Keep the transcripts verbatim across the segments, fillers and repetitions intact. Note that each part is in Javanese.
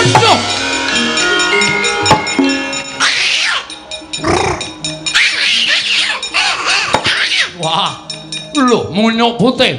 Aduh. Wah, lho munyuk putih.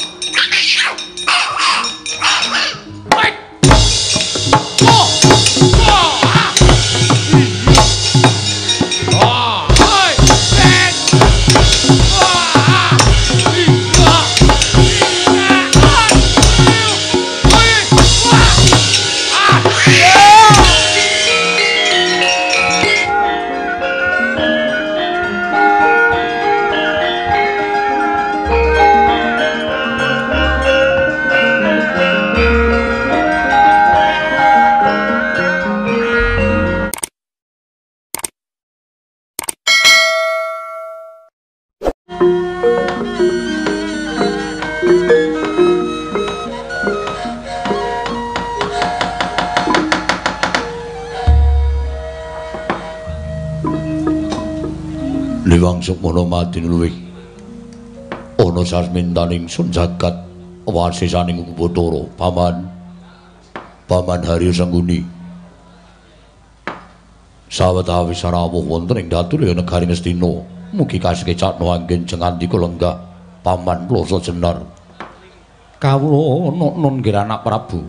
Liwangsuk mono mati luwih ana sasmintaning sun jagat wasisaning Bathara paman paman Harya Sangguni sawetawis rawuh wonten ing datur ya negari Ngastina mugi kasekecakno anggen jengandika lenggah paman Plasa Jenar kawula nun nggih anak Prabu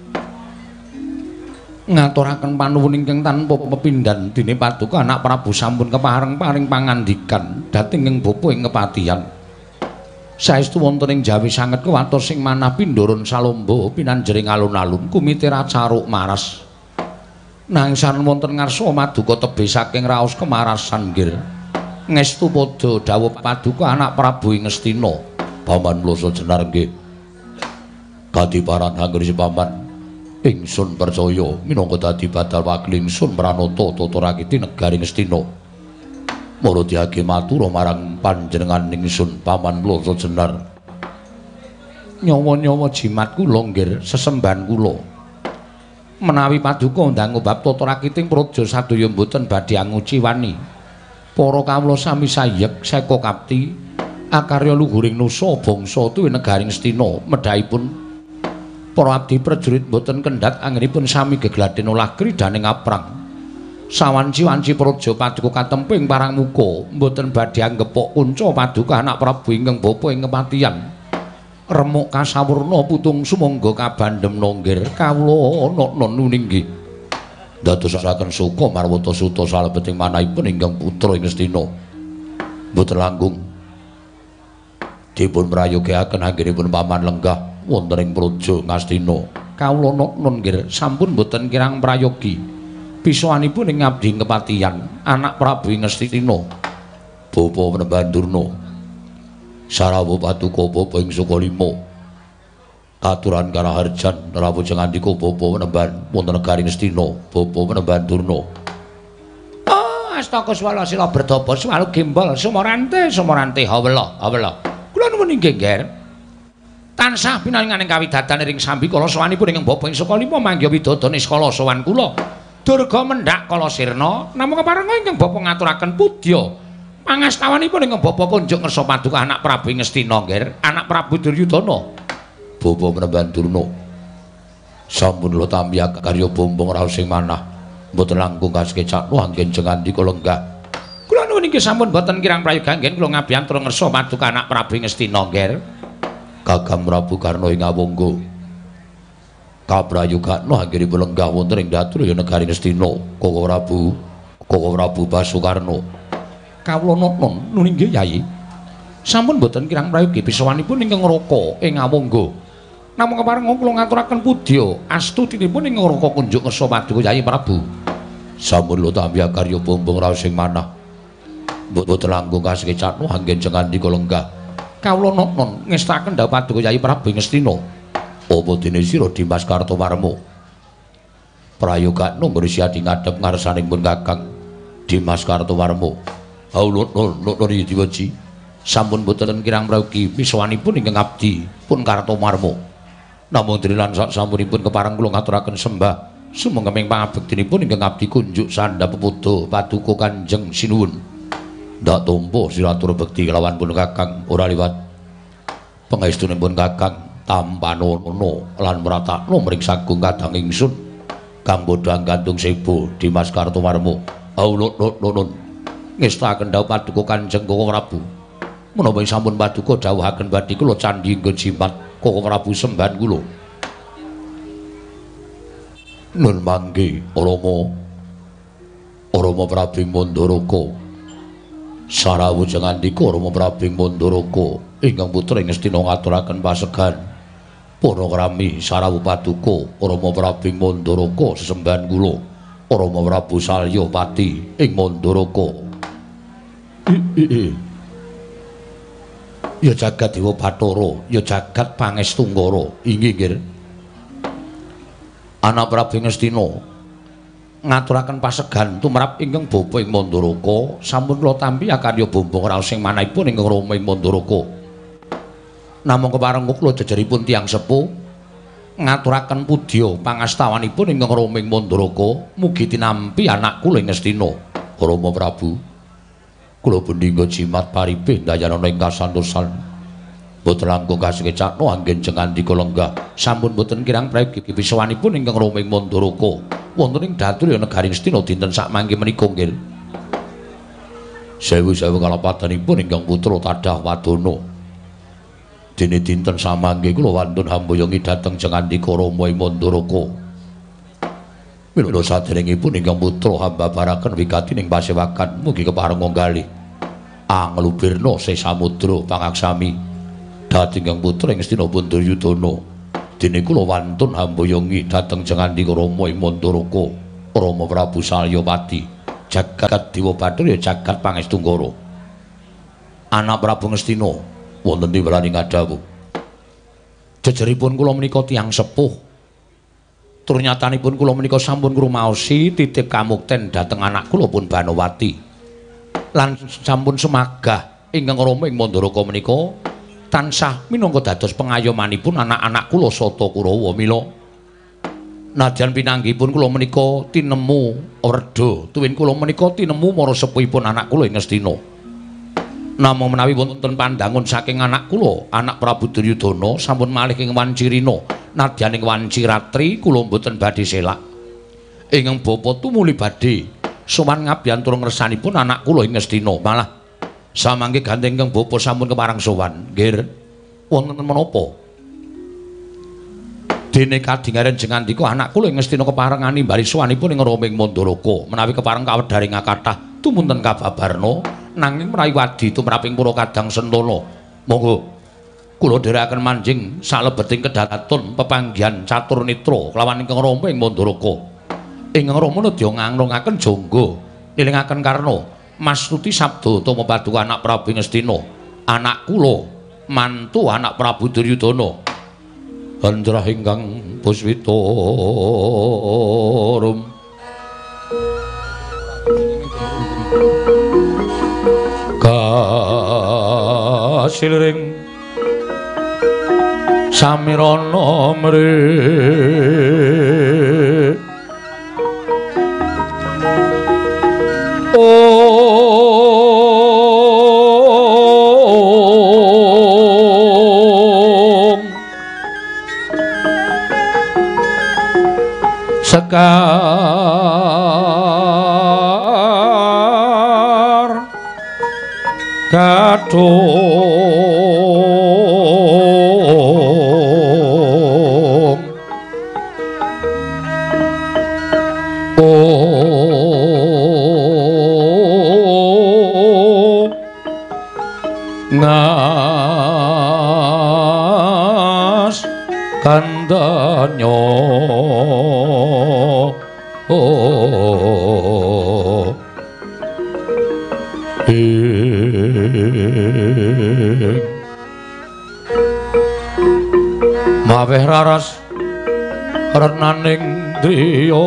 ngaturaken panuwun ingkang tanpa pepindhan dene Paduka anak Prabu sampun kepareng-paring pangandikan dhateng ing bapa ing kepatihan saestu wonten ing Jawi sanget kewatos sing manah pindharon salomba pinanjering alun-alun kumite racaruk maras nang sareng wonten ngarsa Maduka tebih saking raos kemarasan nggir ngestu padha dawuh Paduka anak Prabu ing Ngastina paman Plasa Jenar nggih kadiparan anggere paman ingsun percaya minangka dadi badal wakil ingsun pranata tata rakiti negari Ngastina maradiake matur marang panjenengan ingsun paman Plasa Jenar nyawa-nyawa jimat kula nggih sesembahan kula menawi Paduka ndang bab tata rakiting praja sadaya mboten badhe anguci wani para kawula sami sayek seka kapti akarya luhuring nusa bangsa tuwi negari Ngastina medhaipun para abdi prajurit boten kendhat anggenipun sami gegladen olah kridaning aprang sawanci-wanci praja Paduka katemping parang muka boten badhe anggepok kunca Paduka anak Prabu ingkang bapa ing kepatihan remuk kasawurna putung sumangga kabandhem nonggir kawula ana nuninggih dadosaken suka marwata suta salebeting manahipun ingkang putra ing Ngastina boten langkung dipun prayogiaken anggenipun paman lenggah wonten ing praja Ngastina kawula nun nggih sampun boten kirang prayogi pisowanipun ing abdi kepatihan anak Prabu ing Ngastina bapa Penemban Durna sarawuh Paduka bapa ing Sukalima katuran karaharjan rawuh jengandika bapa Penemban wonten negari Ngastina bapa Penemban Durna oh astaka swala sila berdapa swalu gembol sumorante sumorante hawela hawela kula nuwun inggih nggih tansah pinanganing kawidadan ing sambi kala sowanipun ing bapa ing Sukalima mangga widodane skala sowan kula durga mendhak kala sirna namung keparenga ingkang bapa ngaturaken pudya pangastawanipun ing bapa kunjuk ngersa Paduka anak Prabu ing Ngastina nggih anak Prabu Duryudana bapa Penemban Durna sampun kula tampi karya bombong raos sing manah mboten langkung kasekecakno anggen jengandika lenggah kula nuwun inggih sampun boten kirang prayoga anggen kula ngabiyantura ngersa Paduka anak Prabu ing Ngastina nggih Kakang Prabu Karna ing Awangga kaprayogakno anggenipun lenggah wonten ing datur ya negari Ngastina Koko Prabu Koko Prabu Basukarna kawula nun nuninggih Yayi sampun boten kirang prayogi pisowanipun ingkang Raka ing Awangga namung keparenga kula ngaturaken pudya astutinipun ing Raka kunjuk ngersa Paduka Yayi Prabu sampun kula tampi karya bombong raos sing manah boten langkung kasekecakno anggen jengandika lenggah kawula nun ngestaken dawuh Paduka Yayi Prabu ing Ngastina apa dene sira Dimas Kartowarma prayogakno ngresiyadi ngadhep ngarsanipun Kakang Dimas Kartowarma haulun nun Diwaji sampun boten kirang prayogi pisowanipun ingkang abdi pun Kartowarma namung drilan sak sampunipun kepareng kula ngaturaken sembah sumangga ing pangabektinipun ingkang abdi kunjuk sandha peputra Paduka Kanjeng Sinuwun ndak tampa silatur bekti kelawan pun Kakang ora liwat pangestunipun Kakang tampanono lan mratakno mring sagung kadang ingsun Kang Bodang Gantung Sebo Dimas Kartomarmo Aulun nun ngestaken dawuh paduka Kanjeng Koko Prabu menawa sampun paduka dawuhaken badhe kula candhi nggo jimat Koko Prabu sembahan kula nun mangke Rama Rama Prabu Mandaraka sarawujeng andika Rama Prabu Mandaraka ingkang putra Ngastina ngaturaken pasegan para krami sarawuh paduka Rama Prabu Mandaraka sesembahan kula Rama Prabu Salyapati ing Mandaraka ya jagat Dewa Bathara ya jagat Pangestunggara inggih nggih Anak Prabu Ngastina ngaturaken pasegan tumrap ingkang bapa ing Mandaraka sampun kula tampi akarya bombong raos ing manahipun ing Rama ing Mandaraka namung kepareng kula jejeripun tiyang sepuh ngaturaken pudya pangastawanipun ingkang Rama ing Mandaraka mugi tinampi anak kula ing Ngastina Rama Prabu kula bendingga jimat paribeh dayanana ing kasantosan boten langkung kasengecakno anggen jengandika lenggah sampun boten kirang prayogi bisawanipun ingkang Rama ing Mandaraka wonten ing Daturya Negari Ngastina dinten sakmangke menika nggih sewu-sewu kalapatanipun ingkang putra Tadah Wadana dene dinten samangke kula wantun hamboyongi dhateng jengandika Rama ing Mandaraka mila saderengipun ingkang putra hamba baraken wigati ning pasewakan mugi kepareng nggalih anglubirna sesamudra pangaksami dhateng ingkang putra Ngastina Pandayudana dene kula wantun hamboyongi dhateng jengandika Rama ing Mandaraka Rama Prabu Salyapati jagat Dewa Bathara jagat Pangestunggara anak Prabu Ngastina wonten tiwrani ngadhawuh jejeripun kula menika tiyang sepuh tur nyatanipun kula menika sampun ngrumaosi titip kamukten dhateng anak kula pun Banowati lan sampun semagah ingkang Rama ing Mandaraka menika tansah minangka dados pengayomanipun anak-anak kula Sata Kurawa mila nadyan pinanggihipun kula menika tinemu werda tuwin kula menika tinemu mara sepuhipun anak kula ing Ngastina namung menawi wonten pandangun saking anak kula anak Prabu Duryudana sampun malih ing Wancirina nadyan ing Wanciratri kula mboten badhe selak ingkang bapa tumuli badhe sowan ngabyantura ngersanipun anak kula ing Ngastina malah samangke gandeng kang bapa sampun keparang sowan nggih wonten menapa dene kadingaren jengandika anak kula ing Ngastina kepareng animbali sowanipun ing Rama ing Mandaraka menawi kepareng kawedharing kathah tumunten kababarna nanging mrawi wadi tumraping para kadang sentana monggo kula dherekaken manjing salebeting kedhaton pepanggihan catur netra kelawan ingkang Rama ing Mandaraka ingkang Rama nedya nganglungaken jangga nilingaken karna Mastuti sabda utama paduka anak Prabu Ngastina anak kula mantu anak Prabu Duryudana Andrah ingkang Puswita rum kasilring samirana mrih Om Sekar Kadung Ngas kandanya oh maweh raras renaning driya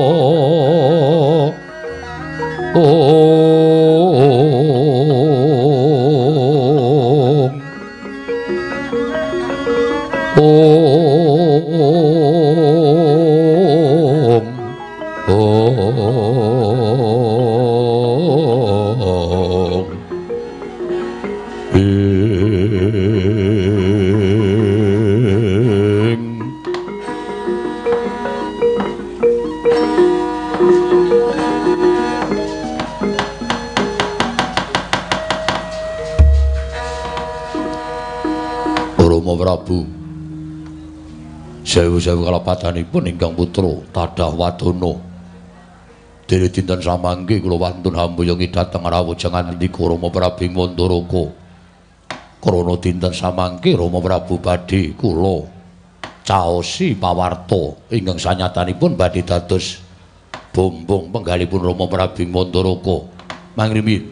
Om Om Ing Prabu. Sewu-sewu kalapatanipun ingkang putra Tadah Wadana. Dene dinten samangke kula wantun hambuyungi dhateng rawuh jangan ndika Rama Prabu Mandaraka. Krana dinten samangke Rama Prabu badhe kula caosi pawarta ingkang sanyatanipun badhe dados bombong penggalipun Rama Prabu Mandaraka. Mangrimbi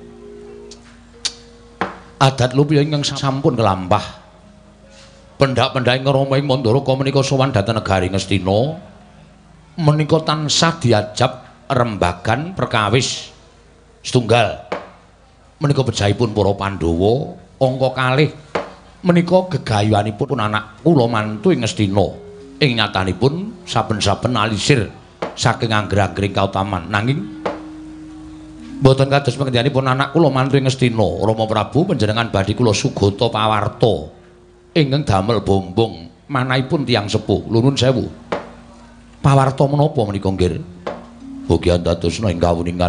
adat lupiya ingkang sampun kelampah. Pendak-pendak ing Rama ing Mandaraka menika sowan dhateng negari Ngastina menika tansah diajab rembagan perkawis setunggal. Menika bejahipun para Pandhawa angka kalih menika gegayuhanipun anak kula mantu ing Ngastina. Ing nyatanipun saben-saben alisir saking angger-anggering kautaman nanging boten kados pengendyanipun anak kula mantu ing Ngastina. Rama Prabu panjenengan badhe kula sugata pawarta ingkang damel bombong manahipun tiyang sepuh. Nuwun sewu. Pawarta menapa menika nggih? Ugi andadosna ing kawuningan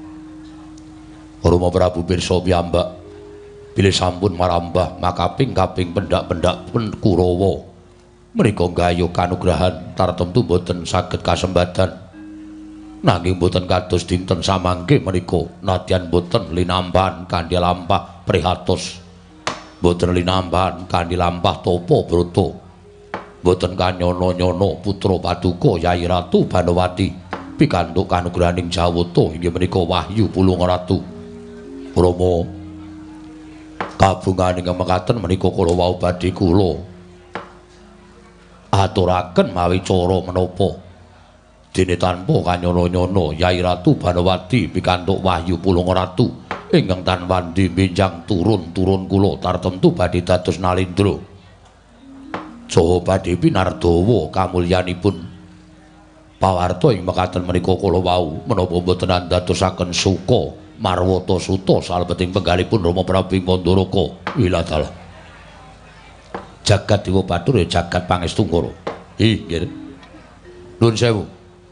Rama Prabu pirsa piyambak bilih sampun marambah makaping-kaping pendak-pendak pun Kurawa menika gayuh kanugrahan tartemtu boten saged kasembadan. Nanging boten kados dinten samangke menika nadyan boten linambahan kanthi lampah prihatos. Boten linambahan kanthi lampah tapa brata. Boten kanyana-nyana putra Paduka Yayi Ratu Banowati pikantuk kanugrahaning Jawata inggih menika Wahyu Pulung Ratu. Rama kabungan ingkang mekaten menika kula wau badhe kula aturaken mawi cara menapa dene tanpa kanyana-nyana Yayi Ratu Banowati pikantuk Wahyu Pulung Ratu ingkang tan wandi benjang turun-turun kula tartemtu badhe dados nalindra saha badhe pinardawa kamulyanipun pawarta ing mekaten menika kula wau menapa boten andadosaken suka marwata suta salebeting penggalipun Rama Prabu Mandaraka. Wiladala jagat Dewa Bathara jagat pangestu ngara. Ih nggih. Nuwun sewu.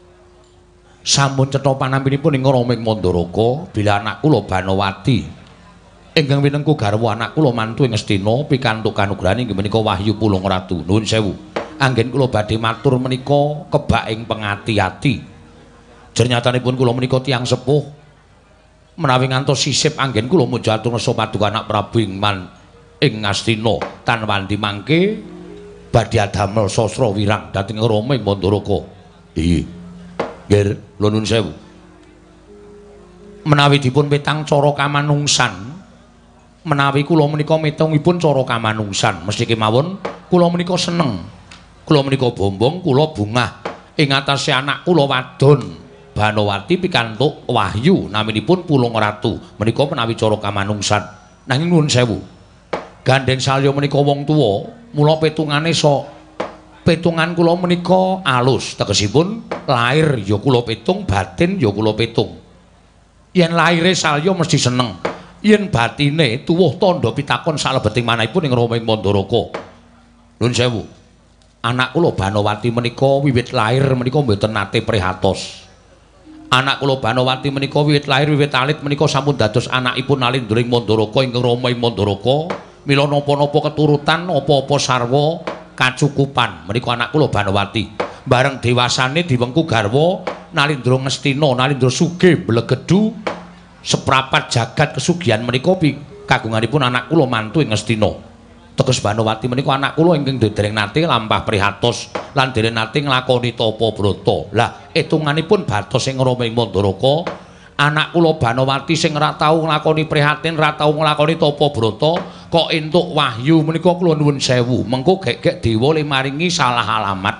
Sampun cetha panampinipun ing Rama Mandaraka bila anak kula Banowati ingkang winengku garwa anak kula mantu ing Ngastina pikantuk kanugrahan inggih menika Wahyu Pulung Ratu. Nuwun sewu. Anggen kula badhe matur menika kebak ing pengati-ati. Jernyatanipun kula menika tiyang sepuh menawi ngantos sisip anggen kula mujatur nasa paduka anak Prabu Ingman ing Ngastina tan wandi mangke badhe adamel sastra wirang dhateng Rama Mandaraka. Nggih. Nggih, nuwun sewu. Menawi dipun petang cara kamanungsan, menawi kula menika mitungipun cara kamanungsan, mesti kemawon kula menika seneng. Kula menika bombong, kula bungah ing atase anak kula wadon Banowati pikantuk Wahyu naminipun Pulung Ratu. Menika menawi cara kamanungsan. Nanging nuwun sewu. Gandeng salya menika wong tuwa, mula petungane sok petungan kula menika alus, tegesipun lair ya kula petung, batin ya kula petung. Yen laire salya mesti seneng, yen batine tuwuh tandha pitakon salebeting manahipun ing Rama Mandaraka. Nuwun sewu. Anak kula Banowati menika wiwit lair menika mboten nate prihatos. Anak kula Banowati menika wiwit lair wiwit alit menika sampun dados anakipun Alindra ing Mandaraka ing Rama Mandaraka. Mila napa-napa keturutan apa-apa sarwa kacukupan menika anak kula Banowati bareng dewasane diwengku garwa Nalindra Ngastina Nalindra sugih blegedu seprapat jagat kesugihan menika kagunganipun anak kula mantu ing Ngastina. Teges Banowati menika anak kula ingkang dereng nate lampah prihatos lan dereng nate nglakoni tapa brata. Lah etunganipun batos ing Rama Mandaraka anak kula Banowati sing ora tau nglakoni prihatin, ora tau nglakoni tapa brata kok entuk wahyu menika kula nuwun sewu. Mengko gek-gek dewa le maringi salah alamat.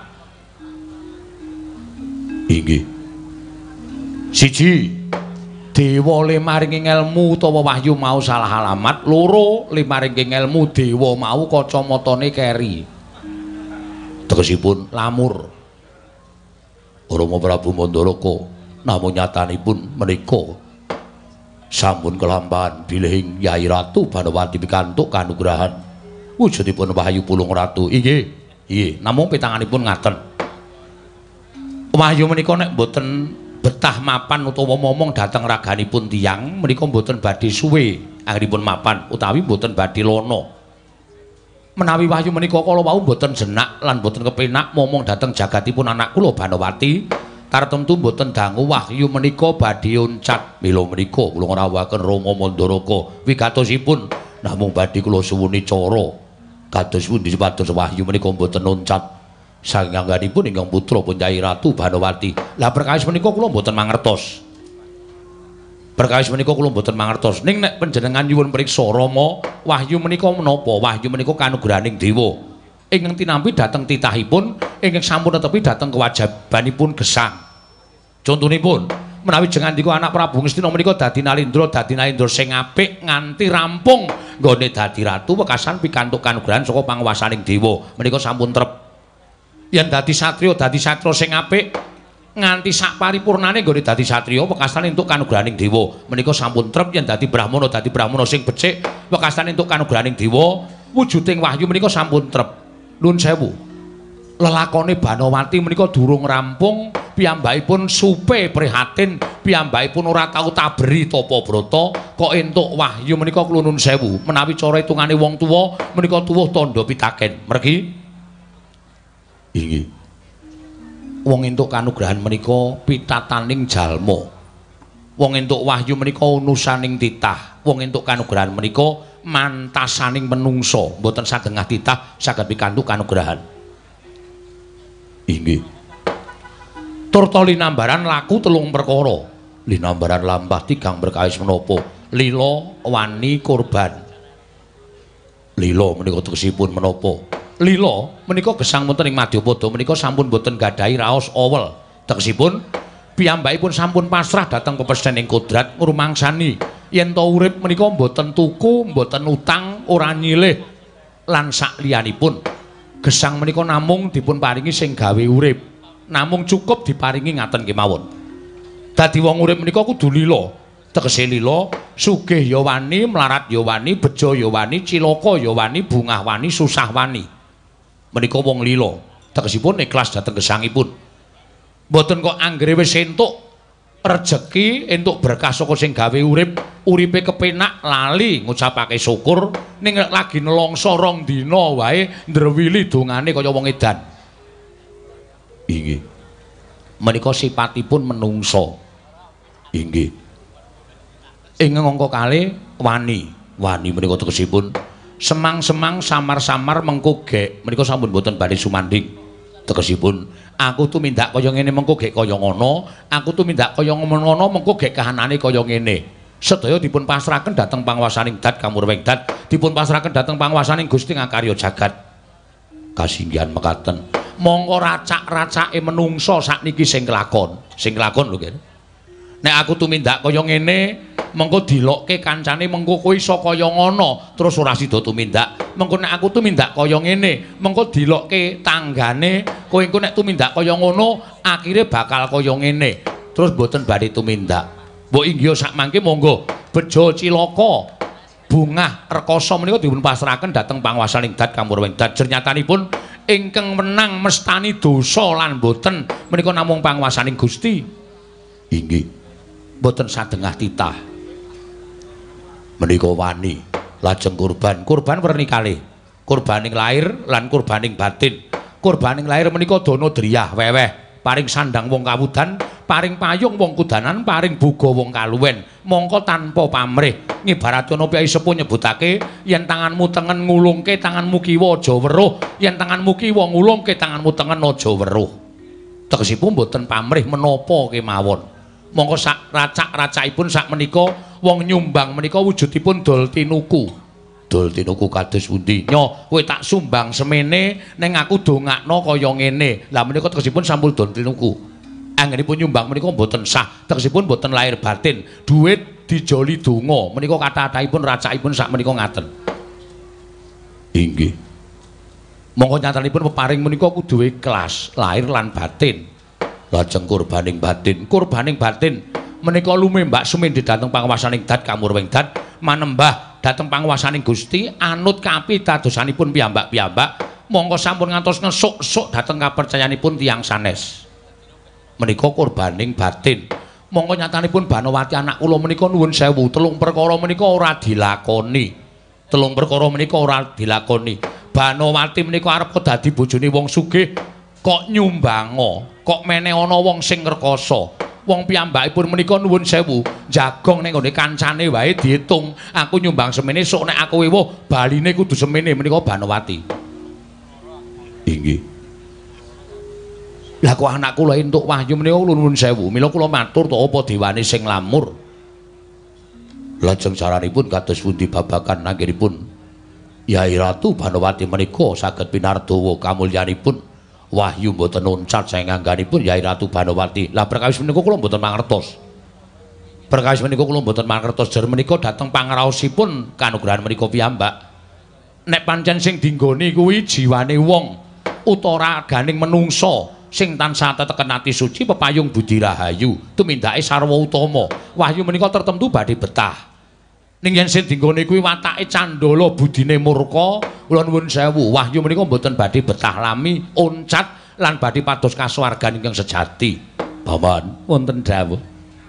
Inggih. Siji, dewa le maringi ngelmu utawa wahyu mau salah alamat. Loro, le maringi ngelmu dewa mau kacamatane keri. Tegesipun lamur. Rama Prabu Mandaraka namung nyatanipun menika sampun kelampahan bilih Yayi Ratu Banowati pikantuk kanugrahan wujudipun Wahyu Pulung Ratu. Inggih, nggih, namung pitanganipun ngaten. Wahyu menika nek boten betah mapan utawa momong dhateng raganipun tiyang menika boten badhe suwe anggenipun mapan utawi boten badhe lono. Menawi wahyu menika kala wau boten jenak lan boten kepenak momong dhateng jagatipun anak kula Banowati, tartemtu boten dangu wahyu menika badhe uncat. Mila menika kula ngrawuhaken Rama Mandaraka wigatosipun namung badhe kula suwuni cara kados pundi supados wahyu menika boten uncat. Saking anggenipun ingkang putra Nyai Ratu Banowati. Lah perkawis menika kula boten mangertos. Perkawis menika kula mboten mangertos. Ning nek panjenengan nyuwun priksa Rama, wahyu menika menapa? Wahyu menika kanugrahaning dewa. Ingkang tinampi dhateng titahipun, ingkang sampun netepi dhateng kewajibanipun gesang. Contonipun, menawi jengandika anak Prabu Ngastina menika dadi nalindra, dadi nalindra sing apik nganti rampung nggone dadi ratu wekasan pikantuk kanugrahan saka panguwasaning dewa. Menika sampun trep. Yen dadi satriya, dadi satriya sing apik nganti sak paripurnane nggone dadi satriya wekasan entuk kanugrahaning dewa. Menika sampun trep. Yen dadi brahmana, dadi brahmana sing becik wekasan entuk kanugrahaning dewa. Wujuding wahyu menika sampun trep. Nuwun sewu. Lelakone Banowati menika durung rampung, piyambakipun supe prihatin, piyambakipun ora tau taberi tapa brata, kok entuk wahyu menika kula nuwun sewu. Menawi cara hitungane wong tuwa menika tuwuh tandha pitaken. Mergi inggih. Wong entuk kanugrahan menika pitataning jalma. Wong entuk wahyu menika unusaning titah. Wong entuk kanugrahan menika mantasaning menungso, mboten sagengah titah saged pikantuk kanugrahan. Inggih. Turta linambaran laku telung perkara. Linambaran lampah tigang perkawis menapa? Lila, wani, kurban. Lila menika tegesipun menapa? Lila menika gesang wonten ing Madyapada menika sampun boten gadahi raos awel. Tegesipun piyambakipun sampun pasrah dhateng pepesen ing kodrat ngrumangsani yen to urip menika mboten tuku, mboten utang, ora nyilih lan sakliyanipun. Gesang menika namung dipun paringi sing gawe urip. Namung cukup diparingi ngaten kemawon. Dadi wong urip menika kudu lila. Tegese lila, sugih ya wani, mlarat ya wani, beja ya wani, cilaka ya wani, bungah wani, susah wani. Menika wong lila. Tegesipun ikhlas dhateng gesangipun. Mboten kok anggere wis entuk rejeki, entuk berkah saka sing gawe urip, uripe kepenak lali ngucapake syukur, ning lagi nelongso rong dina wae ndrewili dongane kaya wong edan. Inggih. Menika sipatipun menungso. Inggih. Ing angka kalih wani. Wani menika tegesipun semang-semang samar-samar mengko gek. Menika sampun boten badhe sumandhing. Tegesipun aku tumindak kaya ngene mengko gek kaya ngono, aku tumindak kaya ngono mengko gek kahanane kaya ngene. Sedaya dipun pasrahaken dhateng panguwasaning Dat Kamurweng Dat, dipun pasrahaken dhateng panguwasaning Gusti ngakarya jagat. Kasinggihan mekaten. Mongko racak-racake menungso sakniki sing kelakon, sing kelakon lho, Ken. Nek aku tumindak kaya ngene, mengko dilokke kancane mengko kowe iso kaya ngono, terus ora sida tumindak. Mengko nek aku tumindak kaya ngene, mengko dilokke tanggane, kowe engko nek tumindak kaya ngono, akhire bakal kaya ngene. Terus mboten badhe tumindak. Mbok inggih sak mangke monggo beja cilaka, bungah rekoso menika dipun pasrahaken dhateng panguwasaning Dat Kamurweng Dat. Jernyatanipun ingkang menang mestani dosa lan mboten menika namung panguwasaning Gusti. Inggih. Mboten sadengah titah. Menika wani, lajeng kurban. Kurban werni kalih. Kurbaning lahir lan kurbaning batin. Kurbaning lahir menika dana driyah weweh. Paring sandang wong kawudan, paring payung wong kudanan, paring buga wong kaluwen. Mongko tanpa pamrih. Ngibaratana piyai sepuh nyebutake yen tanganmu tengen ngulungke tanganmu kiwa aja weruh, yen tanganmu kiwa ngulungke tanganmu tengen aja weruh. Tegesipun mboten pamrih menapa kemawon. Mongko sak racak-racakipun sak menika wong nyumbang menika wujudipun dol tinuku. Dol tinuku kados pundi? Nyo, kowe tak sumbang semene ning aku dongakno kaya ngene. Lah menika tegesipun sampun dol tinuku. Anggenipun nyumbang menika mboten sah, tegesipun mboten lahir batin. Duit dijoli donga. Menika kathah-kathahipun racakipun sak menika ngaten. Inggih. Monggo nyatanipun peparing menika kudu ikhlas, lahir lan batin. Lajeng kurbaning batin, kurbaning batin menika lumembak sumendhe dhateng panguwasaning Dat Kamurweng Dat, manembah dhateng panguwasaning Gusti, anut kapitadosanipun piyambak-piyambak, mongko sampun ngantos ngesuk-esuk dhateng kapercayanipun tiyang sanes. Menika kurbaning batin. Mongko nyatanipun Banowati anak kula menika nuwun sewu, telung perkara menika ora dilakoni. Telung perkara menika ora dilakoni. Banowati menika arep dadi bojone wong sugih kok nyumbango, kok meneh ana wong sing ngrekoso. Wong piyambakipun menika nuwun sewu, jagong ning gone kancane wae diitung. Aku nyumbang semene sok nek aku ewuh baline kudu semene menika Banowati. Inggih. Lah kok anak kula entuk wahyu menika nuwun sewu, mila kula matur to apa dewane sing lamur. Lajeng saranipun kados pundi babakan anggenipun Yai Ratu Banowati menika saged pinardawa kamulyanipun wahyu mboten nuncat saking angganipun Yai Ratu Banowati. Lah perkawis menika kula mboten mangertos. Perkawis menika kula mboten mangertos jar menika dhateng pangraosipun kanugrahan menika piyambak. Nek pancen sing dinggoni kuwi jiwane wong utawa raganing menungsa sing tansah teteken ati suci pepayung budi rahayu tumindake sarwa utama. Wahyu menika tertentu badhe betah. Ning yen sing dinggone kuwi watake candala budine murka, kula nuwun sewu, wahyu menika mboten badhe betah lami, oncat lan badhe pados kasuwargan ingkang sejati. Paman, wonten dawuh.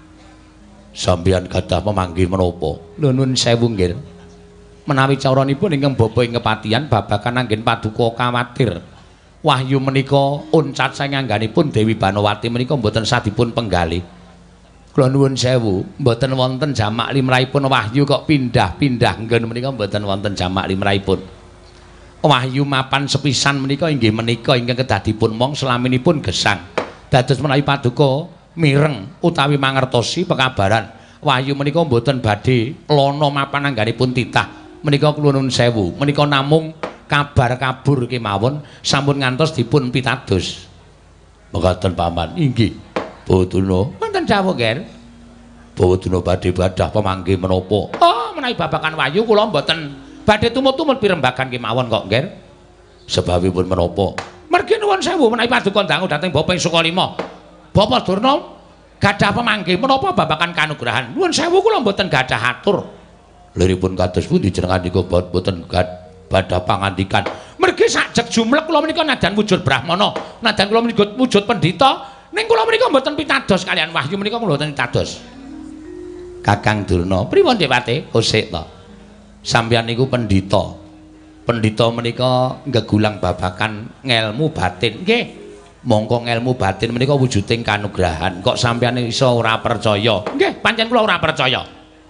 Sampeyan gadah pemanggih menapa? Lho nuwun sewu nggih. Menawi caranipun ingkang bapa ing kepatihan babagan anggen paduka kawatir. Wahyu menika oncat saking angganipun Dewi Banowati menika mboten sadipun penggalih. Kula nuwun sewu, mboten wonten jamak limrahipun wahyu kok pindah-pindah nggen menika mboten wonten jamak limrahipun. Wahyu mapan sepisan menika inggih menika ingkang kedadipun mong selaminipun gesang. Dados menawi paduka mireng utawi mangertosi pekabaran wahyu menika mboten badhe lono mapan angganipun titah. Menika kula nuwun sewu, menika namung kabar kabur kemawon sampun ngantos dipun pitados. Mekaten paman, inggih. Bawaduna, wonten dawuh, Ger. Bawaduna badhe badhah pemanggih menapa? Oh, menawi babakan wahyu kula mboten badhe tumut-tumut pirembagan kemawon kok, Ger. Sebabipun menapa? Mergi nuwun sewu menawi paduka dangu dhateng Bapa ing Sukalima. Bapa Durna gadah pemanggih menapa babakan kanugrahan. Nuwun sewu kula mboten gadah atur. Liripun kados pundi jenenganipun mboten badhah pangandikan. Mergi sajeg jumlek kula menika nadan wujud Brahmana, nadan kula menika wujud pendhita. Ning kula menika mboten pitados kalian wahyu menika kula mboten pitados. Kakang Durna, pripun Dewate? Osik to. Sampeyan niku pendhita. Pendhita menika ngegulang babakan ngelmu batin. Nggih. Mongko ngelmu batin menika wujuding kanugrahan. Kok sampeyan iso ora percaya? Nggih, pancen kula ora percaya.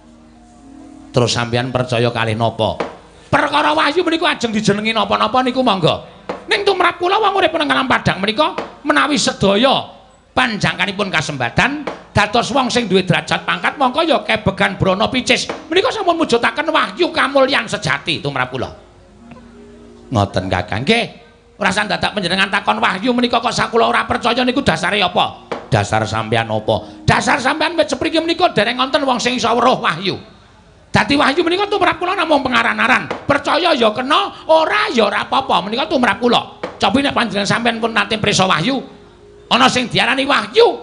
Terus sampeyan percaya kalih napa? Perkara wahyu menika ajeng dijenengi napa-napa niku monggo. Ning tumrap kula wong urip nang alam padang menika menawi sedaya panjangkanipun kasembadan dados wong sing duwe derajat pangkat mongko ya kebegan brana picis menika sampun mujudaken wahyu kamulyan sejati tumrap kula. Ngoten Kakang. Nggih. Ora sandadak panjenengan takon wahyu menika kok sakula ora percaya niku dasare apa? Dasar sampean apa? Dasar sampean wit sepriki menika dereng wonten wong sing iso weruh wahyu. Dadi wahyu menika tumrap kula namung pengaran-aran. Percaya ya kena, ora ya ora apa-apa menika tumrap kula. Cobi nek panjenengan sampean pun nate prisa wahyu ana sing diarani wahyu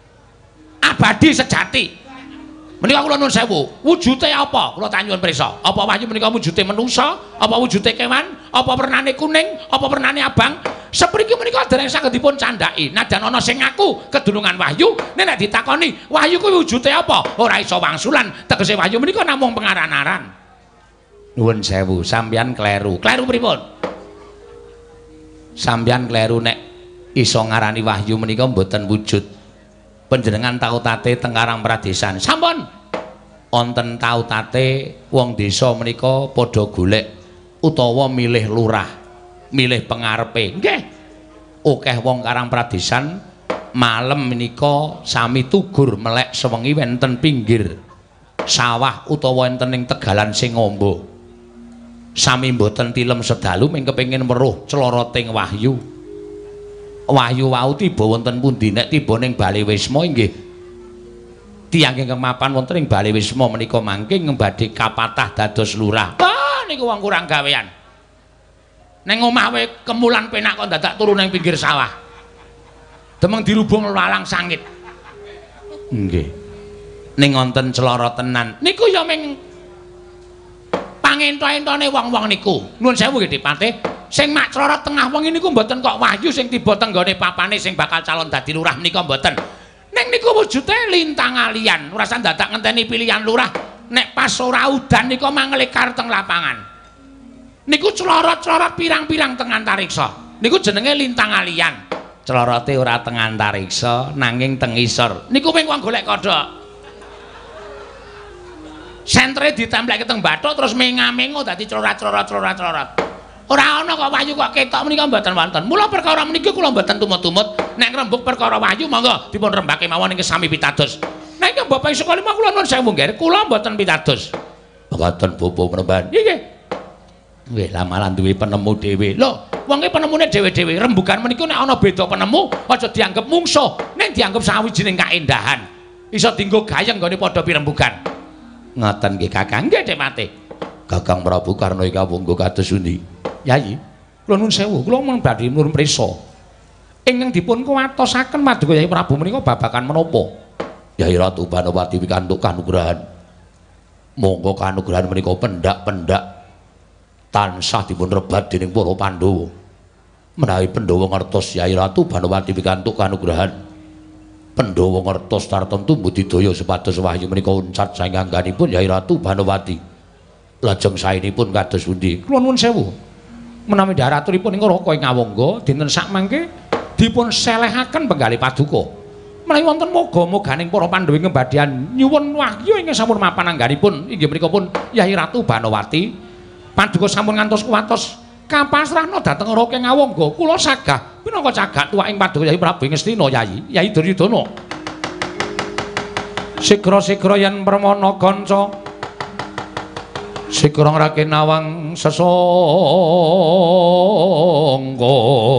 abadi sejati. Menika kula nuwun sewu, wujude apa? Kula tak nyuwun prisa. Apa wahyu menika wujude manusa, apa wujude kewan, apa wernane kuning, apa wernane abang? Sepriki menika dereng saged dipun candhaki. Najan ana sing ngaku kedunungan wahyu, nek ditakoni, wahyu kuwi wujude apa? Ora iso wangsulan, tegese wahyu menika namung pengaran-aran. Nuwun sewu, sampeyan kleru. Kleru pripun? Sampeyan kleru nek iso ngarani wahyu menika mboten wujud. Panjenengan tau tate teng Karang Pradesan. Sampun. Wonten tau tate wong desa menika padha golek utawa milih lurah, milih pengarepe. Nggih. Akeh wong Karang Pradesan malem menika sami tugur melek sewengi wonten pinggir sawah utawa wonten ing tegalan sing ngombo. Sami mboten tilem sedalu ming kepengin weruh cloroting wahyu. Wahyu wau tiba wonten pundi? Nek tiba ning Bale Wisma inggih tiyang ingkang mapan wonten ing Bale Wisma menika mangke badhe kapatah dados lurah. Ah niku wong kurang gawean. Ning omah wae kemulan penak kok dadak turu ning pinggir sawah. Demeng dirubung lalang sangit. Nggih. Ning wonten celara tenan. Niku ya ming pangento-entone wong-wong niku. Nuwun sewu nggih Dipatih. Sing mak clorot tengah wengi niku mboten kok wahyu sing tiba tenggone papane sing bakal calon dadi lurah menika mboten. Ning niku wujude lintang alian, ora sandadak ngenteni pilihan lurah. Nek pas ora udan nika manglekar teng lapangan. Niku clorot-clorot pirang-pirang teng antariksa. Niku jenenge lintang alian. Clorote ora teng antariksa nanging teng isor. Niku ping wong golek kodhok. Sentre ditempelke teng bathuk terus menga-mengo dadi clorat-clorat-clorat-clorat. Ora ana kok wayu kok ketok menika mboten wonten. Mula perkara meniki kula mboten tumut-tumut. Nek rembug perkara wayu monggo dipun rembake mawon ing sami pitados. Nek Bapak sekali mah kula nuwun sewu nggih, kula mboten pitados. Mboten Bapak menemban. Nggih. Nggih, lah malah duwe penemu dhewe. Lho, wong ki penemune dhewe-dhewe. Rembugan menika nek ana beda penemu, aja dianggep mungsuh, nek dianggep sawijining kaendahan. Iso dienggo gayeng nggone padha pirembugan. Ngoten nggih Kakang, nggih Dek Mati. Kakang Prabu Karna iki kawungga kados pundi? Yayi, kula nuwun sewu, kula mun badhe nuwun prisa. Ingkang dipun kuwatosaken Paduka Yayi Prabu menika babakan menapa? Yayi Ratu Banowati pikantuk kanugrahan. Monggo kanugrahan menika pendak-pendak tansah dipun rebat dening para Pandhawa. Menawi Pandhawa ngertos Yayi Ratu Banowati pikantuk kanugrahan, Pandhawa ngertos tartemtu budidaya supados wahyu menika uncat saking angganipun Yayi Ratu Banowati. Lajeng saenipun kados pundi? Kula nuwun sewu. Menawi dharaturipun ing Raka ing Awangga dinten sakmangke dipun selehaken penggalih paduka. Menawi wonten moga-moganing para Pandhawa kembadian nyuwun wahyu ingkang sampun mapan angganipun inggih menika pun Yayi Ratu Banowati. Paduka sampun ngantos kuwatos kapasrahna dhateng Raka ing Awangga. Kula sagah minangka cagak tuwaking Paduka Yayi Prabu Ngastina Yayi, Yayi Duryudana. Sigra-sigra yen permana kanca Sikrong Raken Nawang sesangga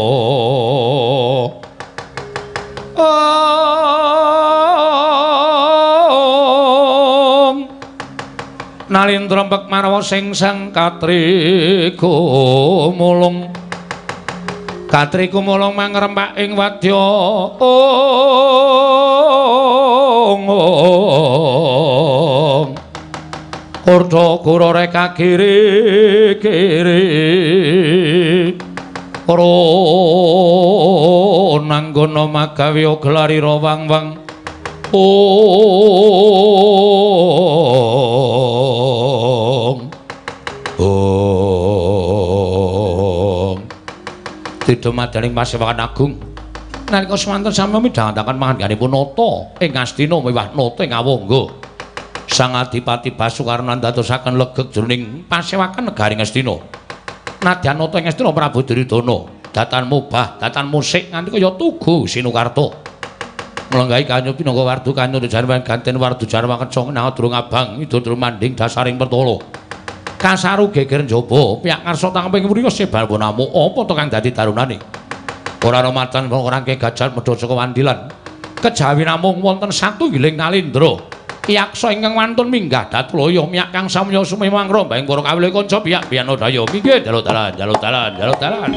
Om Nalindra mbek marwa sing sang Katri Kumulung Katri Kumulung mangrembak ing wadya Om Kurda kurore kagiri-giri Ro nanggono magawi gelari rawang-wang Om Om Tidak madaning pasewakan agung nalika semanten sami midhangetaken mangandhanipun nata ing Astina miwah nata ing Awangga Sang Adipati Basukarna ndadosaken legeg jroning pasewakan negaring Astina. Nadyan nata ing Astina Prabu Duryudana, datan mubah, datan musik nganti kaya tugu Sinukarta. Melenggahi kanyu pinangka wardu kanyu jarwan ganten wardu jarwa kecong nang durung abang idul manding dasaring pertolo. Kasaru geger njaba, piyak ngarsa tangping mriki sebal namu apa to kang dadi darunane. Ora ana matan orang ke gajah medha saka wandilan. Kejawi namung wonten satunggiling nalindra. Yaksa ingkang wantun minggah Datulaya miyak kang samya sumemang rombahing para kawula kanca piyak biyana daya minggih dalu dalan dalu dalan dalu dalan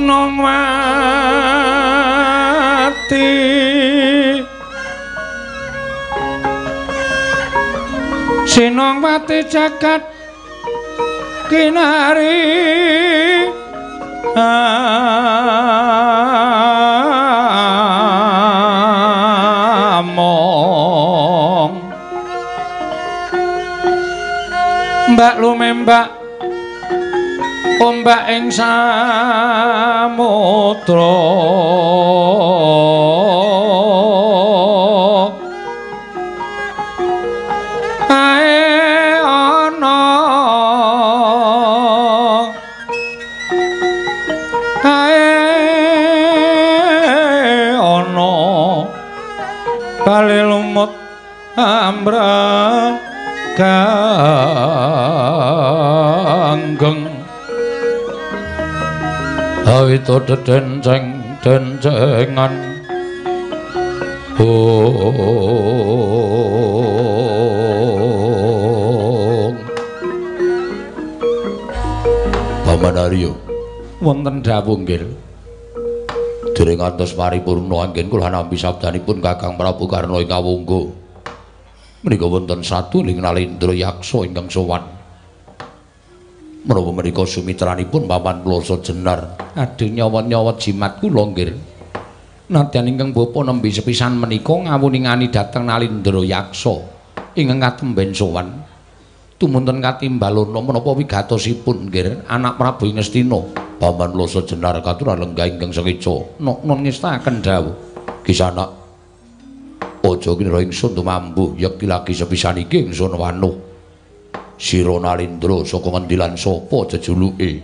Sinongwati Sinongwati jagat kinari among mbak lumembak ombak ing samudra ae ana ae ana bali lumut ambra kanggeng awito denceng dencengan oh Paman Arya wonten dawuh nggih dereng ngantos paripurna anggen kula nampi sabdanipun Kakang Prabu Karna ing Kawungga menika wonten satunggaling Nalendra Yaksa ingkang sowan menawa menika sumitranipun paman Plasa Jenar adhe nyawa-nyawa jimat kula nggih nadyan ingkang bapa nembe sepisan menika ngawuningani dhateng Nalendra Yaksa ingkang katemben sowan tumunten katimbalana menapa wigatosipun nggih anak Prabu Ngastina paman Plasa Jenar katuran lenggah ingkang sekeca non ngestaken dawuh Kisanak aja kira ingsun tumambuh yekti lagi sepisan iki ingsun wanuh sira Nalendra saka ngendi lan sapa jejuluke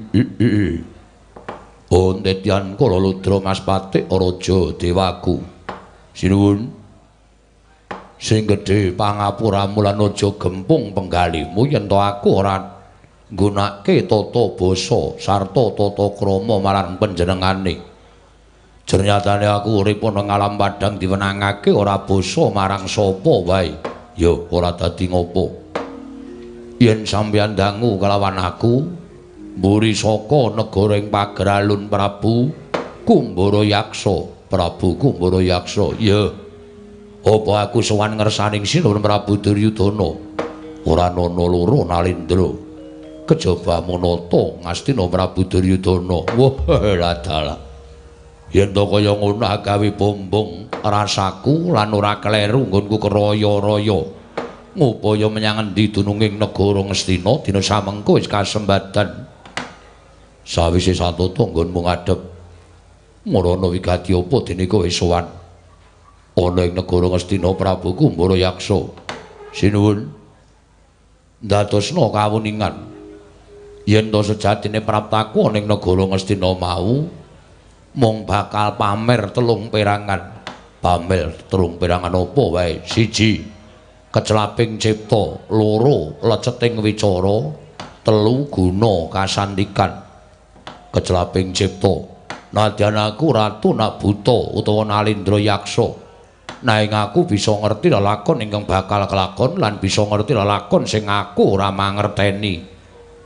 Ondetyan Kala Ludra Mas Patik Raja Dewaku sinuwun sing gedhe pangapuramu lan aja gempung penggalimu yen to aku ora nggunakake tata basa sarta tata krama marang panjenengane Ternyatane aku urip ana ngalam padang diwenangake ora basa marang sapa wae. Ya ora dadi ngopo. Yen sampeyan dangu kelawan aku, mburi saka negara ing Pageralun Prabu Kumbara Yaksa, Prabu Kumbara Yaksa. Ya. Apa aku sowan ngersaning Sinuwun Prabu Duryudana? Ora ana loro Nalendra. Kejaba Monata Ngastina Prabu Duryudana. Wah, lah dalah. Yen to kaya ngono gawe bombong rasaku lan ora kleru nggonku keraya-raya ngupaya menyang endi dununging negara Ngastina dina samengko wis kasembatan sawise satata nggonmu ngadhep marana wigati apa dene kowe sowan ana ing negara Ngastina Prabu Kumbara Yaksa sinuwun ndadosna kawuningan yen to sejatine praptaku ana ing negara Ngastina mau mung bakal pamer telung perangan pamer telung perangan apa wae siji kecelaping cipta loro leceting wicara telu guna kasantikan kecelaping cipta nadyan aku ratu nak buta utawa Nalendra Yaksa nanging aku bisa ngerti lelakon ingkang bakal kelakon lan bisa ngerti lelakon sing aku ora mangerteni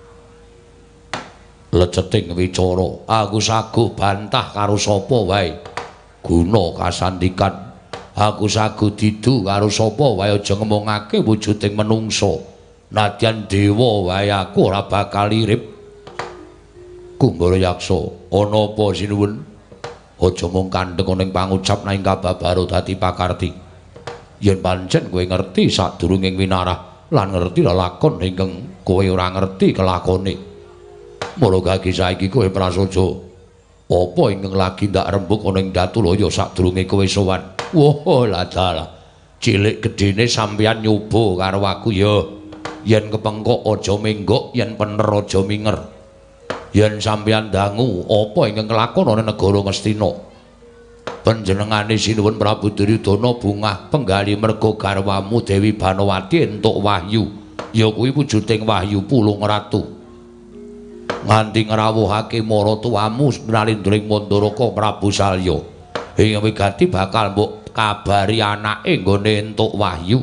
leceting wicara aku saguh bantah karo sapa wae guna kasantikan aku saguh didu karo sapa wae aja ngomongake wujuding menungsa nadyan dewa wae aku ora bakal irip Kumbara Yaksa ana apa sinuwun aja mung kandheng ning pangucap nanging kababaro dadi pakarti yen pancen kowe ngerti sadurunging winarah lan ngerti lelakon ingkang kowe ora ngerti kelakone mula gagi saiki kowe prasaja apa ingkang lagi ndak rembug ana ing Datulaya sadurunge kowe sowan. Wah, lah dalah. Cilik gedene sampeyan nyoba karo aku ya. Yen kepengkok aja menggok, yen pener aja minger. Yen sampeyan dangu apa ingkang kelakon ana negara Ngastina. Panjenengane Sinuwun Prabu Duryudana bungah penggali merga garwamu Dewi Banawati entuk wahyu. Ya kuwi wujuding wahyu Pulung Ratu. Nganti ngrawuhake maratuwamu Nalendring Mandaraka Prabu Salya ing wigati bakal mbok kabari anake nggone entuk wahyu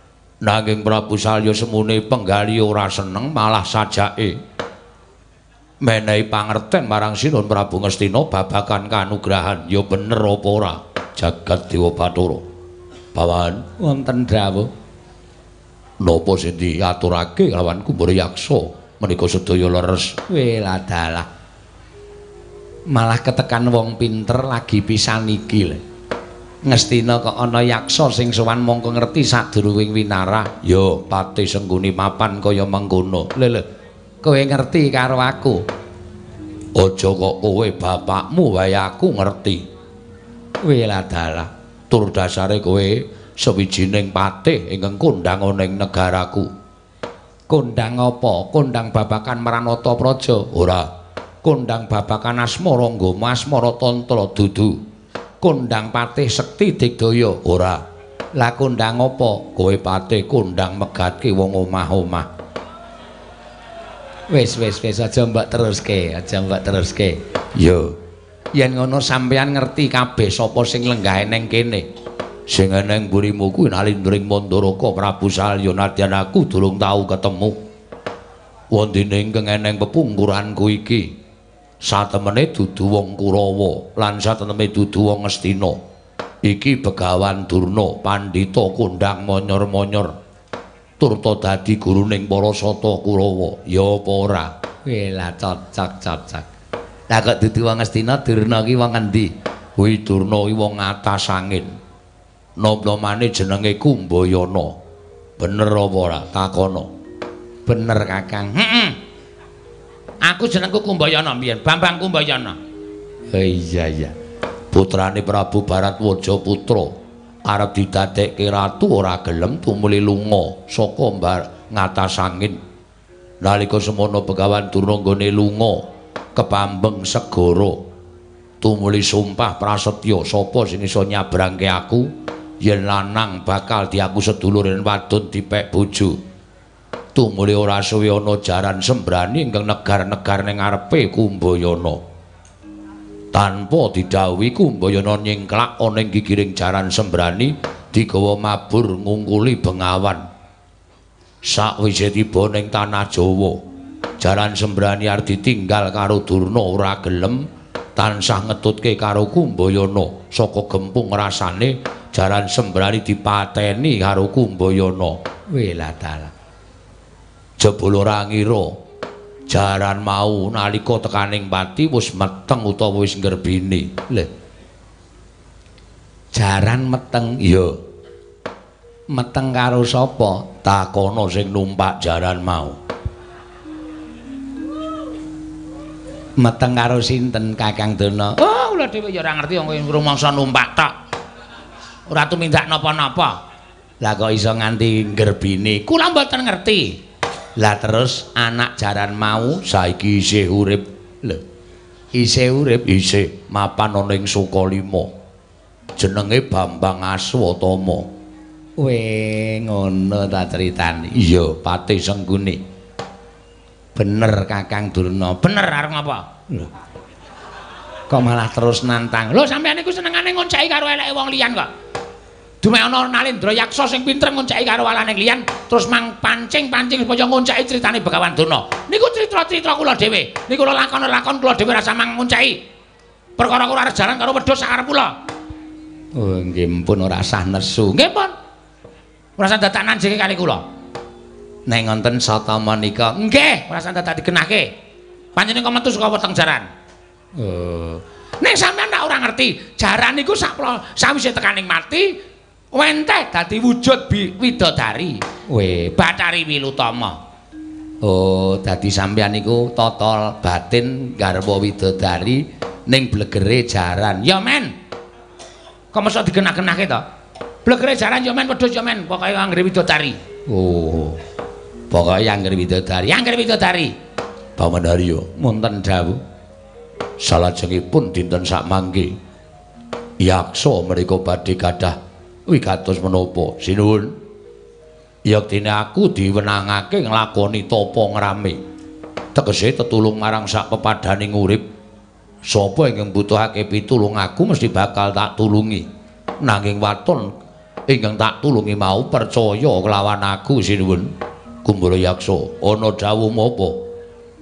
nanging Prabu Salya semune penggali ora seneng malah sajake menehi pangerten marang Sinuhun Prabu Ngastina babagan kanugrahan ya bener apa ora jagat Dewa Bathara. Bawahan wonten dawuh napa sing diaturake lawan Kumbara Yaksa menika sedaya leres. Wela dalah. Malah ketekan wong pinter lagi pisan iki lho. Ngastina kok ana yaksa sing sowan mongko ngerti sadurunging winarah. Ya pati sengguni mapan kaya mengkono. Lho lho. Kowe ngerti karo aku. Aja kok kowe bapakmu wae aku ngerti. Wela dalah. Tur dasare kowe sawijining patih ingkang kondhang ana ing negaraku. Kondhang apa? Kondhang babakan Maranata Praja? Ora. Kondhang babakan Asmara Nggama Asmara Tantra dudu. Kondhang patih Sekti Digdaya? Ora. Lah kondhang apa? Kowe patih kondhang megatke wong omah-omah. Wis wis wis aja mbok teruske, aja mbok teruske. Yo. Yen ngono sampeyan ngerti kabeh sapa sing lenggah ning kene. Sing eneng mburimu kuwi Nalindring Mandaraka Prabu Salya nadyan aku durung tau ketemu. Wondene ingkang eneng pepungkuranku iki satemene dudu wong Kurawa lan satemene dudu wong Ngastina. Iki Begawan Durna pandhita kondhang monyor-monyor. Turta dadi guruning para sata Kurawa. Ya apa ora? Wela cocok cocok. Lah kok dudu wong Ngastina, Durna ki wong endi? Kuwi Durna ki wong atas angin. Nom-nomane jenenge Kumbayana. Bener apa ora? Takono. Bener Kakang. Heeh. Aku jenengku Kumbayana mbiyen, Bambang Kumbayana. Oh iya iya. Putrane Prabu Baratwaja Putra arep didadekke ratu ora gelem tumuli lunga saka mbar ngatas angin. Nalika semono Begawan Durna nggone lunga kepambeng segara. Tumuli sumpah prasetya sapa sing iso nyabrangke aku yen lanang bakal diaku sedulur yen wadon dipek bojo. Tumuli ora suwe ana jaran sembrani ingkang negar-negar ning ngarepe Kumbayana. Tanpa didhawuhi Kumbayana nyingklak ana ing gigiring jaran sembrani digawa mabur ngungkuli Bengawan. Sakwise tiba ning tanah Jawa, jaran sembrani arep ditinggal karo Durna ora gelem tansah ngetutke karo Kumbayana saka gempung rasane jaran sembrani dipateni karo Kumbayana. Wela dalah. Jebul ora ngira jaran mau nalika tekaning pati wis meteng utawa wis nggerbini. Lho. Jaran meteng ya. Meteng karo sapa? Takono sing numpak jaran mau. Meteng karo sinten Kakang Durna? Oh, kula dhewe ya ora ngerti wong kowe rumangsa numpak tok. Ora tumindak napa-napa. Lah kok iso nganti nggerbini? Kula mboten ngerti. Lah terus anak jaran mau saiki isih urip. Lho. Isih urip, isih mapan ana ing Sukalima. Jenenge Bambang Aswatama. Weh, ngono ta critane. Iya, Patih Sengguni. Bener Kakang Durna. Bener arep ngapa? Lho. Kok malah terus nantang. Lho sampeyan iku senengane ngoncaki karo eleke wong liyan kok. Dume ana Nalindra Yaksa sing pinter ngoncaki karo walane liyan, terus mang pancing-pancing supaya ngoncaki critane Begawan Durna. Niku crita-crita kula dhewe. Niku lakon-lakon kula dhewe rasa mang ngoncaki. Perkara kula arep jalan karo wedhus sak arep kula. Oh, nggih pun ora sah nesu. Nggih pun. Ora sah dadak nanjenge kali kula. Nek ngonten sata menika, nggih, ora sah dadak digenahke. Panjenengan kok metu saka weteng jaran. Oh. Nek sampean tak ora ngerti, jaran niku sak sawise tekaning mati wenteh dadi wujud widodari. Weh, Bathari Wilutama. Oh, dadi sampeyan niku totol batin garwa widodari ning blegere jaran. Ya men. Kok mesti digenah-genahke to? Blegere jaran ya men wedhus ya men, pokoke anggere widodari. Oh. Pokoke anggere widodari, anggere widodari. Pamandarya, wonten dawuh. Salajengipun dinten sakmangke yaksa mriku badhe gadah wigatos menapa sinuwun yektine aku diwenangake nglakoni tapa ngrame tegese tetulung marang sak pepadaning urip sapa ingkang mbutuhake pitulung aku mesti bakal tak tulungi nanging waton ingkang tak tulungi mau percaya kelawan aku sinuwun Kumbara Yaksa ana dawuh apa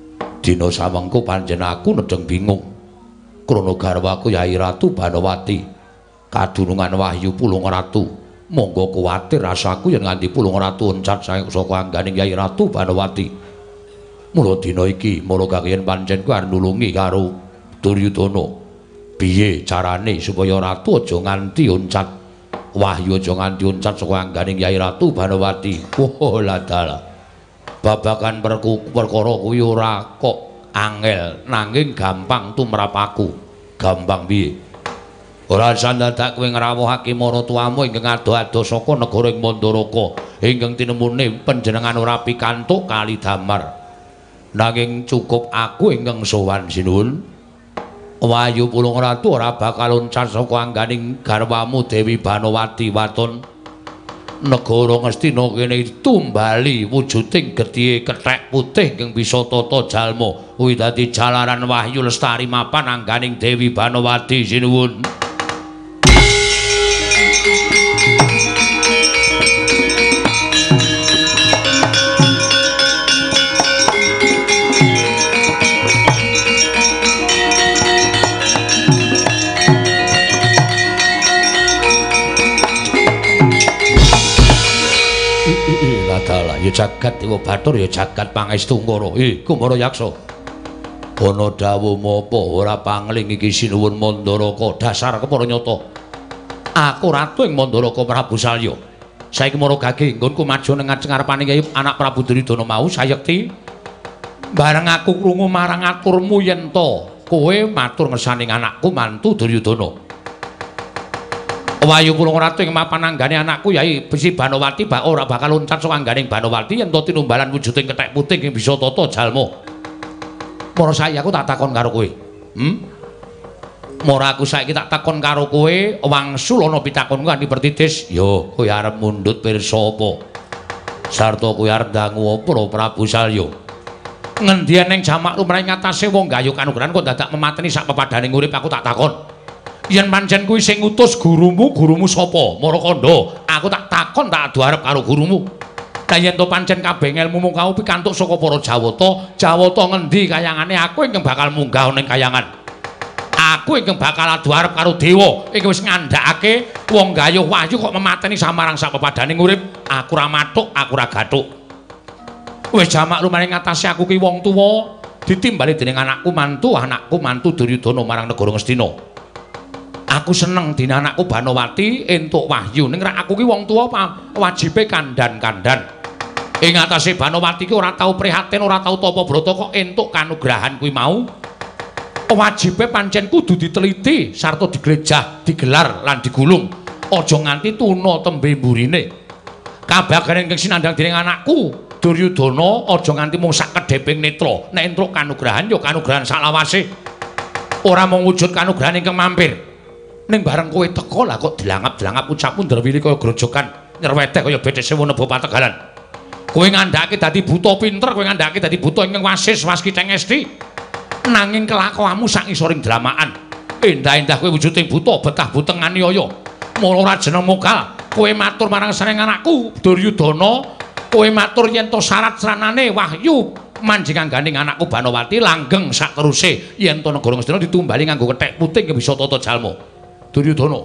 Dina samengko pancen aku nedeng bingung. Krana garwaku Yai Ratu Banowati kadunungan wahyu Pulung Ratu. Monggo kuwatir rasaku yen nganti Pulung Ratu oncat saka angganing Yai Ratu Banowati. Mula dina iki mula kanggen pancen ku arep nulungi karo Duryudana. Piye carane supaya ratu aja nganti oncat wahyu aja nganti oncat saka angganing Yai Ratu Banowati. Oh ladala. Babagan perkara kuwi ora kok angel nanging gampang tumrap aku. Gampang piye? Ora sandadak kowe ngrawuhake maratuwamu ingkang ado-ado saka negara ing Mandaraka ingkang tinemune panjenengan ora pikantuk kali damar. Nanging cukup aku ingkang sowan sinuwun. Wahyu Pulung Ratu ora bakal oncat saka angganing garwamu Dewi Banowati waton negara Ngastina kene tumbali wujuding gedhe kethek putih ingkang bisa tata jalma. Kuwi dadi jalaran wahyu lestari mapan angganing Dewi Banowati sinuwun. Ladala ya jagat Dewa Bathara ya jagat pangestu Ngara. Eh Kumara Yaksa. Ana dawuh mapa ora pangling iki sinuwun Mandaraka dasar kepara nyata. Aku ratu ing Mandaraka Prabu Salya. Saiki mara gage nggonku maju ning ngajeng ngarepaning Kyai anak Prabu Duryudana mau sayekti. Bareng aku krungu marang aturmu yen to kowe matur ngersaning anakku mantu Duryudana. Wahyu Pulung Ratu ing mapan anggane anakku Yai Besi Banowati bak ora bakal loncat saka angganing Banowati yen to tinumbalan wujuding kethek putih sing bisa tata jalma. Mara saiki aku tak takon karo kowe. Hm? Mara aku saiki tak takon karo kowe, wangsul ana pitakonku kanthi pertitis. Yo, kowe arep mundhut pirsa apa? Sarta kowe arep dangu apa Prabu Salya? Ngendian ning jamak lumrahing ngatasé wong gayuh kanugrahan kok dadak memateni sak pepadaning urip aku tak takon. Yen pancen kuwi sing ngutus gurumu, gurumu sapa? Marakanda. Aku tak takon tak adu arep karo gurumu. Lah yen to pancen kabeh ngelmumu kau pikantuk saka para Jawata, Jawata ngendi kayangane aku ingkang bakal munggah ning kayangan. Aku ingkang bakal adu arep karo dewa. Iki wis ngandhakake wong gayuh wahyu kok memateni samarang sak pepadaning urip. Aku ora mathuk, aku ora gathuk. Wis jamak lumaring ngatasi aku ki wong tuwa ditimbali dening anakku mantu, anakku mantu Duryudana marang negara Ngastina. Aku seneng dina anakku Banowati entuk wahyu ning rak aku ki wong tuwa wajibe kandan-kandan. Ing atase Banowati ki ora tau prihatin, ora tau tapa brata kok entuk kanugrahan kuwi mau. Wajibe pancen kudu diteliti sarta diglejah, digelar lan digulung. Aja nganti tuna tembe mburine. Kabagane ingkang sinandhang dening anakku Duryudana aja nganti mung sak kedheping netra. Nek entuk kanugrahan ya kanugrahan salawase. Ora mung wujud kanugrahan ingkang mampir. Ning bareng kowe teka lah kok dilangap-dilangap ucapmu nderwili kaya grojokan nyerweteh kaya bedhe sewu nebo pategalan. Kowe ngandhake dadi buta pinter, kowe ngandhake dadi buta ingkang wasis waskiteng esti. Nanging kelakuanmu sak ngisoring dramaan. Endah-endah kowe wujuding buta betah buteng aniaya. Mula ora jeneng mokal. Kowe matur marang seneng anakku Duryudana, kowe matur yen to syarat sranane wahyu manjing angganing anakku Banowati langgeng sak teruse yen to negara Ngastina ditumbali nganggo kethek putih bisa tata jalma. Duryudana,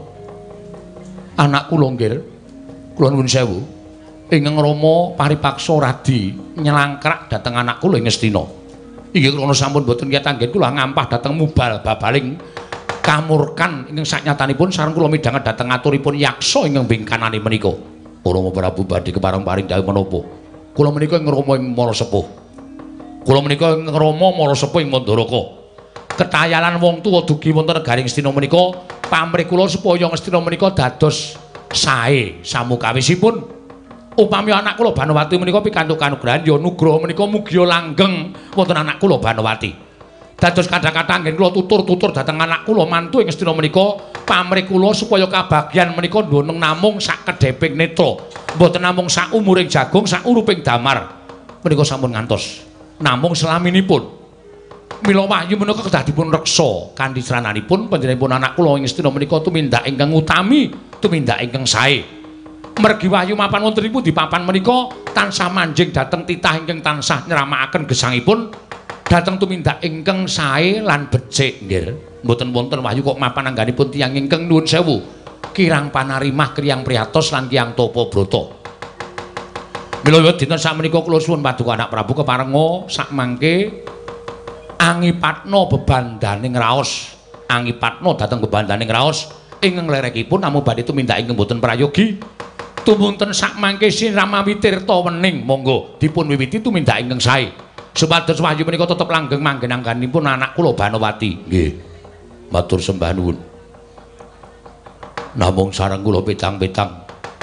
anakku Longgir, kula nuwun sewu, ingkang Rama paripaksa radi nyelangkrak dhateng anakku ing Ngastina. Inggih krana sampun boten kiyat anggen kula ngampah dhateng mubal babaling kamurkan ingkang saknyatanipun sareng kula midhanget dhateng aturipun yaksa ingkang bingkanane menika. Rama Prabu badhe kepareng-paring dawuh menapa? Kula menika ing Rama ing Mara Sepuh. Kula menika ing Rama Mara Sepuh ing Mandaraka. Ketayalan wong tuwa dugi wonten negaring Ngastina menika pamrih kula supaya Ngastina menika dados sae samukawisipun. Upami anak kula Banowati menika pikantuk kanugrahan ya nugraha menika mugi langgeng wonten anak kula Banowati. Dados kadang-kadang anggen kula tutur-tutur dhateng anak kula mantu ing Ngastina menika pamrih kula supaya kabagyan menika ndoneng namung sak kedheping netra, mboten namung sak umuring jagung, sak uruping damar. Menika sampun ngantos namung selaminipun. Mila wahyu menika kedah dipun reksa kanthi srananipun panjenenganipun anak kula ing Ngastina menika tumindak ingkang utami, tumindak ingkang sae. Mergi wahyu mapan wontenipun di papan menika tansah manjing dhateng titah ingkang tansah nyeramakaken gesangipun Dhateng tumindak ingkang sae lan becik nggih. Mboten wonten wahyu kok mapan angganipun tiyang ingkang nuwun sewu. Kirang panarimah kriyang priatos lan Kyang Tapabrata. Mila dinten sakmenika kula suwun paduka anak Prabu keparenga sakmangke angipatna bebandaning raos. Angipatna dhateng bebandaning raos ing nglerekipun namung badhe tumindak ingkang boten prayogi. Tumunten sakmangke sinramawi tirta wening monggo dipun wiwiti tumindak ingkang sae. Supados wahyu menika tetep langgeng manggenangkanipun anak kula Banowati. Nggih. Matur sembah nuwun. Namung sareng kula petang-petang.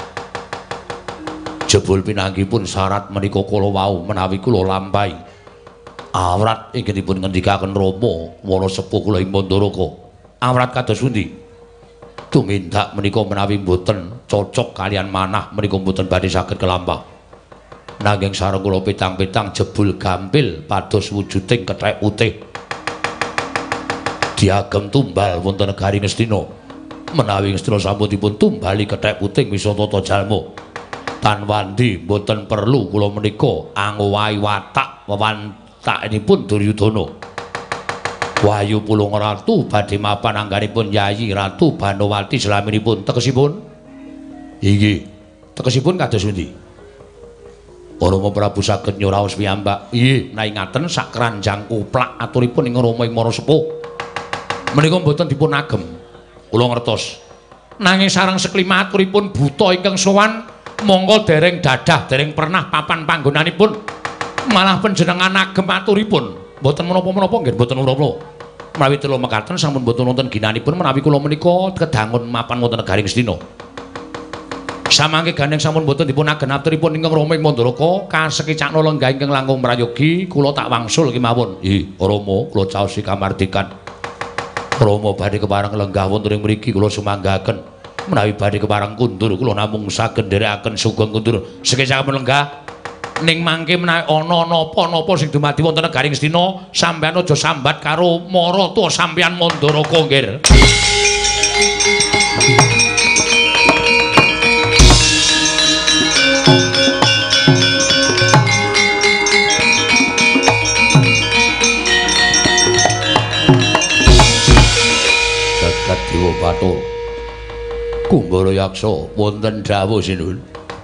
Jebul pinanggipun syarat menika kula wau menawi kula lampahi. Awrat ingkang dipun ngendikaken Rama Wana Sepuh kula ing Mandaraka. Awrat kados pundi? Tumindak menika menawi mboten cocok kalian manah menika mboten badhe saged kelampah. Nanging sareng kula petang-petang jebul gampil pados wujuding kethek putih. Diagem tumbal wonten negari Ngastina. Menawi Ngastina sampun dipun tumbali kethek putih wisa tata jalma. Tan wandi mboten perlu kula menika angowahi watak wewantakipun Duryudana. Wahyu Pulung Ratu badhe mapan angganipun Yayi Ratu Banowati slaminipun tekesipun. Inggih, tekesipun kados pundi? Rama Prabu saged nyuraos piyambak. Nggih, nai ngaten sak kranjang kuplak aturipun ing Rama ing Mara Sepuh. Menika mboten dipun agem. Kula ngertos. Nanging sareng seklimat aturipun buta ingkang sowan monggo dereng dadah, dereng pernah papan panggonanipun. Malah panjenengan agem aturipun. Mboten menapa-menapa nggih, mboten menapa. Menawi telu mekaten sampun mboten wonten ginanipun menawi kula menika kedangun mapan wonten negari Ngastina. Samangke gandeng sampun boten dipun agen aturipun ingkang Rama ing Mandaraka kasekicakna lenggah ingkang langkung prayogi kula tak wangsul kemawon. Nggih, Rama kula caosi kamardikan. Rama badhe kepareng lenggah wonten ing mriki kula sumanggaken. Menawi badhe kepareng kundur kula namung saged nderekaken sugeng kundur sekicakaken lenggah. Ning mangke menawi ana napa-napa sing dumadi wonten negari Ngastina sampeyan aja sambat karo Mara tuwa sampeyan Mandaraka nggih. Dewa Bathara Kumbara Yaksa wonten dawuh sinuwun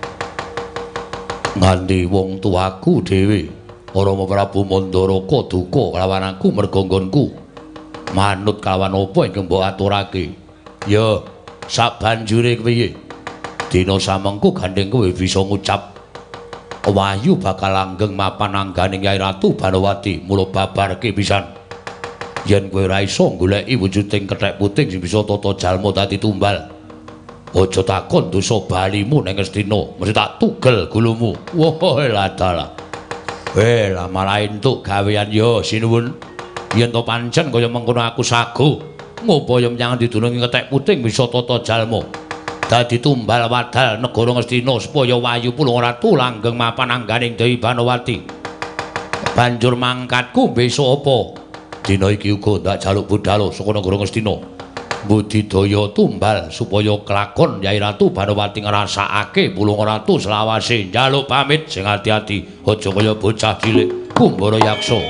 nganti wong tuaku dhewe Rama Prabu Mandaraka duka kelawan aku merga nggonku manut kalawan apa ingkang mbok aturake ya sabanjure kepiye dina samengko gandeng kowe bisa ngucap wahyu bakal langgeng mapan angganing Yai Ratu Banowati mula babarke pisan. Yen kowe ora iso goleki wujuding kethek putih sing bisa tata jalma dadi tumbal. Aja takon dosa balimu ning Ngastina, mesti tak tugel gulumu. Wah, lah dalah. Eh, lah malah entuk gawean ya sinuwun. Yen to pancen kaya mengkono aku sago, ngupaya menyang didunungi kethek putih bisa tata jalma. Dadi tumbal wadal negara Ngastina supaya Wahyu Pulung Ratu langgeng mapan angganing Dewi Banowati. Banjur mangkatku besok apa? Dina iki uga ndak jaluk budhal saka negara Ngastina. Budidaya tumbal supaya kelakon Yai Ratu Banowati ngrasakake Pulung Ratu selawase. Njaluk pamit sing ati-ati, aja kaya bocah cilik. Kumbara Yaksa.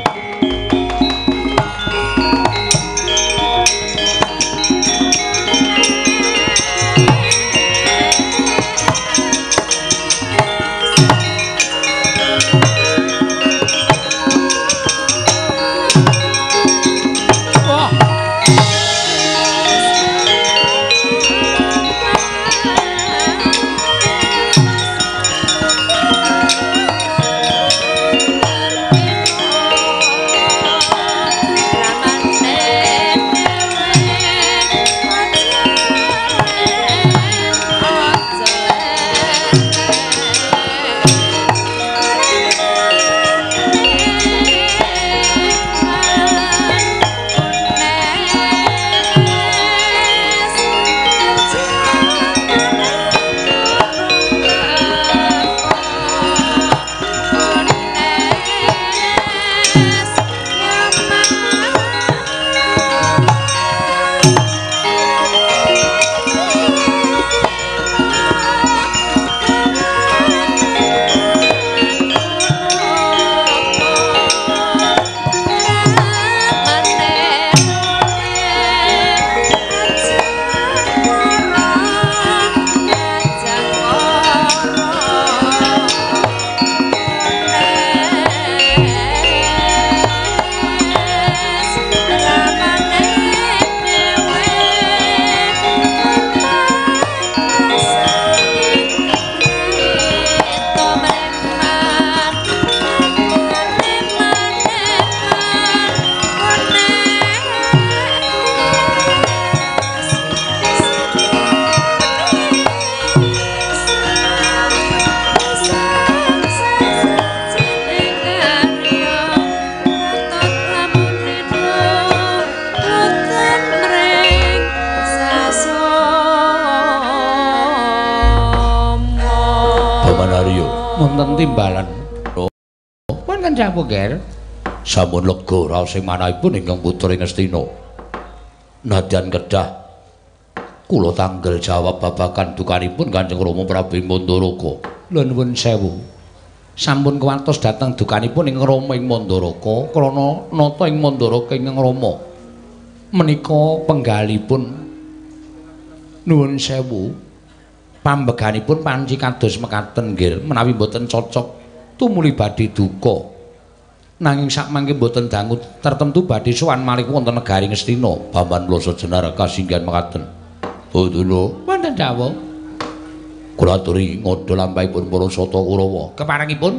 Manaryo wonten timbalan pun Kancaku Ger sampun lega raos ing manahipun ingkang putra Ngastina nadyan kedah kula tanggel jawab babagan dukanipun Kanjeng Rama Prabu Mandaraka lha nuwun sewu sampun kuwatos dhateng dukanipun ing Rama ing Mandaraka krana nata ing Mandaraka ing Rama menika penggalipun nuwun sewu pambeganipun panci kados mekaten nggih menawi boten cocok tumuli badhe duka nanging sakmangke boten dangu tertentu badhe sowan malih wonten negari Ngastina Baman kula sejenar kasinggihan mekaten Badula wonten dawuh kula aturi ngodha lampahipun para sata Kurawa keparengipun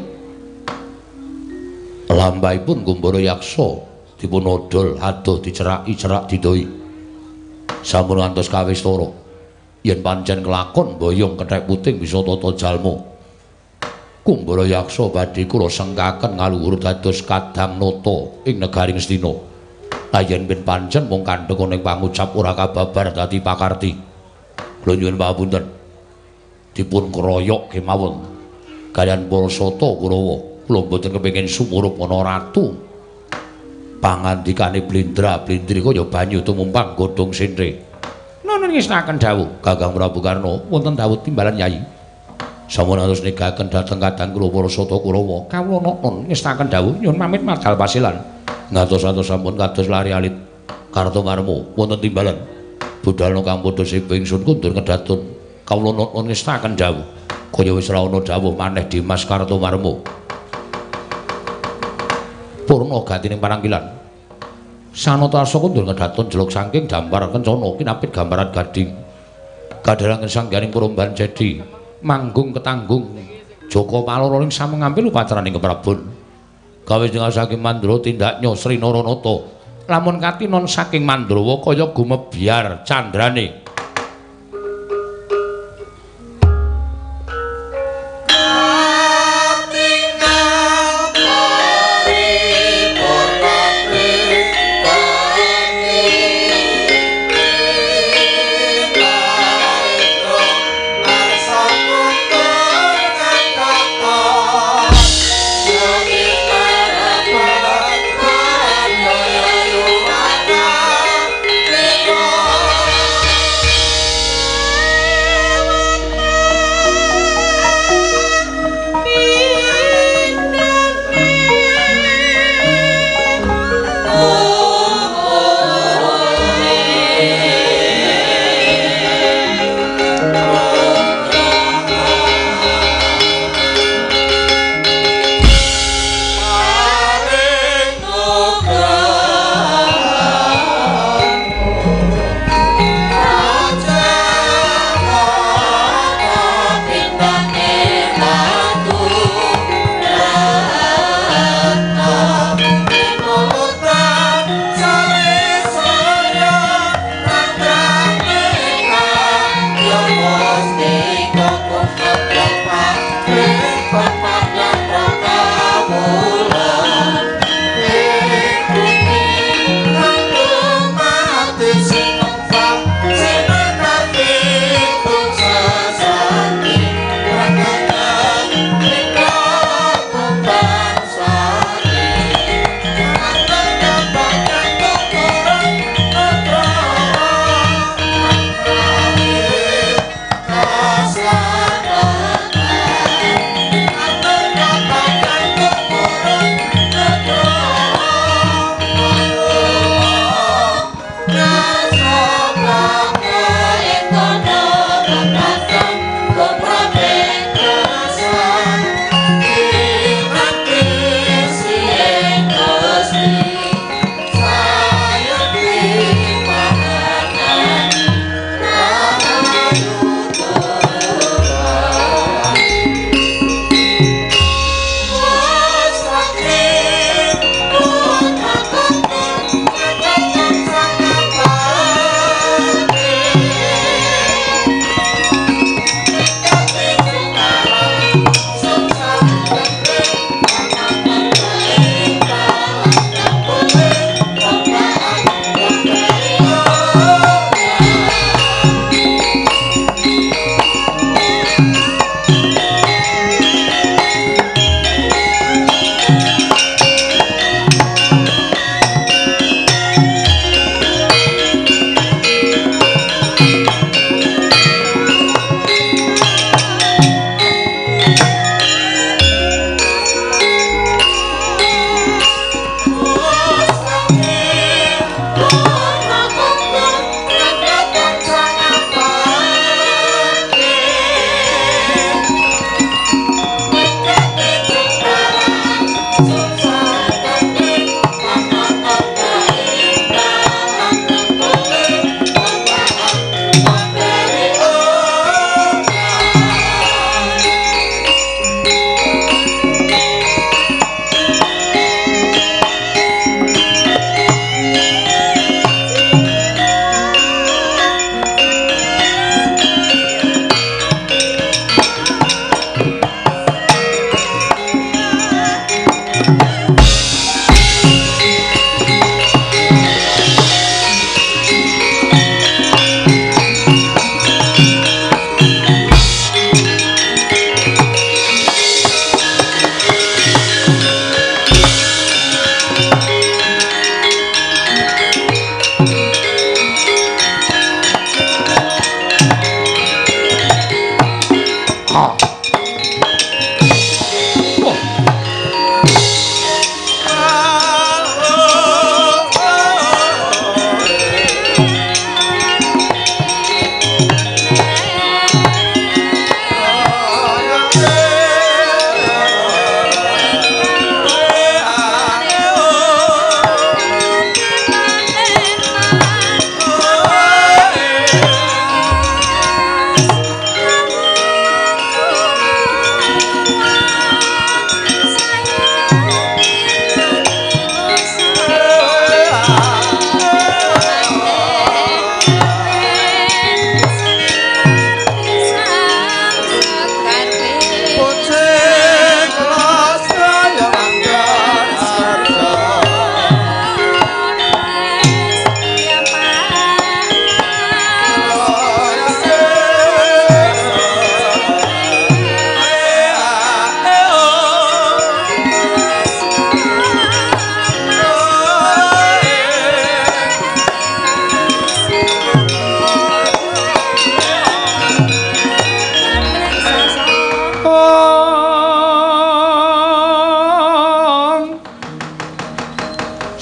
lampahipun Kumbara Yaksa dipun odol adoh diceraki cerak didoi sampun ngantos kawistara yen pancen kelakon boyong kethek puting bisa tata jalma Kumbara Yaksa badhe kula sengkaken ngaluhur dados kadang nata ing negari Ngastina la yen ben pancen mung kandheng ning pangucap ora kababar dadi pakarti kula nyuwun pamunten dipun keroyok kemawon kaliyan para sata Kurawa kula mboten kepengin sumurup ana ratu pangandikane blendra-blendri kaya banyu tumumpang godhong sentre Nonon ngestaken dawuh Kakang Prabu Karna wonten dawuh timbalan Yayi sampun atus negaken dhateng kadang kula para sata Kurawa kawula nonon ngestaken dawuh nyuwun pamit madhal pasilan ngatos-atos sampun kados lari alit Kartomarma wonten timbalan budal kang padha sepe ingsun kundur kedatun kawula nonon ngestaken dawuh kaya wis ora ana dawuh maneh Dimas Kartomarma purna gatining pananggilan Sanata asa kundur ngedatun jeluk saking dampar kencana kinapit gambaran gading kadharangan sangganing Purumban Cedi manggung ketanggung Joko Paloro ing samungampil upacaraning keprabon gawe jeneng saking Mandra tindaknya Sri Naranata lamun katinon saking Mandrawa kaya gumebyar candrane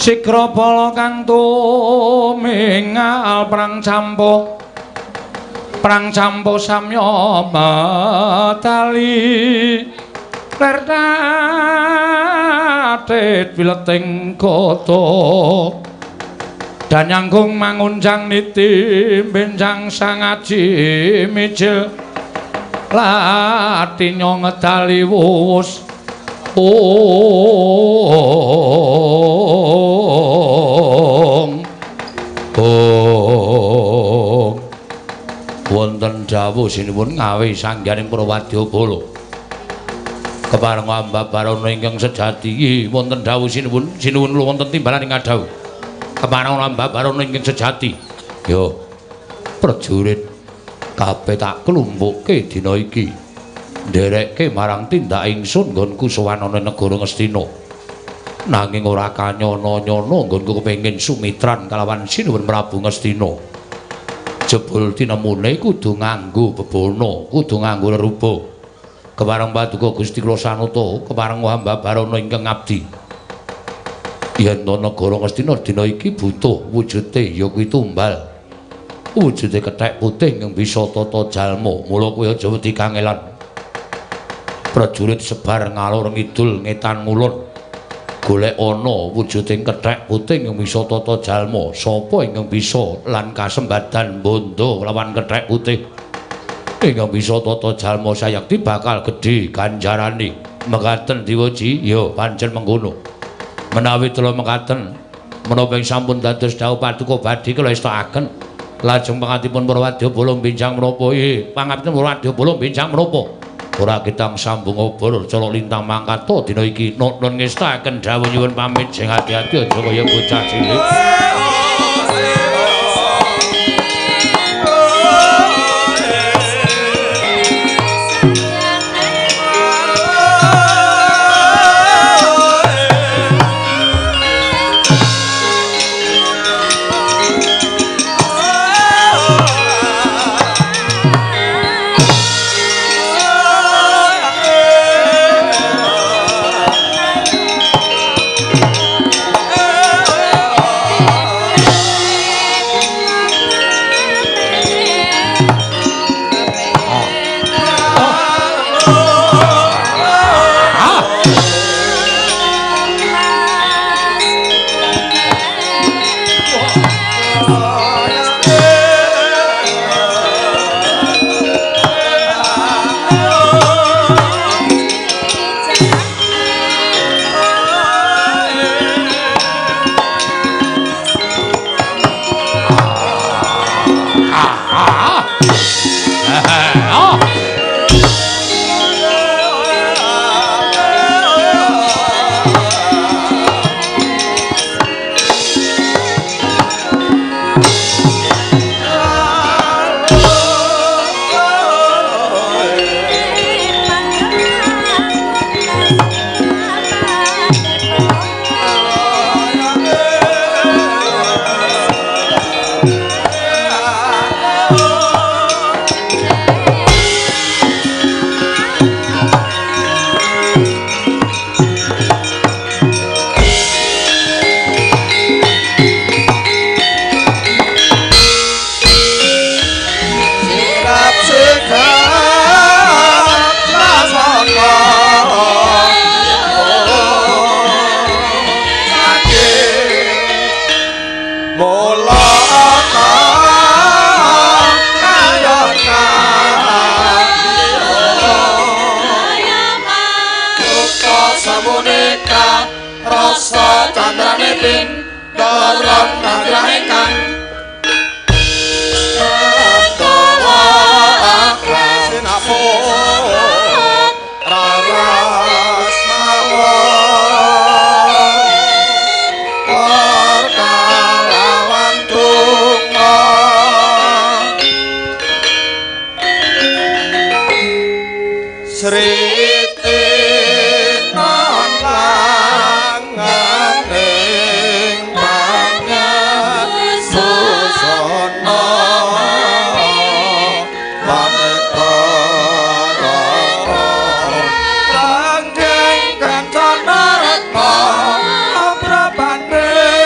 Sigra pala kang tumingal prang campo prang campo samya matali lertatit wileting kota danyanggung mangunjang niti benjang sangaji mijil latinyo ngedali wus ong ong wonten dawuh sinipun ngawi sangganing para wadyabala kepareng ambabarana ingkang sejati wonten dawuh sinipun sinuwun kula wonten timbalan ing adhawuh kepareng ambabarana ingkang sejati yo prajurit kabeh tak klumpukke dina iki nderekke marang tindak ingsun nggonku sowan ana negara Ngastina nanging ora kanyana-nyana nggonku kepengin sumitran kalawan sinuwun Prabu Ngastina jebul tinemune kudu nganggo bebono kudu nganggo rerupa kepareng paduka Gusti kula sanuta kepareng ambabarana ingkang abdi yen ana negara Ngastina dina iki butuh wujude ya kuwi tumbal wujude kethek putih yang bisa tata jalma mula kowe aja wedi kangelan prajurit sebar ngalor ngidul ngetan ngulon golek ana wujuding kethek putih yang bisa tata jalma sapa ingkang bisa lan kasembadan bondo lawan kethek putih ingkang bisa tata jalma sayekti bakal gedhe ganjarane mekaten Diwaji ya pancen mengkono menawi tela mekaten menapa ing sampun dados dawuh paduka badhe kula estakaken lajeng pangantipun para wadyabala benjang menapa nggih pangantipun para wadyabala benjang menapa ora kitang sambung obor cala lintang mangkata dina iki nun ngestaken dawuh nyuwun pamit sing ati-ati aja kaya bocah cilik Langgeng kantana retno, abrabane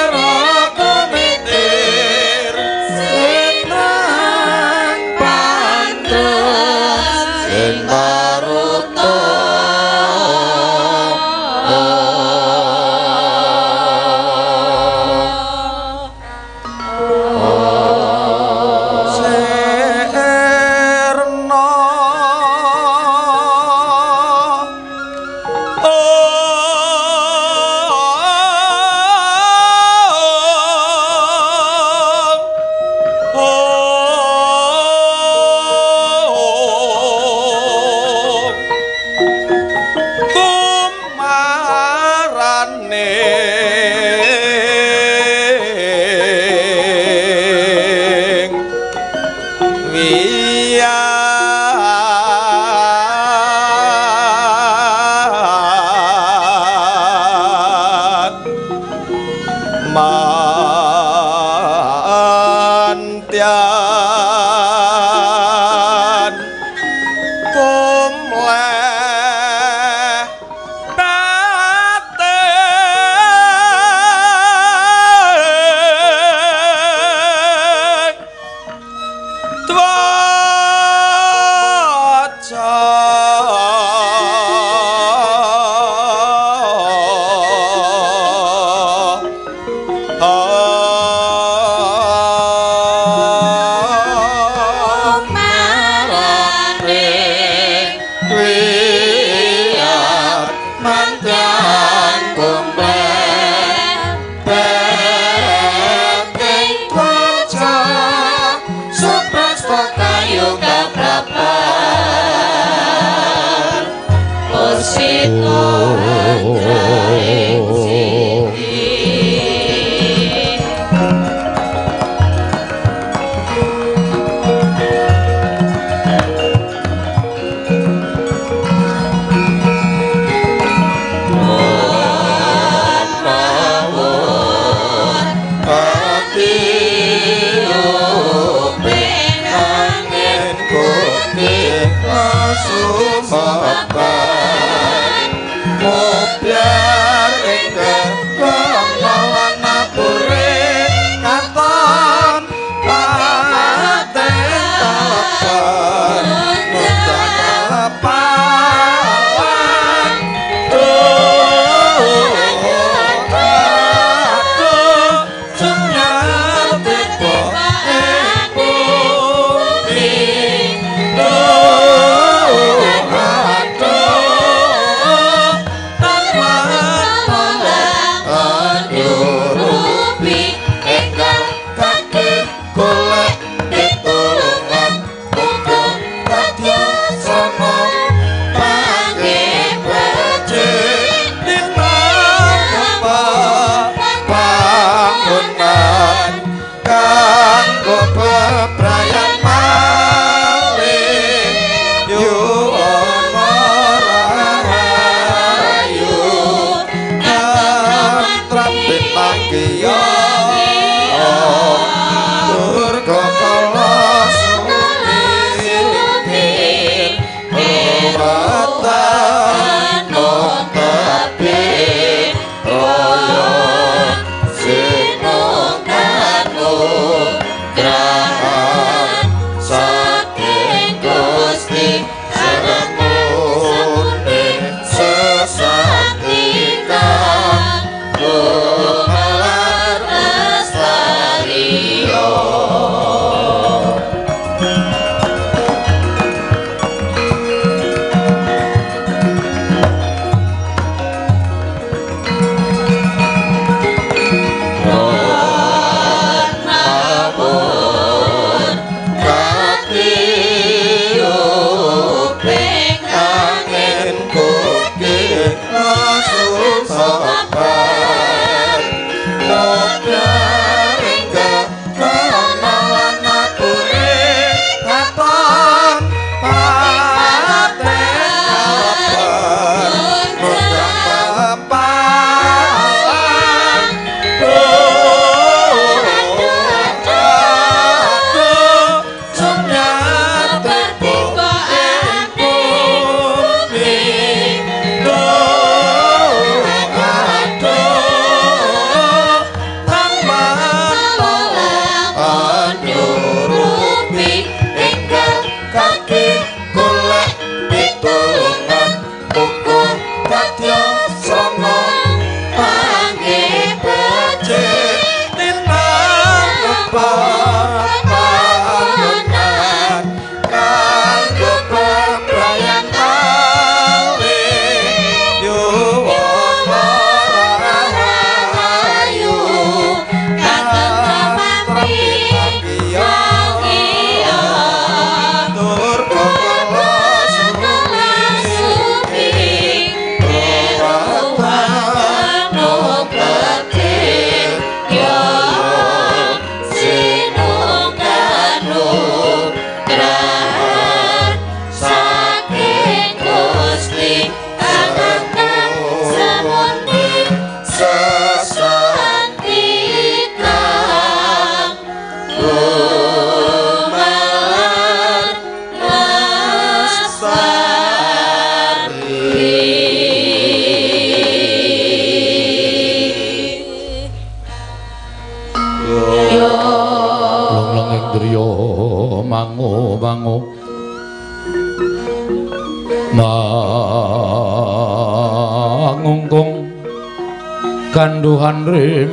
mangungkung kanduhan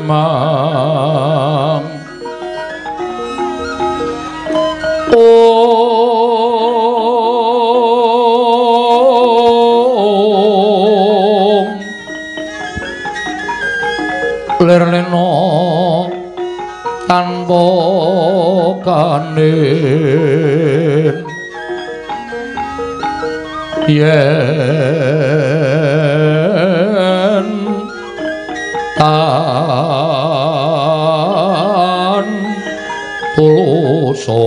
remang om lerleno tanpa kanin yen tan puluso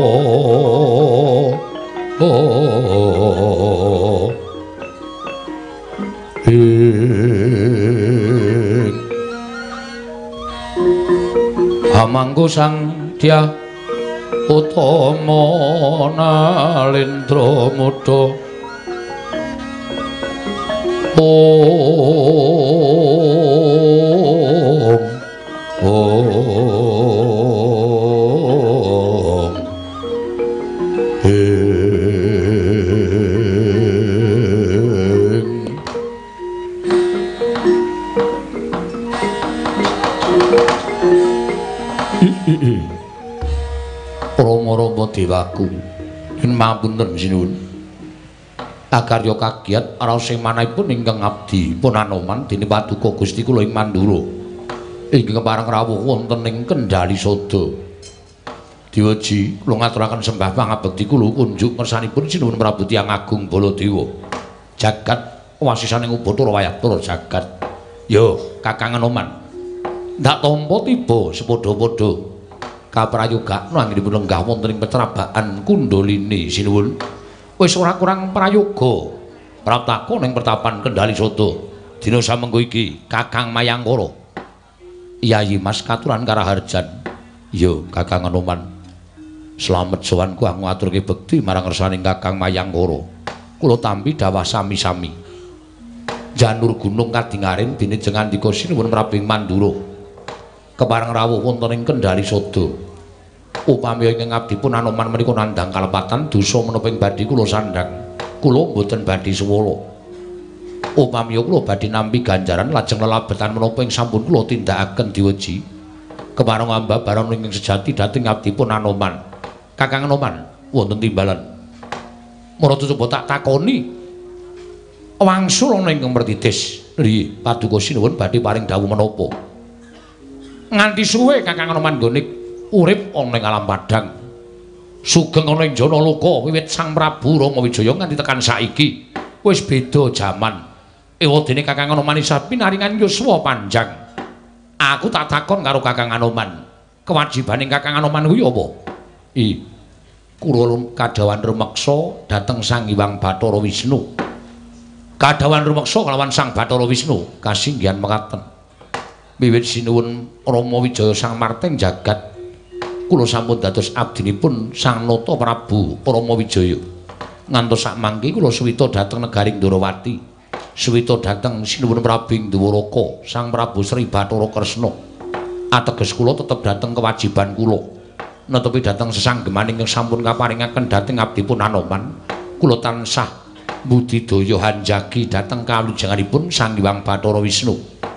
amangku sang dia utama nalendra muda om om ing Rama-rama dewaku yen mapunten sinuwun agarya kagiat raos sing manahipun ingkang abdi pun anoman dene paduka Gusti kula ing Mandura inggih kepareng rawuh wonten ing Kendhali Sada diweji kula ngaturaken sembah pangabekti kula kunjuk ngersanipun sinuwun Prabu Tiyang Agung Baladewa jagat wasisaning Ubathara Wayatara jagat yo Kakang Anoman ndak tampa tiba sepadha-padha kaprayogakna anggenipun lenggah wonten ing Petrabaan Kundalini sinuwun wis ora kurang prayoga praptaka ning pertapan Kendhali Sada dina samengko iki Kakang Mayangkara Yayi Mas katuran karaharjan yo Kakang Anoman slamet sowanku aku ngaturke bekti marang ngersaning Kakang Mayangkara kula tampi dawah sami-sami janur gunung kadingaren dene jengandika sinuwun Prabu Mandura kepareng rawuh wonten ing Kendhali Sada upami ingkang abdi pun Anoman menika nandhang kalepatan dosa menapa ing badhe kula sandhang kula mboten badhe suwala upami kula badhe nampi ganjaran lajeng lelabetan menapa ing sampun kula tindakaken diweji kepareng ambabaran ingkang sejati dhateng abdi pun Anoman Kakang Anoman wonten timbalan marata coba tak takoni wangsul ana ingkang mertitis nggih paduka sinuwun badhe paring dawuh menapa nganti suwe Kakang Anoman nggone urip ana ing alam padhang sugeng ana ing jana loka wiwit Sang Prabu Ramawijaya nganti tekan saiki wis beda jaman ewadene Kakang Anoman isa pinaringan yuswa panjang aku tak takon karo Kakang Anoman kewajibaning Kakang Anoman kuwi apa i kula kadhawan rumeksa dhateng Sang Hyang Bathara Wisnu kadhawan rumeksa kelawan Sang Bathara Wisnu kasinggihan mekaten wiwit sinuwun Ramawijaya Sang Marteng jagat kula sampun dados abdinipun Sang Nata Prabu Ramawijaya ngantos sak mangke kula suwita dhateng negaring Ndarawati suwita dhateng sinuwun Prabu Dwaraka Sang Prabu Sri Bathara Kresna ateges kula tetep dhateng kewajiban kula netepi dhateng sesanggeman ingkang sampun kaparingaken dhateng abdipun Anoman kula tansah budidaya hanjagi dhateng kawilujenganipun Sang Hyang Bathara Wisnu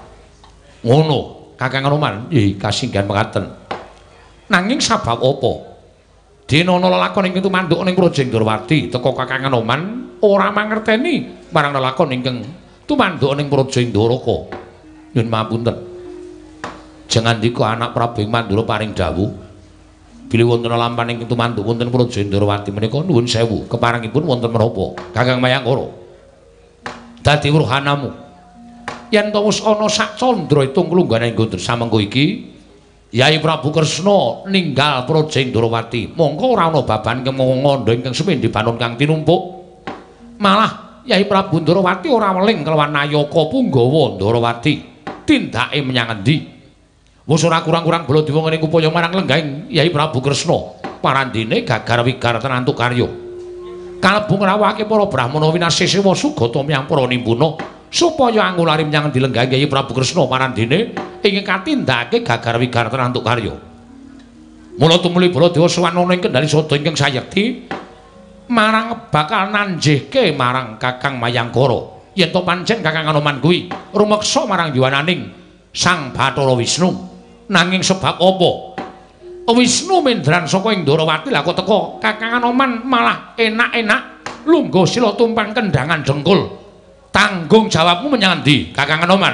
ngono Kakang Anoman nggih kasinggihan mekaten nanging sabab apa dina ana lelakon ingkang tumanduk ning Projeng Ndrawati teka Kakang Anoman ora mangerteni marang lelakon ingkang tumanduk ning Projeng Ndwaraka nyuwun mapunten jengandika anak Prabu Mandura paring dawuh bilih wonten lampahan ingkang tumanduk wonten Projeng Ndrawati menika nuwun sewu keparengipun wonten menapa Kakang Mayangkara dadi wruhanamu yen to wis ana sak candra itung klungganing nggonten samengko iki Yai Prabu Kresna ninggal Projeng Ndrawati mongko ora ana baban kemongondho ingkang semendhe banun kang tinumpuk malah Yai Prabu Ndrawati ora weling kelawan Nayaka Punggawa Ndrawati tindake menyang endi wis ora kurang-kurang Baladewa ngene upaya marang lenggahing Yai Prabu Kresna parandene gagar wigar tenantu karya kalebu ngrawuhake para brahmana winasesiwa sugata miyang para nimbuna supaya anggulari menyang dilenggahi Yai Prabu Kresna marandene ingkang katindakake gagar wigar tenantu karya. Mula tumuli Baladewa sowan ana ing Kendhali Sada ingkang sayekti marang bakal nanjihke marang Kakang Mayangkara yen to pancen Kakang Anoman kuwi rumeksa marang yuwananing Sang Bathara Wisnu nanging sebab apa Wisnu mendran saka ing Ndarawati lah kok teka Kakang Anoman malah enak-enak lungguh sila tumpang kendangan dengkul tanggung jawabmu menyang ndi Kakang Anoman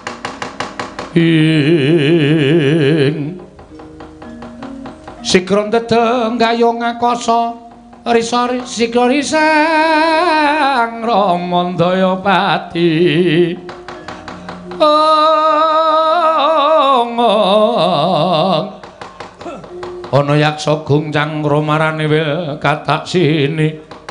ing Sikron teteng gayung ngakasa risori sikori sang Ramandaya pati ong ana yaksa gungcang romarane katak sini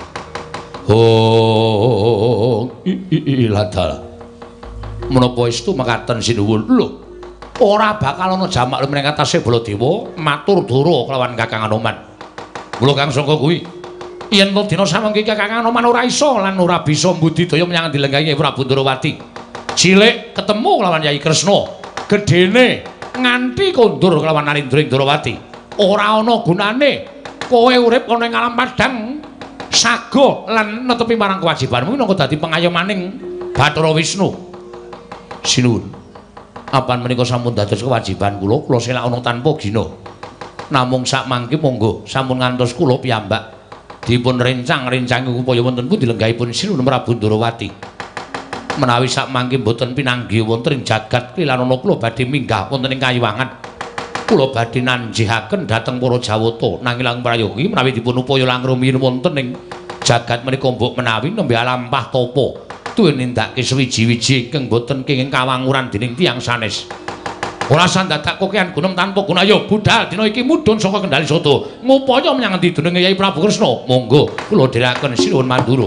oh iladal menapa estu mekaten sinuwun lho ora bakal ana jamak lumrih atase Baladewa matur dura kelawan Kakang Anoman mula Kang Sangka kuwi yen to dina samangke Kakang Anoman ora iso lan ora bisa mbudidaya menyang dilenggahi Prabu Ndarawati cilik ketemu kelawan Yai Kresna gedene nganti kondur kelawan Narendra Ndarawati ora ana gunane kowe urip ana ing alam padang sago lan netepi marang kewajibanmu minangka dadi pengayomaning Bathara Wisnu sinuwun apan menika sampun dados kewajiban kula kula selak ana tanpa gina namung sak mangke monggo sampun ngantos kula piyambak dipun rencang-rencangi upaya wonten pundi lenggahipun Sinuwun Prabu Ndarawati menawi sak mangke boten pinanggih wonten ing jagat lan ana kula badhe minggah wonten ing Kayuwangan kula badhe nanjihaken dhateng para Jawata nanging lang prayogi menawi dipun upaya langrumiyin wonten ing jagat menika mbok menawi nembe alampah tapa duwe nindakake suwiji-wiji ingkang boten kenging kawanguran dening tiyang sanes ora sandadak kokean gunem tanpa guna ayo budal dina iki mudhun saka Kendali Soto ngupaya menyang endi dening Yai Prabu Kresna monggo kula dherekaken sinuwun mandura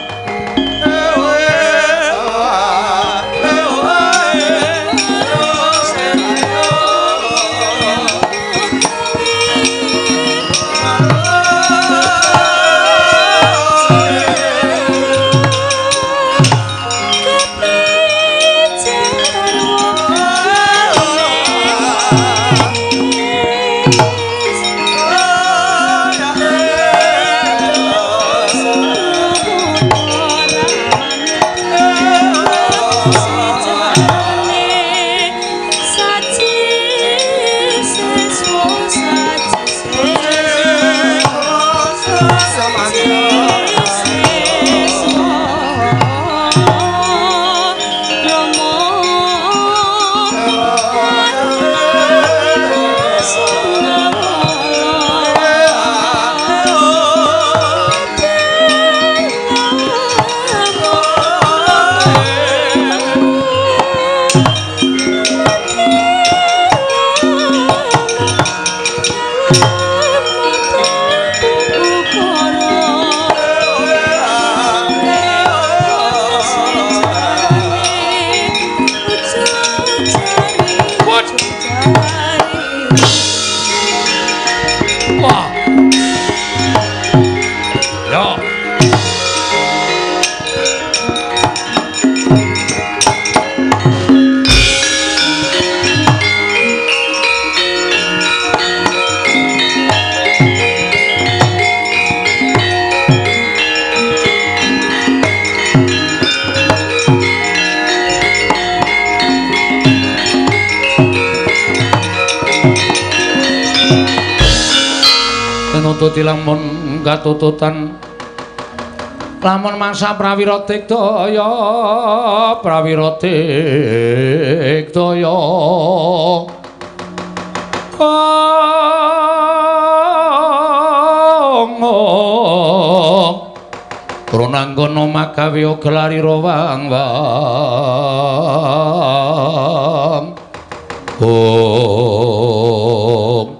tilang mun katututan lamun mangsa prawira digdaya prawira digdaya oh Prananggana magawe gelari rawang-wang oh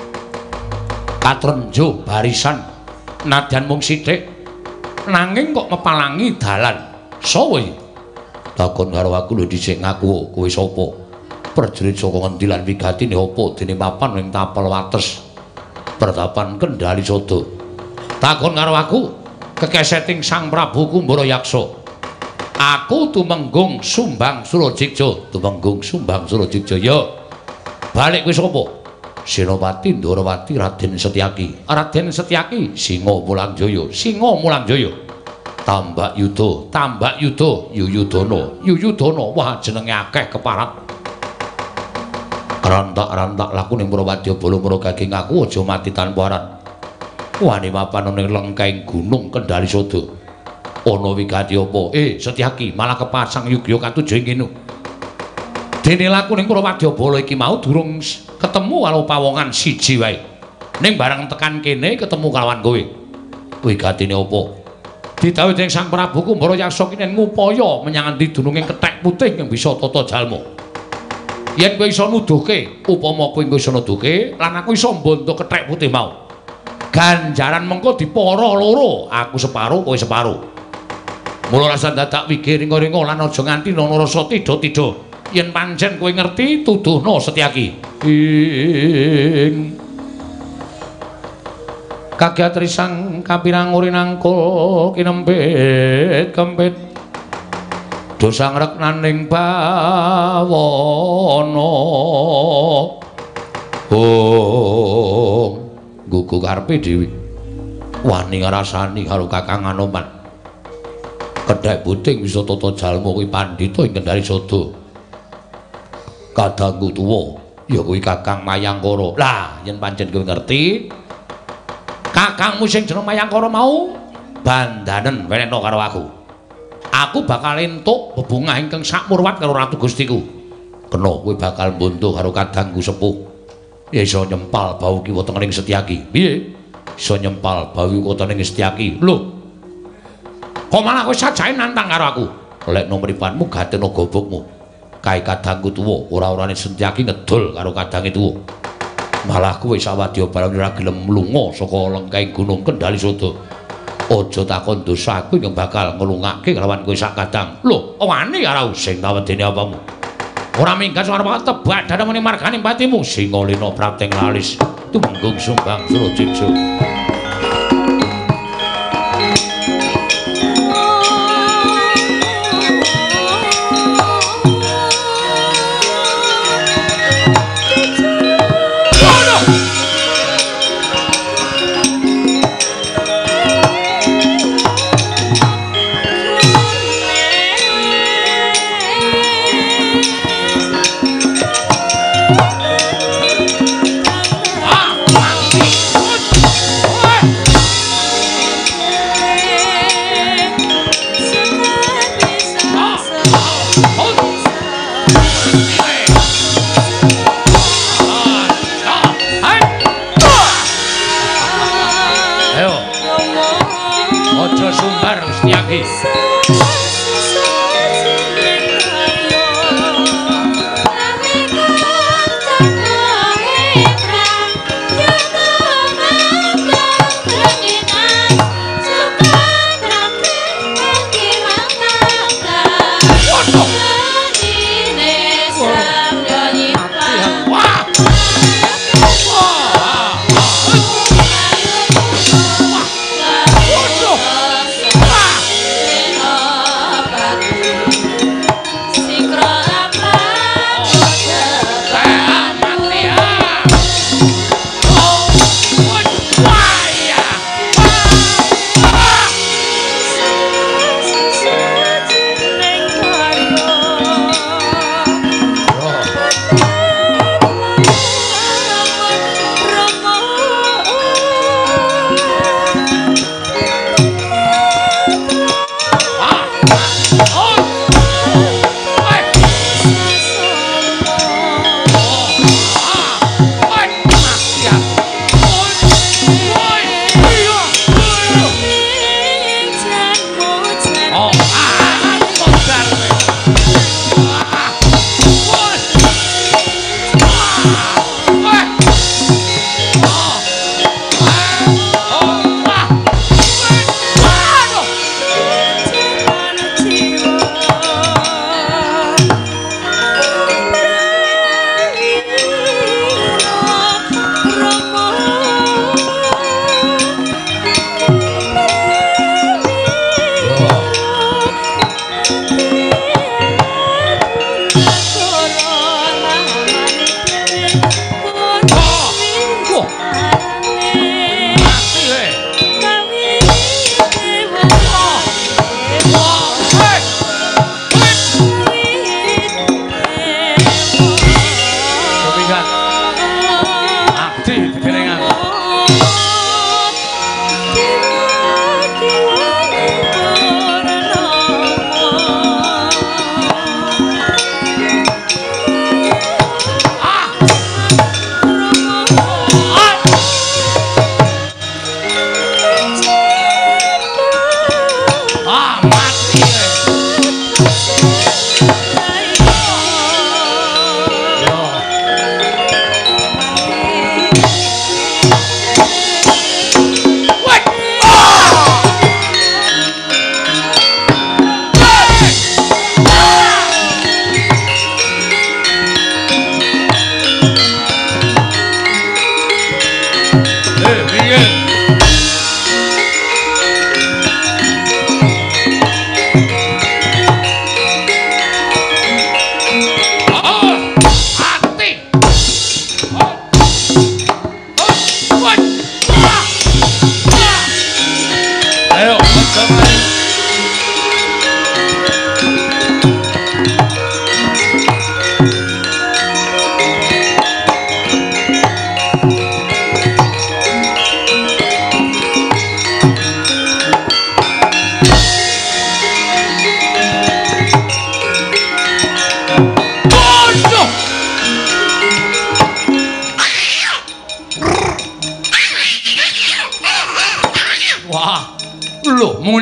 katrenjo barisan nadyan mung sithik nanging kok mepalangi dalan sapa iki takon karo aku lho dhisik ngaku kowe sapa prajurit saka ngendi lan wigatine apa dene mapan ing tapel wates pertapan Kendali Soto takon karo aku kekeseting Sang Prabu Kumbara Yaksa aku tumenggung Sumbang Surajigja tumenggung Sumbang Surajigja ya balik kowe sapa Senopati Ndorowati Raden Setyaki. Raden Setyaki Singa Mulangjaya, Singa Mulangjaya. Tambak Yuda, Tambak Yuda, Yuyudana, Yuyudana. Wah jenenge akeh keparat. Rantak-rantak laku ning Prawadya Bala Maragaging aku aja mati tanpa aran. Wani mapan ning lengkeng gunung Kendali Sada. Ana wigati apa? Eh, Setyaki malah kepasang yugya katujuh ngene. Dene laku ning Prawadya Bala iki mau durung ketemu karo pawongan siji wae. Ning bareng tekan kene ketemu kalawan kowe. Wigatine apa? Didhawuhi dening Sang Prabu Kumbara Yaksa kinen ngupaya menyang endi dununging kethek putih yang bisa tata jalma. Yen kowe iso nuduhke, upama kowe iso nuduhke lan aku iso mbantu kethek putih mau. Ganjaran mengko dipara loro, aku separo, kowe separo. Mula rasa dadak wigih ringa-ringa lan aja nganti ana rasa tida-tida. Yen pancen kowe ngerti, tuduhna Setyaki. Ing kagiat risang kapirang urinangkul kinempit kempit dosa ngreknaning bawana oh gugu karepe dhewe wani ngrasani karo Kakang Anoman kedhek puting bisa tata jalma kuwi pandhita ing Kendari Sada kadangku tuwa ya kuwi Kakang Mayangkara. Lah yen pancen kowe ngerti kakangmu sing jeneng Mayangkara mau bandanen wenehna karo aku. Aku bakal entuk bebungah ingkang sakmurwat karo Ratu Gustiku. Kena kowe bakal mbuntuh karo kadangku sepuh. Ya iso nyempal bau kiwa tengening Setyaki. Piye? Iso nyempal bau kiwa tengening Setyaki. Lho. Kok malah kowe sajake nantang karo aku? Lek nomripanmu gatena gobokmu. Kae kadangku tuwa, ora-orane Setyaki ngedol karo kadange tuwa. Malah kowe sawadya barang ora gelem mlunga saka lengkeng gunung Kendali Sada. Aja takon dosaku yang bakal ngelungake kelawan kowe sak kadang. Lho, wani karo sing tawedene apamu? Ora minggat sarwa tebak dadamane marganing patimu Singalena Prateng Lalis tumenggung sumbang Surajeja. Thank you.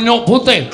nyobute.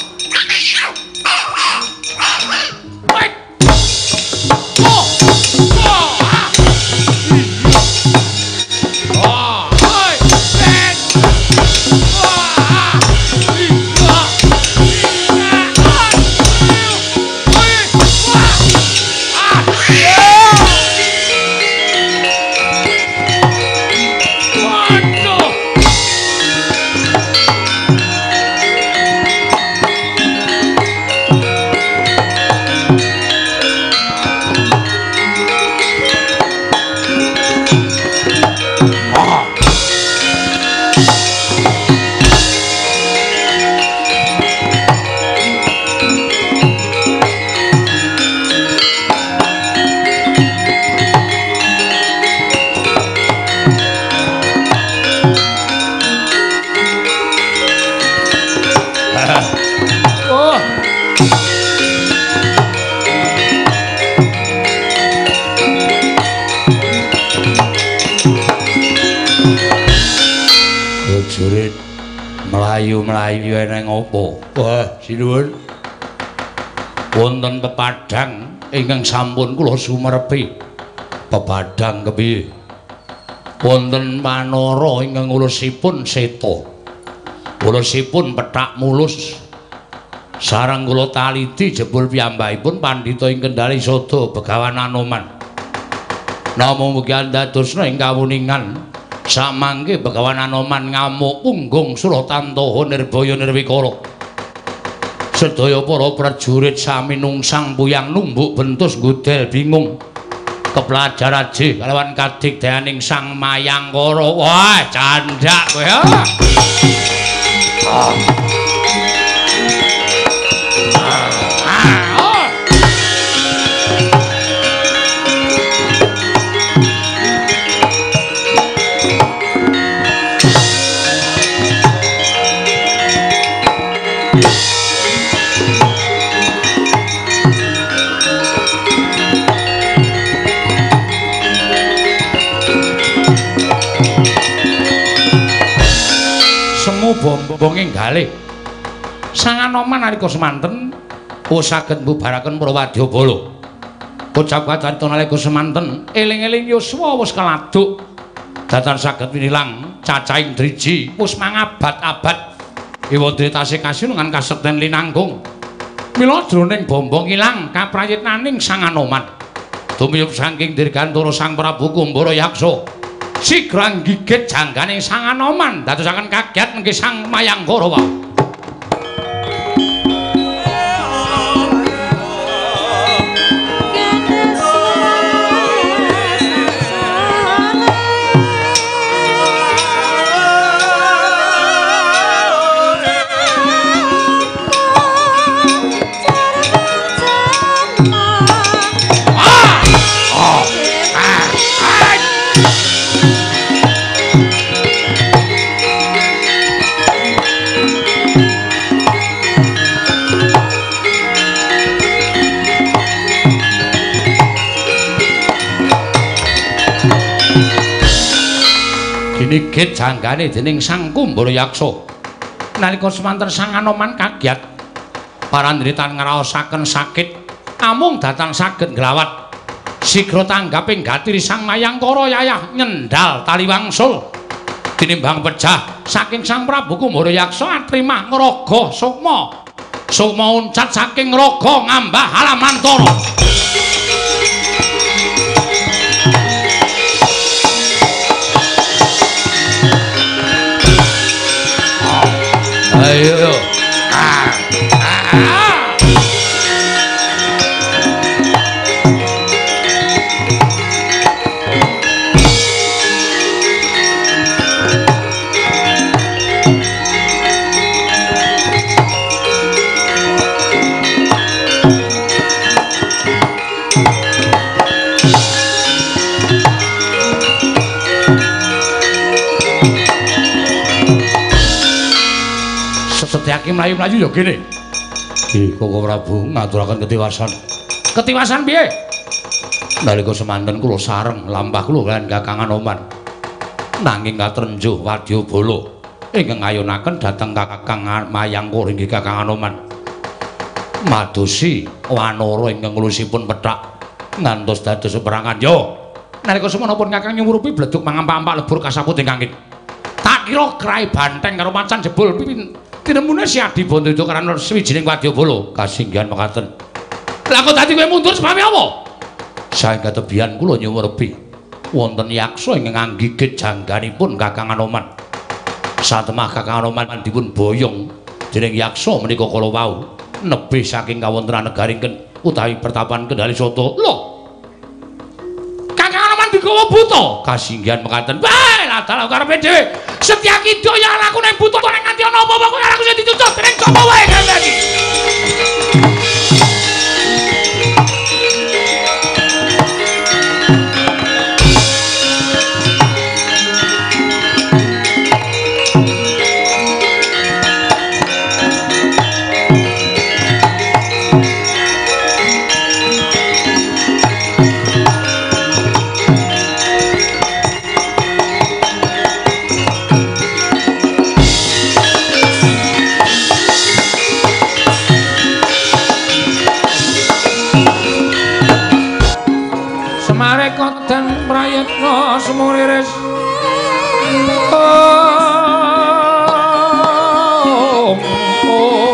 Melayu-melayu eneng opo? Wah, sinuwun. Wonten pepadang ingkang sampun kula sumerepi. Pepadang kepiye? Wonten manara ingkang ulusipun seta. Ulusipun pethak mulus. Sareng kula taliti jebul piyambakipun pandhita ing Kendari Sada Begawan Anoman. Namung mugi andadosna ing kawuningan samangke Begawan Anoman ngamuk punggung Suratantaha nirbaya nirwikara. Sedaya para prajurit sami nungsang puyang numbuk bentus ngudel bingung. Kepelajar aji kalawan kadigdayaning Sang Mayangkara. Wah, candhak kowe. Ah. Bombong enggalih Sang Anoman nalika semanten wis saged mbubaraken para wadyabala. Kocap kacarita nalika semanten eling-eling yuswa wis kaladuk datan saged winilang cacahing driji wis mangabad-abad iwandri tasih kasinungan kasekten linanggung. Mila jroning bombong ilang kaprayitnaning Sang Anoman tumiyup saking dirgantara Sang Prabu Kumbara Yaksa sigrang gigit janggane Sang Anoman dadosaken kaget mengki Sang Mayangkara wae. Nigit janggane dening Sang Kumbara Yaksa. Nalika semanten Sang Anoman kagiat parandritan ngraosaken sakit amung datang saged nglawat sigra tanggaping gatiri Sang Mayangkara yayah nyendal tali wangsul tinimbang pecah saking Sang Prabu Kumbara Yaksa atrimah ngraga sukma sukma uncat saking raga ngambah Halamantara. Ayo. Ah. Ah. Setyaki mlayu-mlayu ya kene. Nggih, Koko Prabu ngaturaken ketiwasan. Ketiwasan piye? Nalika semanten kula sareng lampah kula lan Kakang Anoman. Nanging katrenjuh wadyabala ingkang ngayunaken dhateng Kakang Mayangkura inggih Kakang Anoman. Madosi wanara ingkang nglusipun pethak ngantos dados peperangan. Yo, nalika semenapa Kakang nyumurupi bledug mangampak-ampak lebur kasaput ing angin. Tak kira krai banteng karo macan jebul pipin tinemune si Adi Bandara karana sawijining wadyabala kasinggihan mekaten. Lah kok dadi kowe mundur sebab apa? Saeng katebian kula nyumurupi wonten yaksa ingkang nggigit jangganipun Kakang Anoman. Satemah Kakang Anoman dipun boyong dening yaksa menika kala wau nebih saking kawontenan negaringken utawi pertapan Kendali Soto. Lho, Kakang Anoman digawa buta kasinggihan mekaten. Bae lah dalan karepe dhewe. Setyaki daya anakku ning buta ning nganti ana apa-apa kowe anakku sing dicucuk dening sapa wae kan iki. Dan prayatna semuriris om om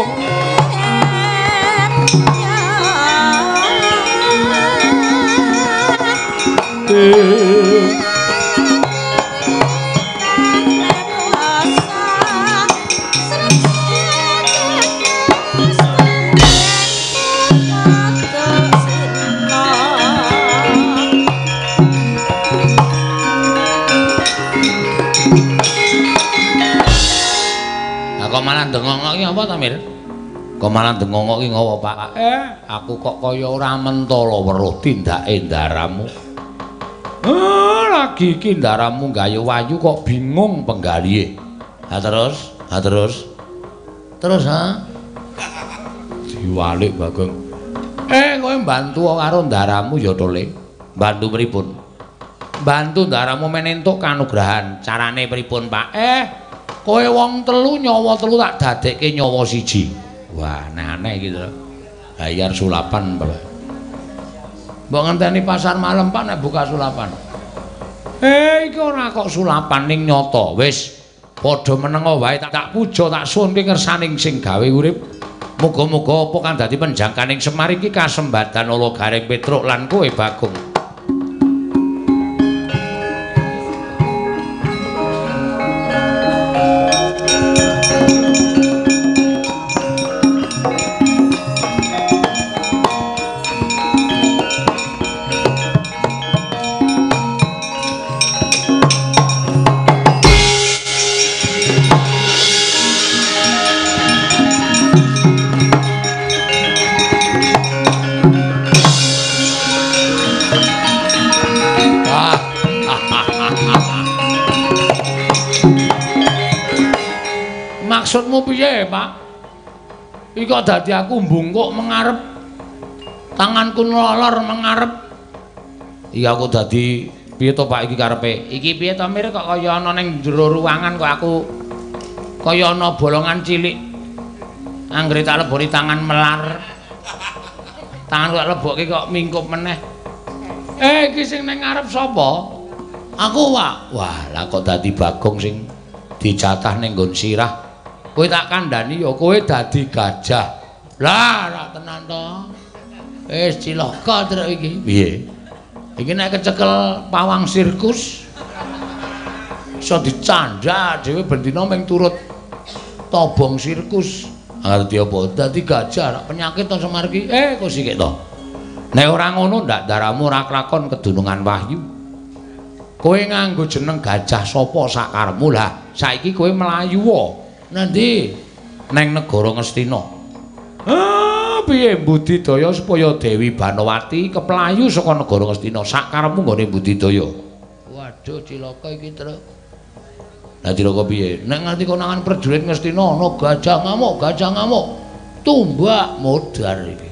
ndengok iki apa ta, Mir? Kok malah ndengok iki ngopo, Pak? Eh, aku kok kaya ora mentala weruh tindake ndaramu. Eh, lagi iki ndaramu gayu wayu kok bingung penggalihe. Ha terus? Ha terus? Terus ha? Diwalik Bagong. Eh, kowe mbantu karo ndaramu ya to, Le? Bantu pripun? Bantu ndaramu men entuk kanugrahan. Carane pripun, Pak? Eh, kowe wong telu nyawa telu tak dadekke nyawa siji. Wah, aneh-aneh iki to. Bayar sulapan, Bapak. Mbok ngenteni pasar malam Pak nek buka sulapan. Eh, iki ora kok sulapan ning nyata. Wis padha menenga wae tak, tak puja tak suwunke ngersaning sing gawe urip. Muga-muga apa kang dadi penjangkaning Semar iki kasembadan ala Garing Petruk lan kowe Bagong. Maksudmu piye, Pak? Iki kok dadi aku mbungkuk mengarep. Tanganku nolor mengarep. Iki aku dadi piye to, Pak, iki karepe? Iki piye to, Mir, kok kaya ana ning jero ruangan kok aku kaya ana bolongan cilik. Anggere tak leboni tangan melar. Tangan kok lebokke kok mingkup meneh. Eh, iki sing ning ngarep sapa? Aku, Pak. Wah, lah kok dadi Bagong sing dicatah ning nggon sirah. Kowe tak kandhani ya kowe dadi gajah. Lah, ora tenan to. Wis cilaka truk iki. Piye? Iki nek kecekel pawang sirkus iso dicandha dhewe ben dina ming turut tobong sirkus. Ngerti apa? Dadi gajah penyakit to Semar iki. Eh, kok sik to. Nek ora ngono ndak daramu ora klakon kedunungan wahyu. Kowe nganggo jeneng gajah sapa sakarepmu lah. Saiki kowe mlayu wae. Nanti neng negara Ngastina. Ah, piye budidaya supaya Dewi Banowati keplayu saka negara Ngastina sakarepmu nggone budidaya. Waduh, cilaka iki, Truk. Lah cilaka piye? Nek nganti konangan prajurit Ngastina ana gajah ngamuk, gajah ngamuk. Tumbak modar iki.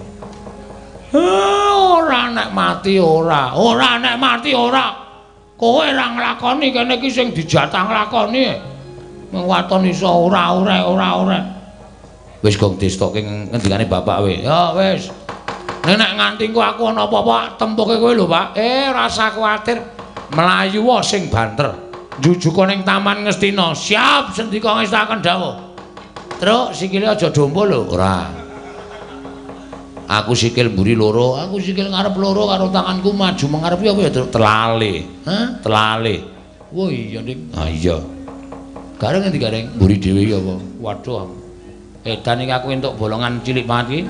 Ah, ora nek mati ora, ora nek mati ora. Kowe ora nglakoni kene iki sing dijatah nglakoni. Waton iso ora-ora ora-ora. Wis gong distokke ngendikane bapak we. Ya wis. Nek nek nganti ku aku ana apa-apa tempuke kowe lho, Pak. Eh, rasa kuwatir. Melayu wae sing banter. Jujuka ning Taman Ngastina. Siap sendika ngestaken dawuh. Truk sikile aja dompo lho. Ora. Aku sikil mburi loro, aku sikil ngarep loro karo tanganku maju mengarep ya apa ya telale. Hah? Telale. Wah iya, Dik. Ah iya. Gareng ngendi gareng? Mburi dhewe ya apa? Waduh. Edan iki aku entuk bolongan cilik banget iki.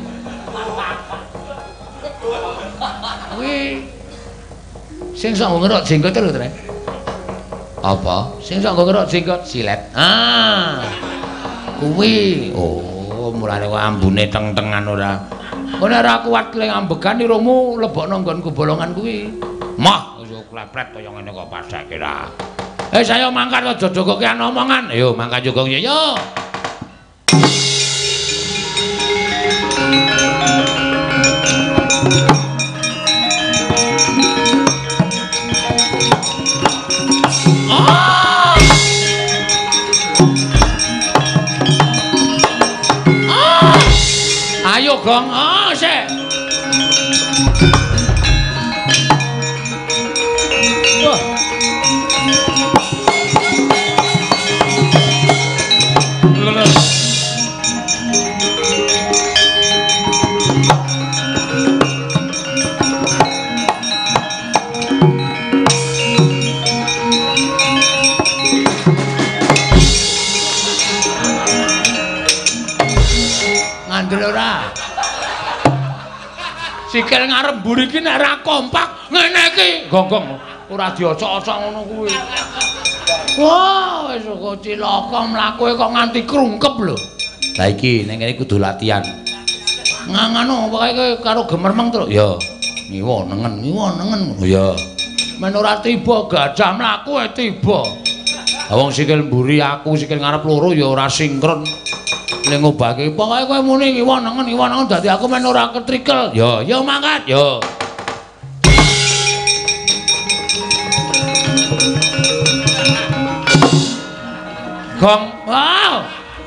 Kuwi sing sok ngerok jenggot lho, Tre. Apa? Sing sok ngerok jenggot silet. Ah. Kuwi. Oh, mulane kok ambune teng-tengan ora. Kok nek ora kuat le ngambegan irungmu lebokno nggonku bolongan kuwi. Mah, wis klepret kaya ngene kok padake ra. Eh saya mangkat aja jogoke ana omongan. Ayo mangkat jogong ya yo. Ayo gong, oh sik. Wah. Ngandel ora? Sikil ngarep mburi iki nek ora kompak ngene iki. Gonggong ora diocok-ocok ngono kuwi. Wah, wis kok cilaka mlakuke kok nganti krungkep lho. Lah iki ning kene kudu latihan. Ngangano pokoke karo gemermeng terus. Ya, ngiwa nengen, ngiwa nengen. Oh ya. Men ora tiba gajah mlaku e tiba. Lah wong sikil mburi aku sikil ngarep loro ya ora sinkron. Ning ngobake pokoke kowe muni ngiwa nengen, ngiwa nengen dadi aku men ora ketrikel. Ya, ya mangkat, ya. Gong. Wow.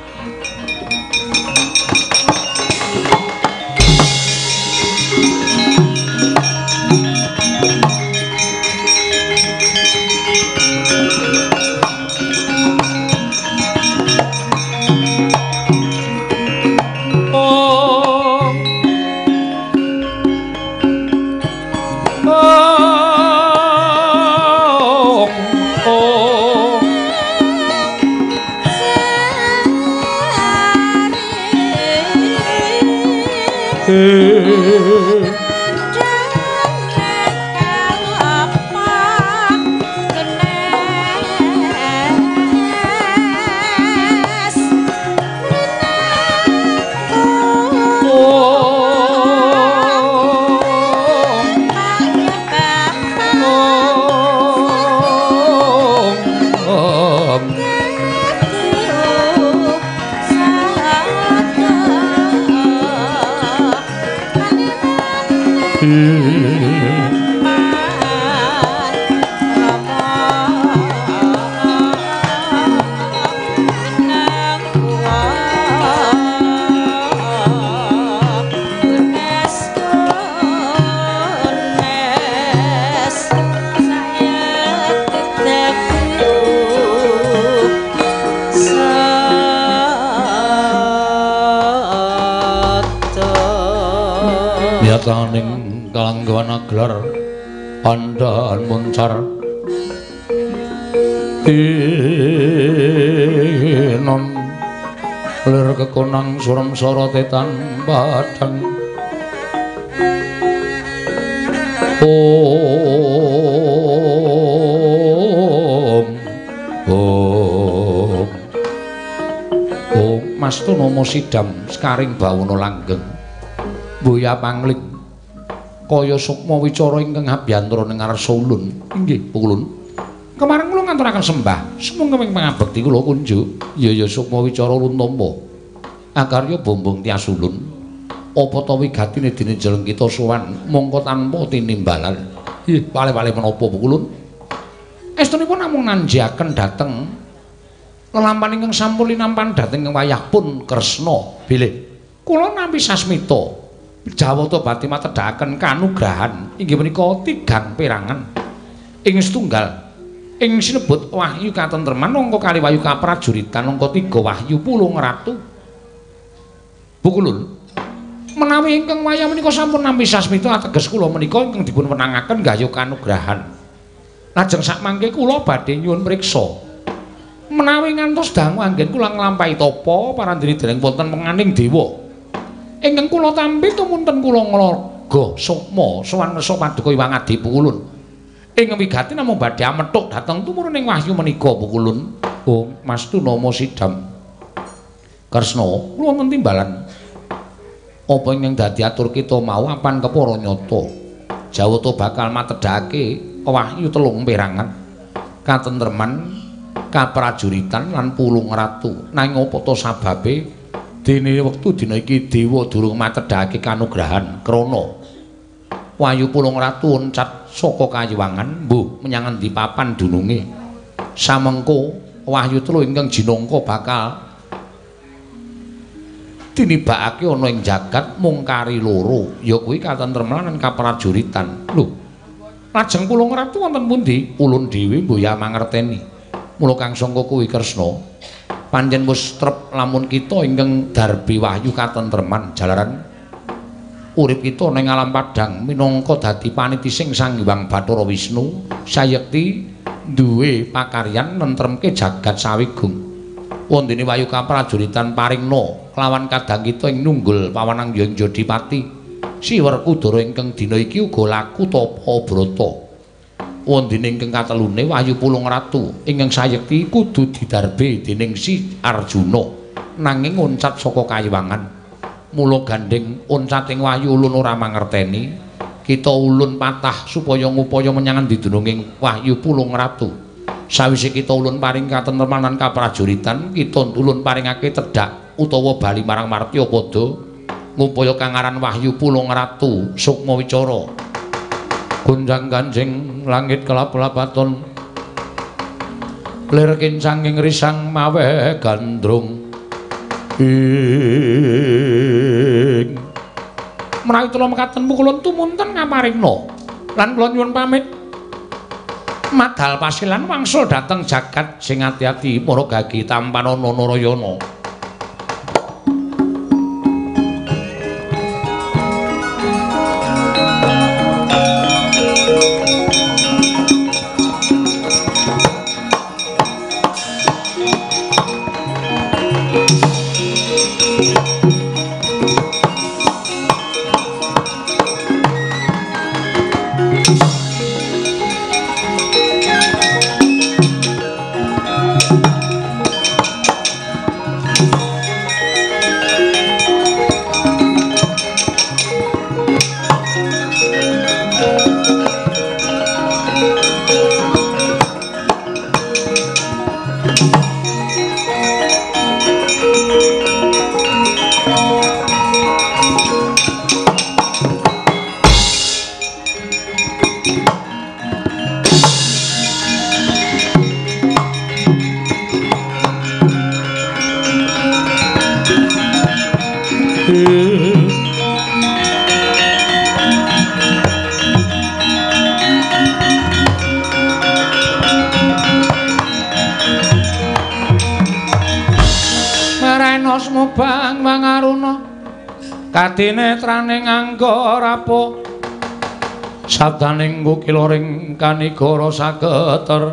Niataning kalanggawana gelar andaan muncar inon lir kekonang surem sorotetan badan om om om Mastu Nomo Sidam Skaring Bawana Langgeng Boya Pangling kaya sukma wicara ingkang abiyantara ning ngarsa ulun. Inggih, Pukulun. Kemarin kula ngaturaken sembah, sumangga ing pangabekti kula kunjuk. Ya ya sukma wicara ulun tampa. Akarya bombong tias ulun. Apa ta wigatine dene jeleng kita sowan mongko tanpa tinimbalan. Nggih, wale-wale menapa Pukulun? Estunipun namung nanjaken dhateng Lelampahan ingkang sampun linampan dhateng wayah pun Kresna bilih kula nampi sasmita Jawata badhe matedhaken kanugrahan inggih menika tigang perangan ing setunggal ing sinebut wahyu katentreman angka kali wahyu kaprajuritan angka tiga wahyu pulung ratu Bukulun menawi ingkang wayah menika sampun nampi sasmita ateges kula menika ingkang dipun wenangaken gayuh kanugrahan lajeng sakmangke kula badhe nyuwun mriksa menawi ngantos dangu anggen kula nglampahi tapa parandene dereng wonten menganing dewa ingkang kula tampi tumunten kula nglaga sukma sowan ngersa paduka Hyang Adi Pukulun ing wigati namung badhe amethuk dhateng tumuruning wahyu menika Pukulun oh mastu nama sidam Kresna kula wonten timbalan apa ingkang dadi atur kita mau apan kepara nyata Jawata bakal matedhake wahyu telung perangan katentreman kaprajuritan lan pulung ratu nanging apa to sababe dene wektu dina iki dewa durung matedhake kanugrahan krana wahyu pulung ratu oncat saka kayiwangan mbuh menyang endi papan dununge samengko wahyu telu ingkang jinangka bakal tinibakake ana ing jagat mung kari loro ya kuwi katentreman lan kaprajuritan lho lajeng pulung ratu wonten pundi ulun dhewe mboya mangerteni mula kang sangka kuwi Kresna panjen wis trep lamun kita ingkang darbi wahyu katentreman jalaran urip kita ning alam padhang minangka dadi panitising Sang Hyang Bathara Wisnu sayekti duwe pakaryan nentremke jagat sawigung wondene wahyu kaprajuritan paringna lawan kadang kita ing nunggul pawanang Hyang Jodipati Siwer Kudara ingkang dina iki uga laku tapa brata wondene ingkang katelune wahyu pulung ratu ingkang sayekti kudu didarbe dening Si Arjuna nanging oncat saka kayiwangan mula gandeng oncating wahyu ulun ora mangerteni kita ulun patah supaya ngupaya menyang endi dununging wahyu pulung ratu sawise kita ulun paring katentreman lan kaprajuritan kita ulun paringake tedhak utawa bali marang martya padha ngupaya kang aran wahyu pulung ratu sukma wicara gunjang ganjing langit kelap-lapaton lir kincanging risang mawe gandrung ing menawi kula mekaten Pukulun tumunten ngamaringna lan kula nyuwun pamit madal pasilan wangsul dhateng jagat sing ati-ati para gagi tampanana narayana Mubang mangaruna kadinetraning angga rapuh sabdaning kukiloring kanigara sageter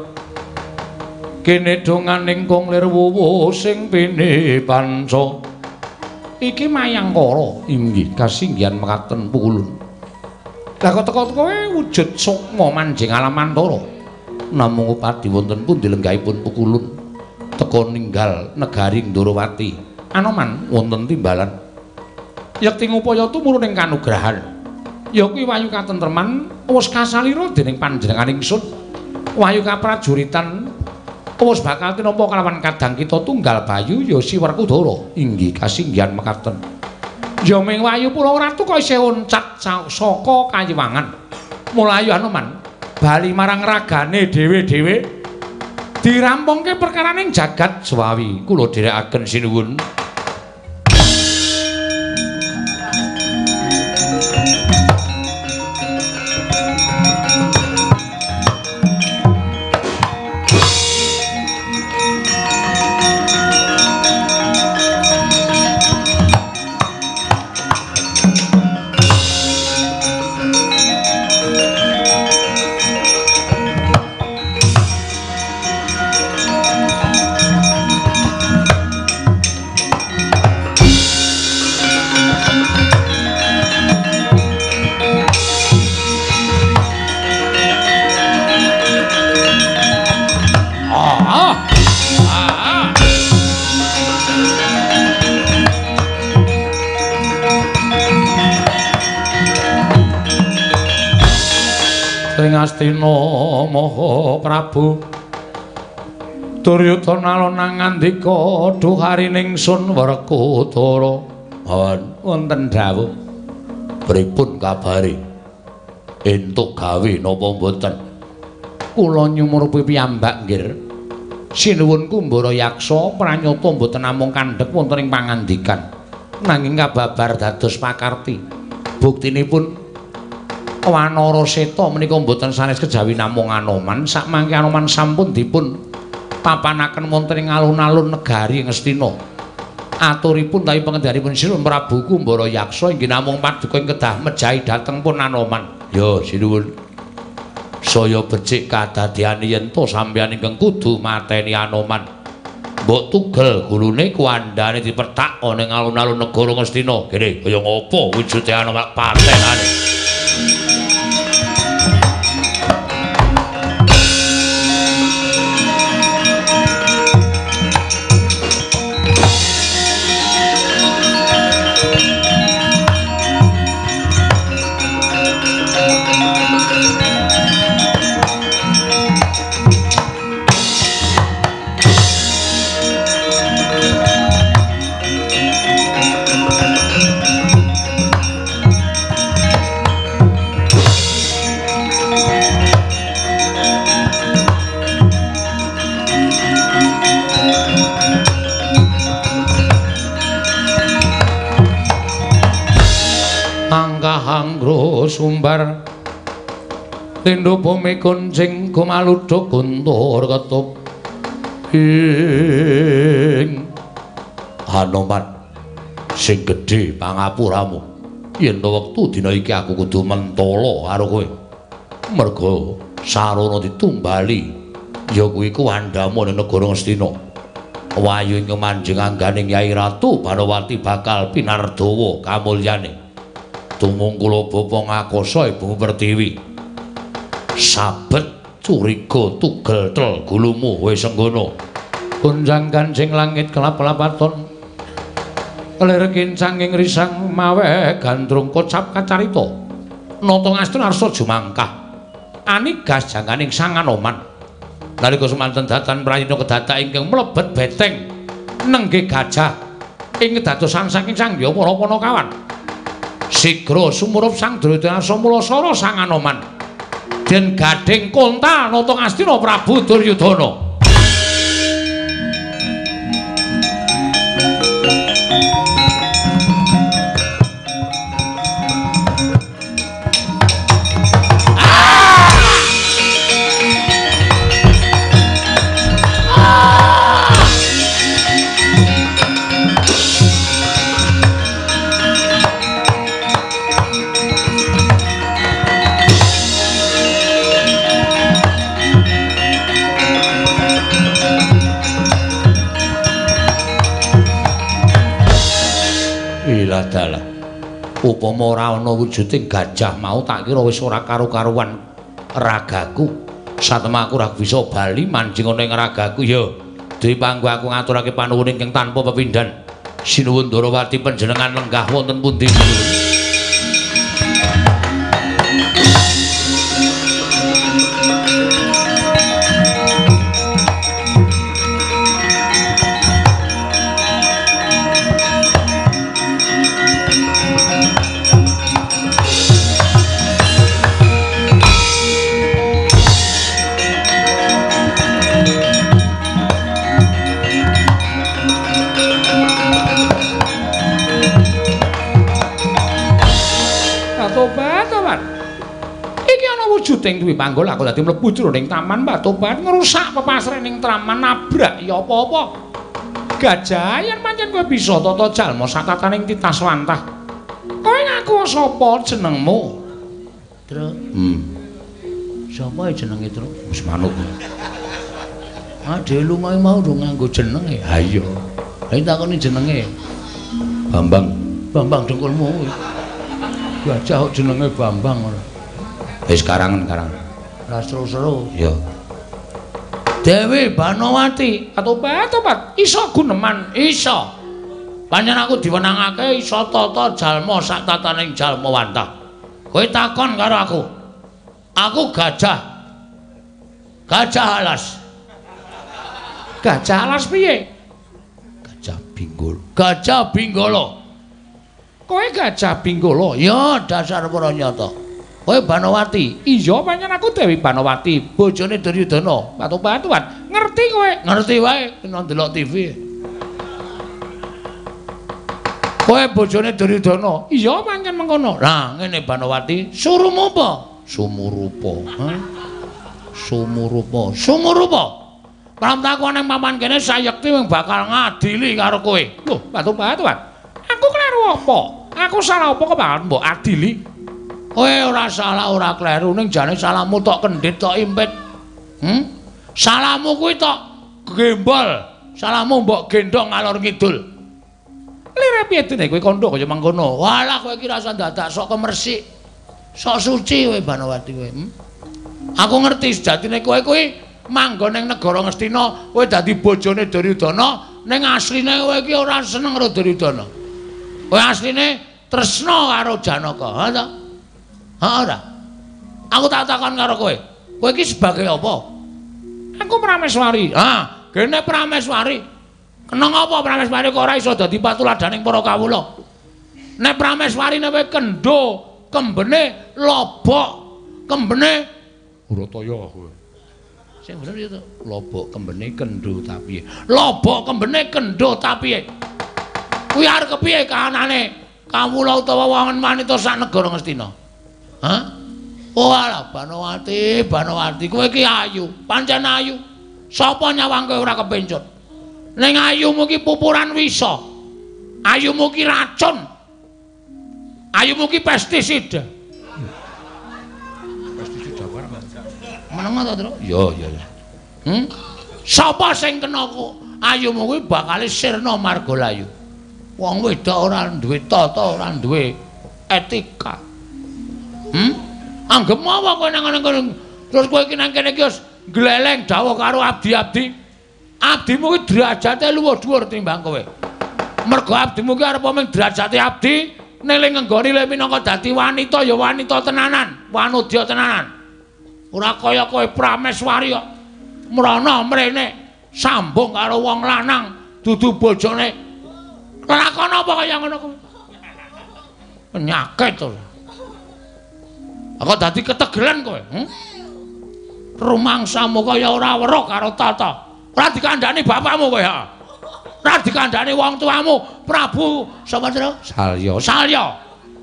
kene donganing konglir wuwu sing pini panca iki mayangkara inggih kasinggihan mekaten Pukulun lah kok teka-teka wujud sukma manjing alamantara namung upadi wonten pundi lenggahipun Pukulun teka ninggal negari Ndarawati Anoman wonten timbalan yekti ngupaya tumurun ing kanugrahan ya kuwi wahyu katentreman wis kasalira dening panjenengan ingsun wahyu kaprajuritan wis bakal tinampa kalawan kadang kita tunggal bayu ya Siwer Kudara inggih kasinggihan mekaten ya ming wahyu pulung ratu kok isih oncat saka kayiwangan mula ayo Anoman bali marang ragane dhewe-dhewe dirampungke perkaraning jagat Jawi kula dherekaken sinuwun. Astina Maha Prabu Duryudana lonang ngandika duharining sun Werkudara wonten dawuh pripun kabare entuk gawe napa mboten kula nyumurupi piyambak nggih sinuwun Kumbara Yaksa pranyata mboten namung kandhek wonten ing pangandikan nanging kababar dados pakarti buktinipun Wanara Seta menika mboten sanes kejawi namung Anoman, sakmangke Anoman sampun dipun papanaken wonten ing alun-alun negari Ngastina. Aturipun tawi pangendharipun Sinuwun Prabu Kumbara Yaksa inggih namung paduka ing kedah mejahi dhateng pun Anoman. Ya sinuwun. Saya becik kadadian yen to sampeyan ingkang kudu mateni Anoman. Mbok tugel gulune kuandhane dipetak ana ing alun-alun negara Ngastina. Kene kaya ngopo wujude Anoman patenane. Sumbar Lindhu bumi kuncing kumaluduk guntur ketup ing Anoman sing gedhe pangapuramu yen to wektu dina iki aku kudu mentala karo kowe merga sarana ditumbali ya kuwi kuwandamu ning negara Ngastina wayu ing manjing angganing Yai Ratu Banawati bakal pinardawa kamulyane tumung kula bapa ngakasa Ibu Pertiwi sabet curiga tugel tel gulumu wis senggono kunjang kancing langit kelap-kelapaton lir kincang ing risang mawe gandrung kocap kacarita nata ngastina arsa jumangkah anigas janganing sang Anoman nalika semanten datan prayina kedadak ingkang mlebet beteng nenggih gajah ing kedadosan saking sang Hyang Panakawan sigra sumurup sang Duryudana Samulasara sang Anoman den gading kontal nata ngastina Prabu Duryudana. Dalah upama ora ana wujuding gajah mau tak kira wis ora karo-karuan ragaku satemaku ora bisa bali manjing ana ing ragaku ya dewe panggo aku ngaturake panuwun ingkang tanpa pepindhan Sinuwun Darawati panjenengan lenggah wonten pundi Batobat. Iki ana wujuding duwe panggul aku dadi mlebu jroning taman Batobat ngrusak pepasrening traman nabrak ya apa-apa. Gajah yen pancen kowe bisa tata jalma satataning titah swantah. Kowe ngaku sapa jenengmu? Truk. Hmm. Sapa jenenge, Truk? Wis manuk. Ah, dhewe lunga mau do nganggo jenenge. Ha iya. Ha takoni jenenge. Bambang. Bambang dengkulmu. Gajah kok jenenge Bambang ngono. Wis karangan karang. Lah seru-seru. Ya. Dewi Banowati atau Batobat iso guneman iso pancen aku diwenangake iso tata jalma sak tataning jalma wantah. Kowe takon karo aku aku gajah gajah alas gajah alas piye? Gajah Binggol gajah Binggolo kowe gajah Binggolo ya dasar para nyata. Kowe Banowati, iya pancen aku Dewi Banowati, bojone Duryudana. Batu-batuan, ngerti kowe? Ngerti wae, kena ndelok T V. Kowe bojone Duryudana. Iya pancen mengkono. Lah ngene Banowati, suruhmu apa? Sumurupa. Hah? Sumurupa. Sumurupa. Pramtaku nang paman kene sayekti wing bakal ngadili karo kowe. Loh, batu-batuan. Aku kleru apa? Aku salah apa kok bakal mbok adili? Kowe ora salah ora kleru ning jane salahmu tok kendhit tok impit. Hm? Salahmu kuwi tok gembol. Salahmu mbok gendong ngalor ngidul. Lire piye dene kowe kandha kaya mangkono. Walah kowe iki rasa dadak sok kemersik. Sok suci kowe Banowati kowe. Hm? Aku ngerti sejatine kowe kuwi manggon ning negara Ngastina, kowe dadi bojone Duryudana, ning asline kowe iki ora seneng karo Duryudana. Kowe asline tresna karo Janaka, ha ta? Ha ora. Aku tak takon karo kowe. Kowe iki sebagai apa? Aku Prameswari. Ha, kene Prameswari. Kena ngapa Prameswari kok ora iso dadi patuladaning para kawula? Nek Prameswarine kowe kendho, kembene lobok, kembene Urataya kowe. Sing bener ya to. Lobok kembene kendho ta piye? Lobok kembene kendho ta piye? Kuwi arep kepiye kahanane kawula utawa wong wanita sak negara Ngastina? Hah? Oh alah Banowati, Banowati, kowe iki ayu, pancen ayu. Sapa nyawang kowe ora kepencut? Ning ayumu ki pupuran wisa. Ayumu ki racun. Ayumu ki pestisida. Pestisida barang. Meneng ta, Tru? Iya, iya, iya. Hm? Sapa sing kena ku ayumu kuwi bakal sirna margalayu. Wong wedok ora duwe tata, ora duwe etika. Hmm? Anggep mawa kowe nang ngene terus kowe iki nang kene iki wis gleleng dawuh karo abdi-abdi. Abdimu kuwi derajate luwih dhuwur timbang kowe. Mergo abdimu ki arep mung derajate abdi, ning ngenggoni le minangka dadi wanita ya wanita tenanan, wanudya tenanan. Ora kaya kowe Prameswari kok mrana mrene sambung karo wong lanang dudu bojone. Lakon apa kaya ngono kowe? Penyakit to. Aku dadi ketegelan kowe, hm? Rumangsamu kaya ora weruh karo tata. Ora dikandhani bapakmu kowe, ha. Ora dikandhani wong tuamu, Prabu sapa Tru? Salya. Salya.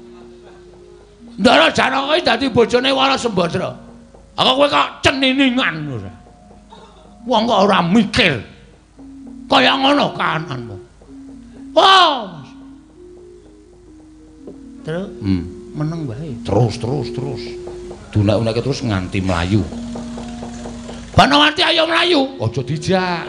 Ndara Janaka iki dadi bojone Wala Sembadra. Aku kowe kok ceniningan ora. Wong kok ora mikir. Kaya ngono kahananmu. Oh. Tru? Hmm. Meneng wae. Terus terus terus. Dunak-unake terus nganti mlayu. Banowati ayo mlayu, aja dijak.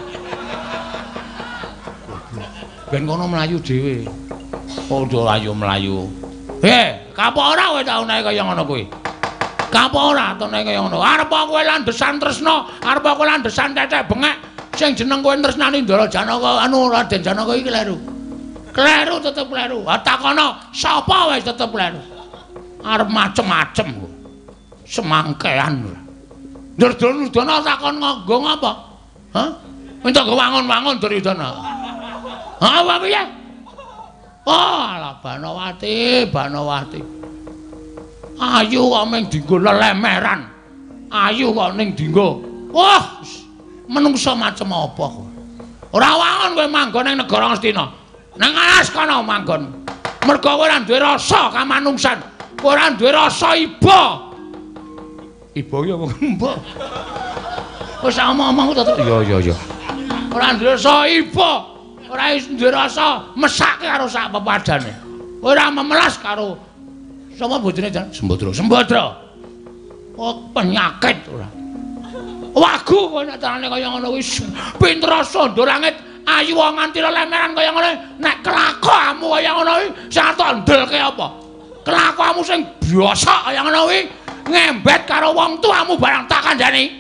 Ben kono mlayu dhewe. Padha ayo mlayu. He, kapok ora kowe taunake kaya ngono kuwi. Kapok ora taunake kaya ngono. Arep kowe landesan tresna, arep kowe landesan tetek bengek sing jeneng kowe tresnani Ndara Janaka anu Raden Janaka iki kleru. Kleru tetep kleru. Ha takono sapa wis tetep kleru. Arep macem-macem kok. Semangkean. Duryudana takon nggo ngapa? Hah? Minta go wangun-wangun Duryudana. Ha apa piye? Oh, alah Banowati, Banowati. Ayu kok mung dienggo lelemeran. Ayu kok ning dienggo. Wah, menungsa macem apa kok. Ora wangun kowe manggon ning negara Ngastina. Nang alas kono manggon. Mergo kowe ora duwe rasa kamanungsan. ora duwe rasa iba. Iba ya mbok. Wis omong-omong to. Iya iya iya. Ora duwe rasa iba. Ora duwe rasa mesake karo sak pepadane. Ora memelas karo sapa bojone jan Sembadra. Sembadra. Oh penyakit ora. Wagu kowe nek carane kaya ngono wis pinter sandha langit ayu nganti lemeran kaya ngono. Nek kelakuanmu kaya ngono kuwi sing arep ndelke apa? Kelakuanmu sing biasa kaya ngono kuwi ngembet karo wong tuamu barang tak kandhani.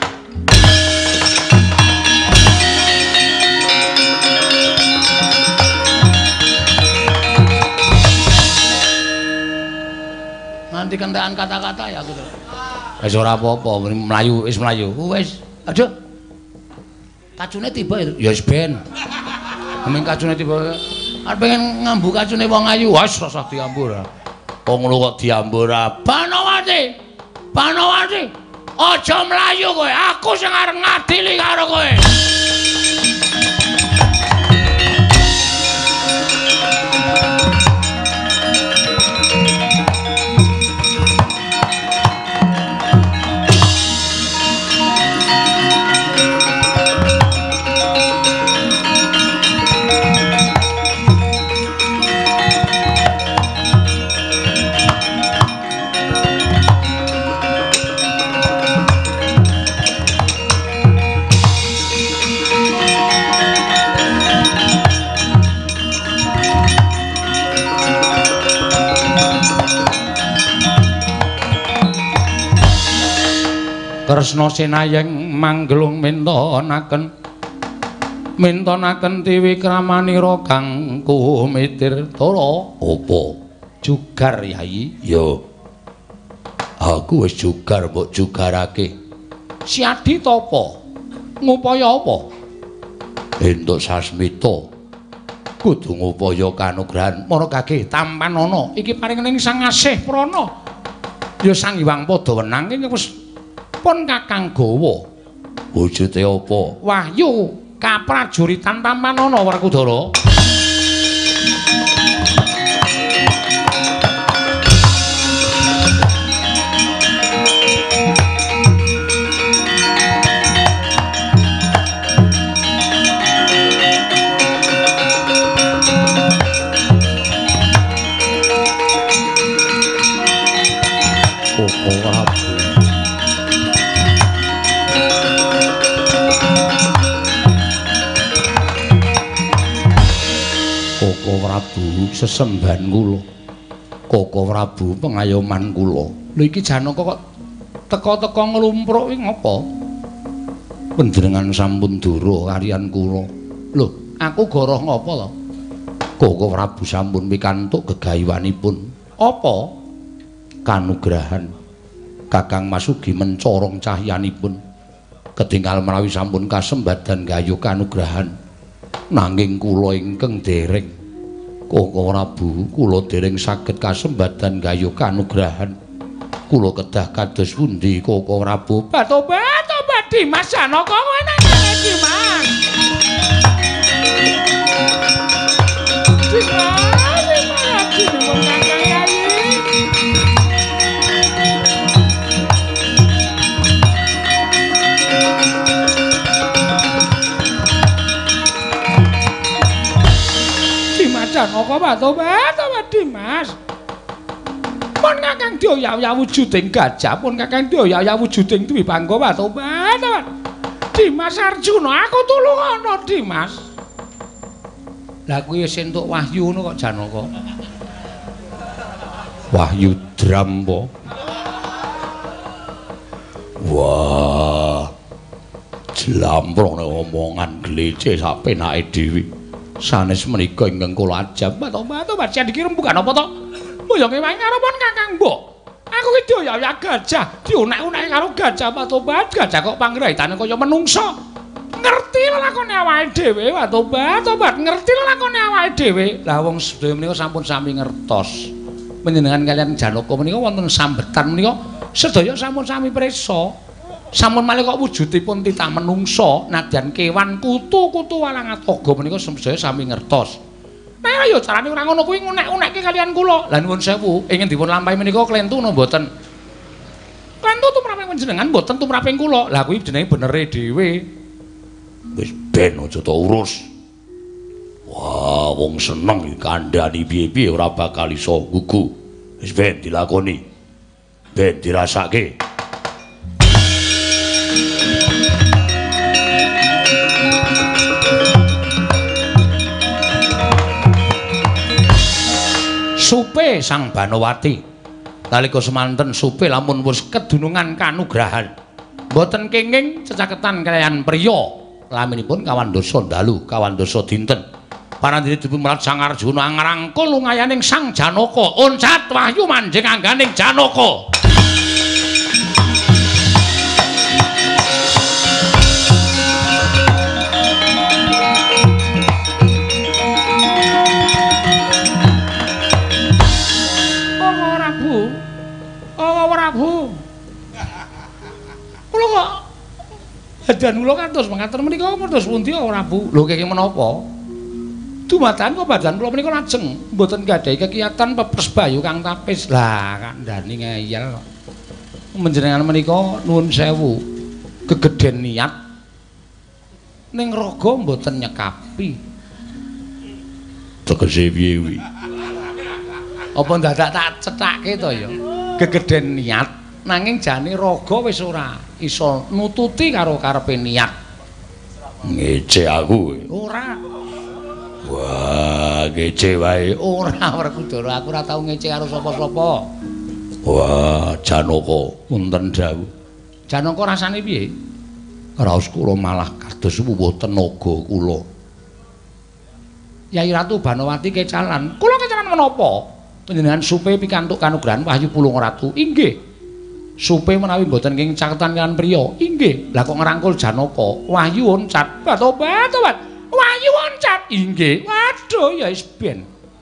Nanti kentekan kata-kata ya aku. Wis ora apa-apa, mlayu wis mlayu. Wis, aja. Kacune tiba itu. Ya wis ben. Mending kacune tiba. Arep pengen ngambu kacune wong ayu, wis rasa diambu ora. Wong ngono kok diambu ora. Banowati. Banowati. Aja mlayu kowe, aku sing arep ngadili karo kowe. Kresna Senayeng manggelung mintonaken mintonaken tiwi kramanira kang kumitir tara apa jugar Yai ya aku wis jugar mbok jugarake siadi tapa ngupaya apa entuk sasmita kudu ngupaya kanugrahan marakake tampan ana iki paring ning Sang Asih Prana ya Sang Hyang Padawenang iki wis pun Kakang Gawa wujude apa wahyu kaprajuritan Tampanana Werkudara Prabu sesembahan kula Koko Prabu pengayoman kula lho iki Janaka kok teka-teka nglumpruk iki ngapa panjenengan sampun dura kaliyan kula lho aku goroh ngapa to Koko Prabu sampun pikantuk gegayuhanipun apa kanugrahan Kakang Masugi mencorong cahyanipun ketinggal menawi sampun kasembadan gayuh kanugrahan nanging kula ingkang dereng Koko Prabu kula dereng saged kasembadan gayuh kanugrahan kula kedah kados pundi Koko Prabu batobat tobat Dimas Janaka kowe nang Dimas Janaka batobat tobat Dimas pun Kakang Daya wujuding gajah pun Kakang Daya wujuding duwi bangga batobat tobat Dimas Arjuna aku tulungono Dimas lah kuwi wis entuk wahyu ngono kok Janaka wahyu Drampa wah jlamprone omongan glece sak penake dhewe sanes menika ingkang kula ajab batobat jan iki rembugan apa to mboyo kewangi karo pun Kakang Mbok aku iki Daya gajah dionek-onek karo gajah batobat gajah kok panggraitane kaya menungsa ngerti lakone awake dhewe batobat tobat ngerti lakone awake dhewe lah wong sedaya menika sampun sami ngertos panjenengan kaliyan Janaka menika wonten sambetan menika sedaya sampun sami prisa sampun malih kok wujudipun titah menungsa nadyan kewan kutu-kutu walang ataga menika sedaya sami ngertos Nah ya carane ora ngono kuwi ngunek-unekke kalian kula. Lah nuwun sewu, ingin dipun lampahi menika klentu napa mboten? Klentu tumraping panjenengan mboten tumraping kula. Lah kuwi jenenge benere dhewe. Wis ben aja ta urus. Wah, wong seneng kandhani piye-piye ora bakal iso gugu. Wis ben dilakoni. Ben dirasake. Supe Sang Banowati nalika semanten supe lamun wis kedunungan kanugrahan boten kenging cecaketan kaliyan priya laminipun kawandasa dalu kawandasa dinten panandhiri dipun merat Sang Arjuna ngrangkul lungayaning Sang Janaka oncat wahyu manjing angganing Janaka. Prabu. Kula kok badan kula kados mangkaten menika kados pundi ora Bu? Lho kenging menapa? Dumadakan kok badan kula menika lajeng mboten gadhahi kekiyatan pepres bayu kang tapis. Lah kandhani ngeyel. Menjenengan menika nuwun sewu. Gegeden niat ning raga mboten nyekapi. Tegese piye kuwi? Apa dadak tak cethake to ya? Gegeden niat nanging jane raga wis ora iso nututi karo karepe niat. Ngece aku. Ora. Wah, ngece wae. Ora Werkudara, aku ora tau ngece karo sapa-sapa. Wah, Janaka wonten dawuh. Janaka rasane piye? Raos kula malah kados wuwuh tenaga kula. Yai Ratu Banowati kecalan. Kula kecalan menapa? Panjenengan supe pikantuk kanugrahan Wahyu Pulung Ratu. Inggih. Supe menawi mboten kenging caketan kaliyan priya. Inggih. Lah kok ngrangkul Janaka. Wahyu oncat. Batobat, tobat. Wahyu oncat. Inggih. Waduh ya wis ben.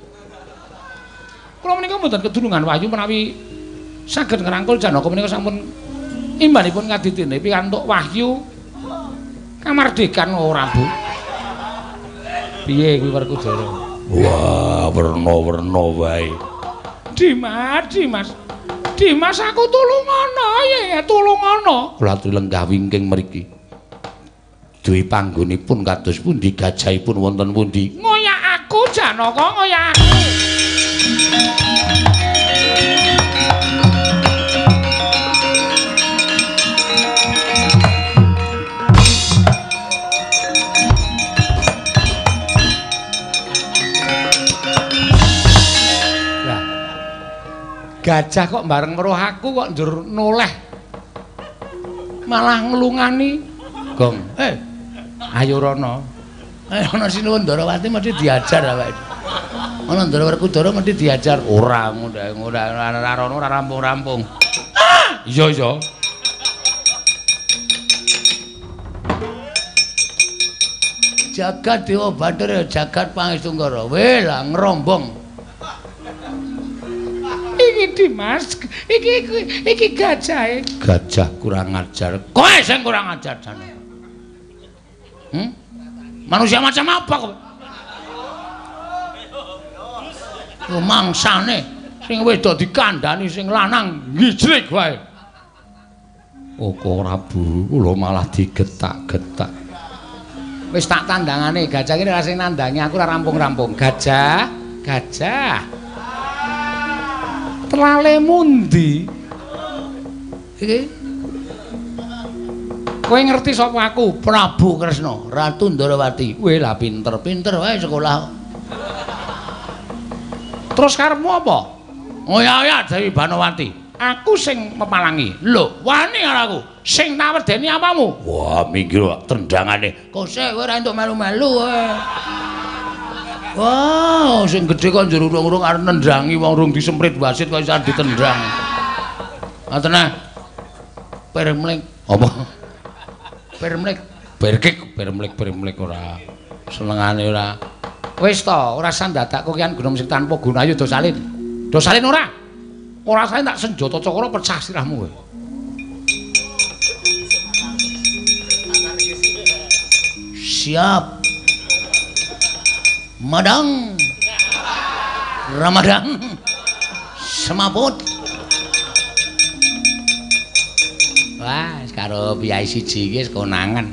Kula menika mboten kedunungan wahyu menawi saged ngrangkul Janaka menika sampun imbanipun ngaditine pikantuk wahyu kamardikan ora Bu. Piye kuwi Werkudara? Wah, werna-werna wae. Dimas, Dimas. Dimas aku tulungono ya, tulungono. Kula aturi lenggah wingking mriki. Duwe panggonipun kados pundi, gajahipun wonten pundi? Ngoyak aku Janaka, ngoyak aku. Gajah kok bareng weruh aku kok njur noleh malah nglungani Gong eh ayo rono eh ana sinuwun Ndarawati mesti diajar awake ana Ndara Werkudara mesti diajar ora ora ora rono ora rampung-rampung iya iya jagat Dewa Bathara jagat Pangestunkara weh lah ngrombong iki Dimas, iki iki, iki gajah. Gajah kurang ajar. Kowe sing kurang ajar jane. Hmm? Manusia macam apa kowe? Yo mangsane sing wedok dikandhani sing lanang ngijlik wae. Oh kok ora Bu, kula malah digetak-getak. Wis tak tandangane gajah iki ora sing nandangi aku ora rampung-rampung. Gajah, gajah. Telale mundi iki kowe ngerti sapa aku Prabu Kresna Ratu Ndarawati weh lah pinter-pinter wae sekolah terus karepmu apa ngoyak-oyak Dewi Banowati aku sing mepalangi lho wani karo aku sing nawedeni apamu wah minggir tendangane kok sik kowe ora entuk melu-melu kowe wow, sing gedhe kok njur urung-urung arep nendangi wong urung disemprit wasit kok iso ditendang. Ngoten ah. Permlek apa? Permlek, berkik, permlek, permlek ora. Senengane ora. Wis to, ora sandadak kokian gunung sing tanpa guna ayo do salin. Do salin ora? Ora salin tak senjata cakra pecah sirahmu kowe. Siap. Madang Ramadan. Semaput. Wah, karo piyai siji iki wis konangan.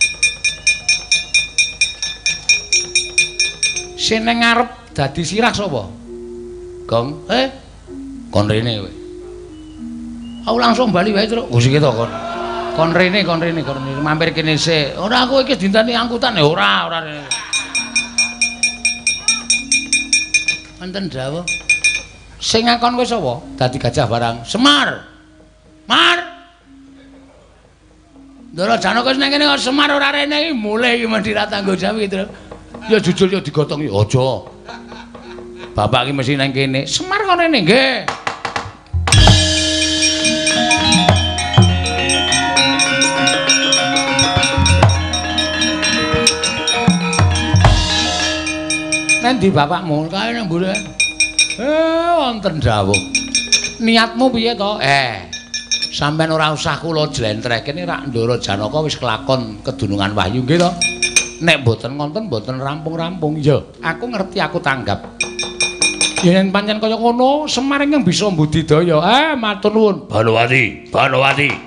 Sing ning ngarep dadi sirah sapa? Gong, eh. Kon rene kowe. Aku langsung bali wae, Truk. Wis iki to kon. Kon rene, kon rene, kon rene. Mampir kene sik. Ora aku iki dinteni angkutan ya ora, ora rene. Wonten dawuh. Sing ngakon kowe sapa? Dadi gajah barang. Semar. Mar. Ndara Janaka wis nang kene kok Semar ora rene iki mulih iki mesti ra tanggo jawab iki, Truk. Ya jujul ya digotong ya aja. Bapak iki mesti nang kene. Semar kok rene nggih. Nendi bapakmu? Kae nang mburi. Eh, wonten dawuh. Niatmu piye to? Eh, sampean ora usah kula jlentreh. Kene rak Ndara Janaka wis kelakon kedunungan Wahyu nggih to? Nek mboten ngonten mboten rampung-rampung. Ya, aku ngerti, aku tanggap. Yen pancen kaya ngono, Semar ingkang bisa mbudidaya. Eh, matur nuwun. Banowati, Banowati.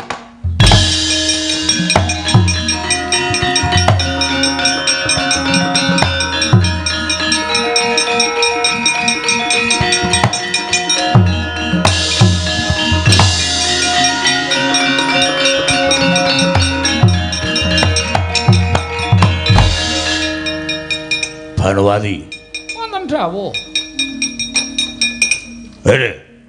Banowati. Wonten dawuh. Hene.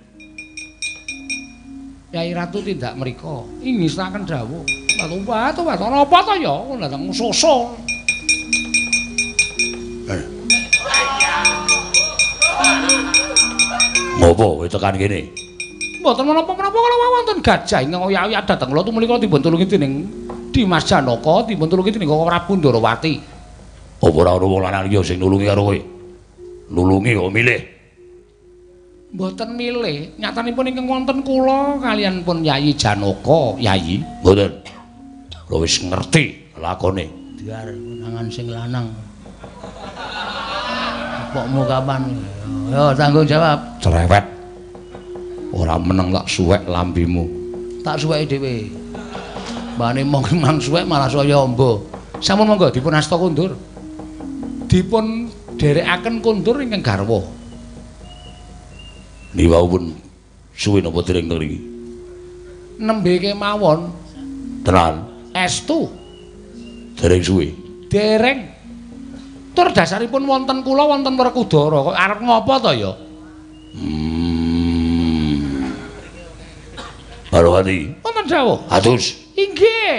Yai Ratu tindak mriko. Ingisaken dawuh. Lha watu watu napa to ya? Dateng susul. Ngopo kowe tekan kene? Mboten menapa-menapa kala wonten gajah ingkang oyak-oyak dhateng kula tumuli kula dipun tulungi dening Dimas Janaka, dipun tulungi dening Prabu Ndarawati. Apa ora ana wong lanang liya sing nulungi karo kowe? Nulungi kok milih. Mboten milih, nyatanipun ingkang wonten kula kaliyan pun Yayi Janaka, Yayi. Mboten. Kula wis ngerti lakone. Diar konangan sing lanang. Pokmu kapan? Yo tanggung jawab. Cerewet. Ora meneng tak suwek lambimu. Tak suweki dhewe. Mbane mong mang suwek malah saya amba. Sampun monggo dipun asta kundur. Dipun derekaken kundur ingkang garwa. Niwahipun suwe napa dereng mriki? Nembe kemawon. Tenan. Estu. Dereng suwe. Dereng. Tur dasaripun wonten kula wonten Werkudara. Kok arep ngopo to ya? Hmm. Barowati. Wonten dawuh. Atus. Inggih.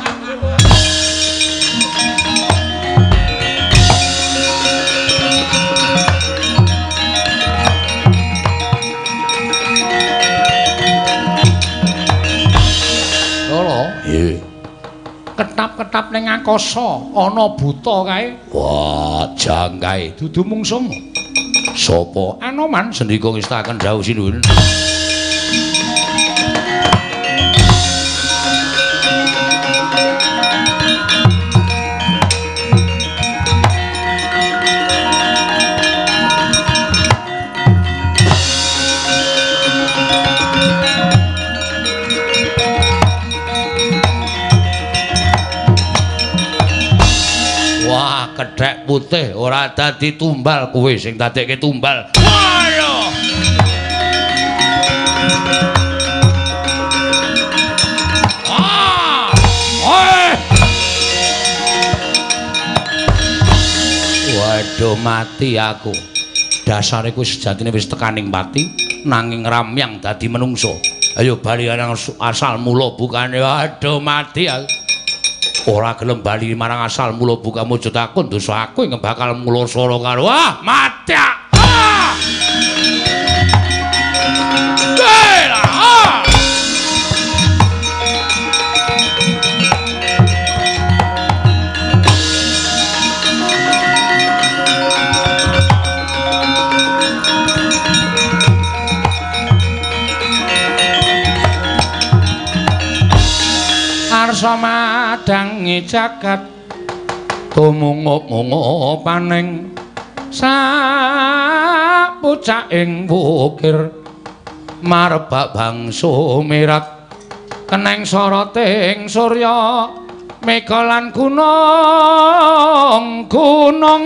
Ketap-ketap ning akasa ana buta kae. Wah, jangkae dudu mungsum. Sapa? Anoman sendika ngestaken dawuh sinuwun. Kedhek putih ora dadi tumbal kowe sing dadekke tumbal. Ayo. Ah! Oi! Waduh mati aku. Dasare kowe sejatine wis tekaning pati nanging ramyang dadi menungso. Ayo bali nang asal mula bukane. Waduh mati aku. Ora gelem bali marang asal mula buka mujud aku dosa aku ing bakal mulosara karo wah mati ah Gila ah arsa madangi jagat tumungup-mungup paning sapucak ing wukir marbak bangsa mirat keneng soroting surya mega lan gunung gunung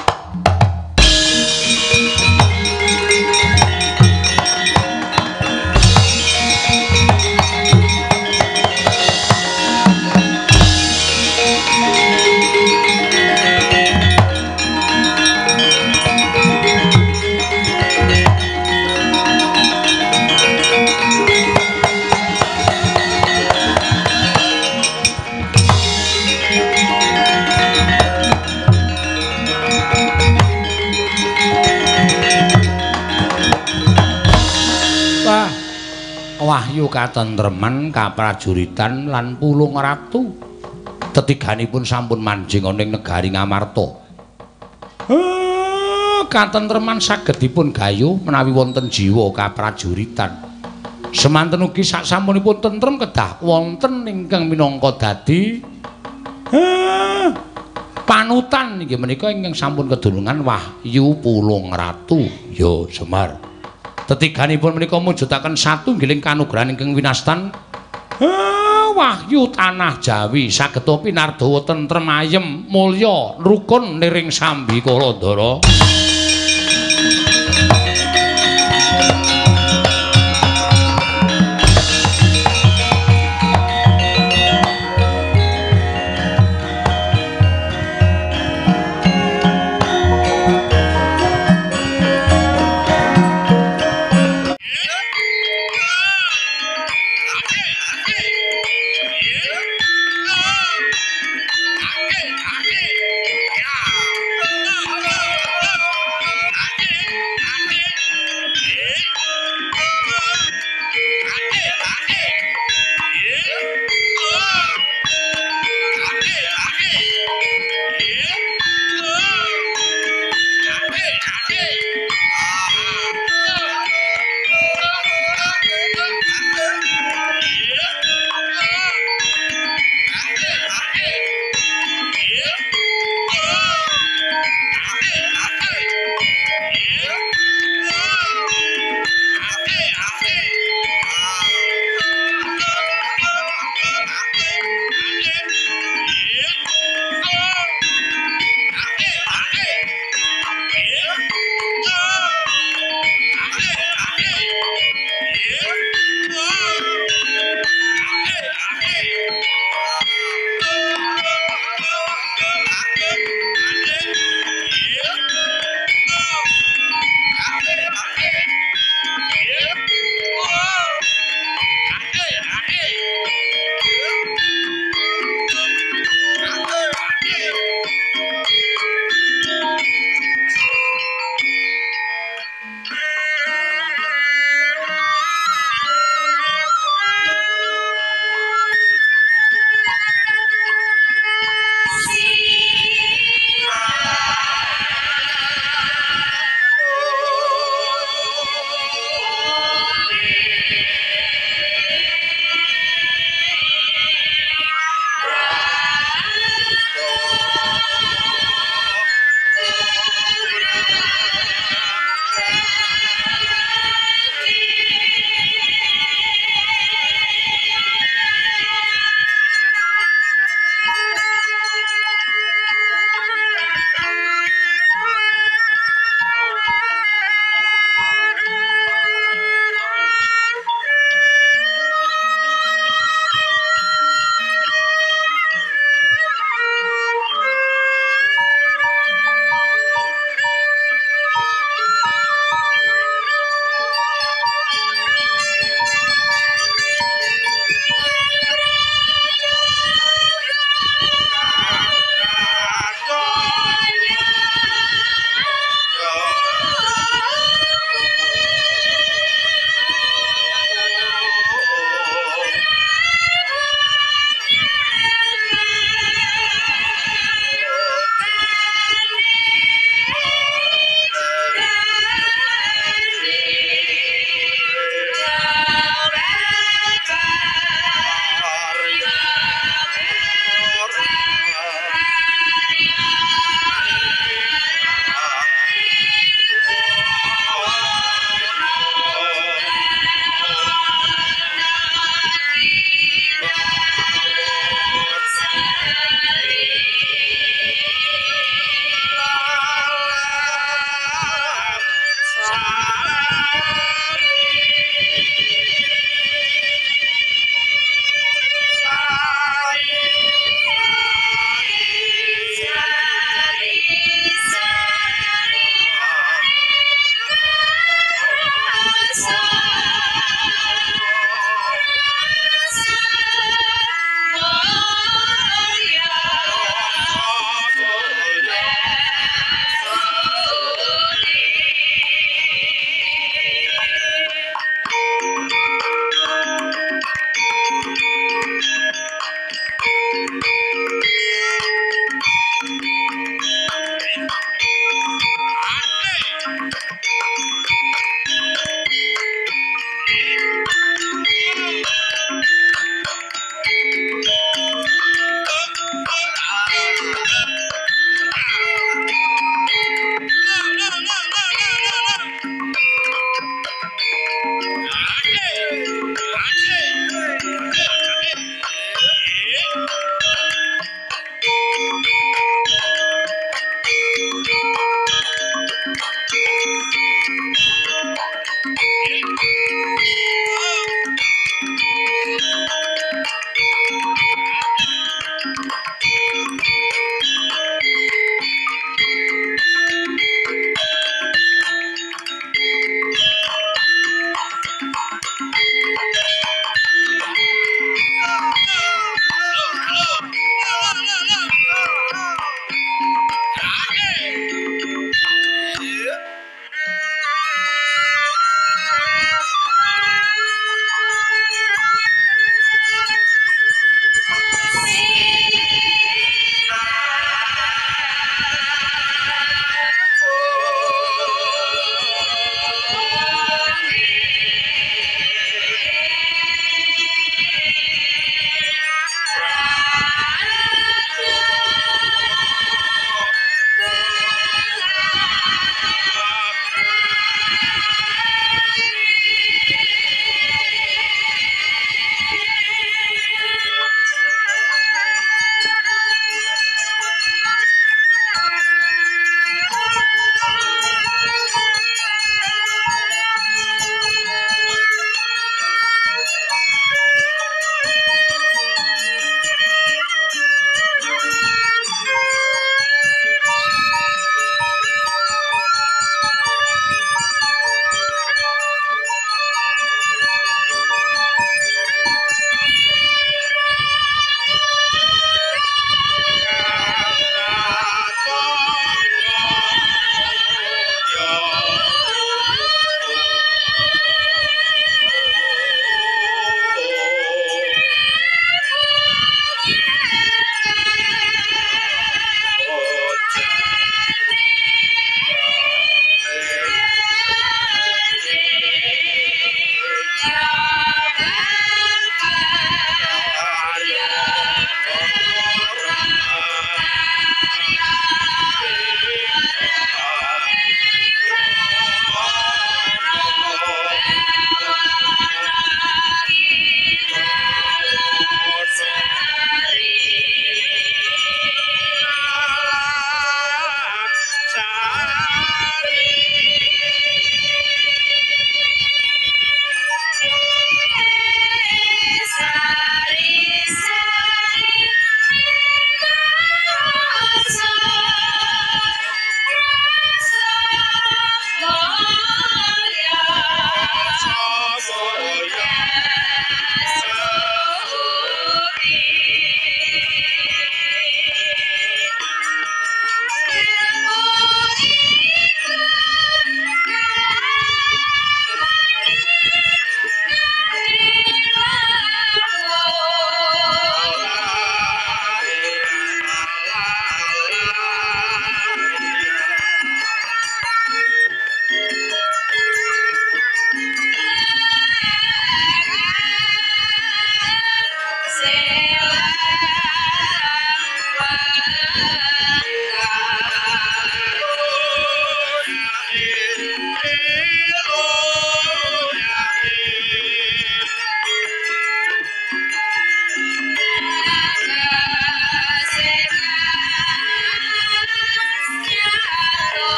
wahyu katentreman kaprajuritan lan pulung ratu tetiganipun sampun manjing ning negari Ngamarta. Eh, katentreman saged dipun gayuh menawi wonten jiwa kaprajuritan. Semanten ugi saksampunipun tentrem kedah wonten ingkang minangka dadi eh, panutan inggih menika ingkang sampun kedulungan wahyu pulung ratu ya Semar. Tetiganipun menika mujudaken satunggiling kanugrahan ingkang winastan ah, wahyu tanah Jawi saged pinardawa tentrem ayem mulya rukun niring sambi Kalandara.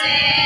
say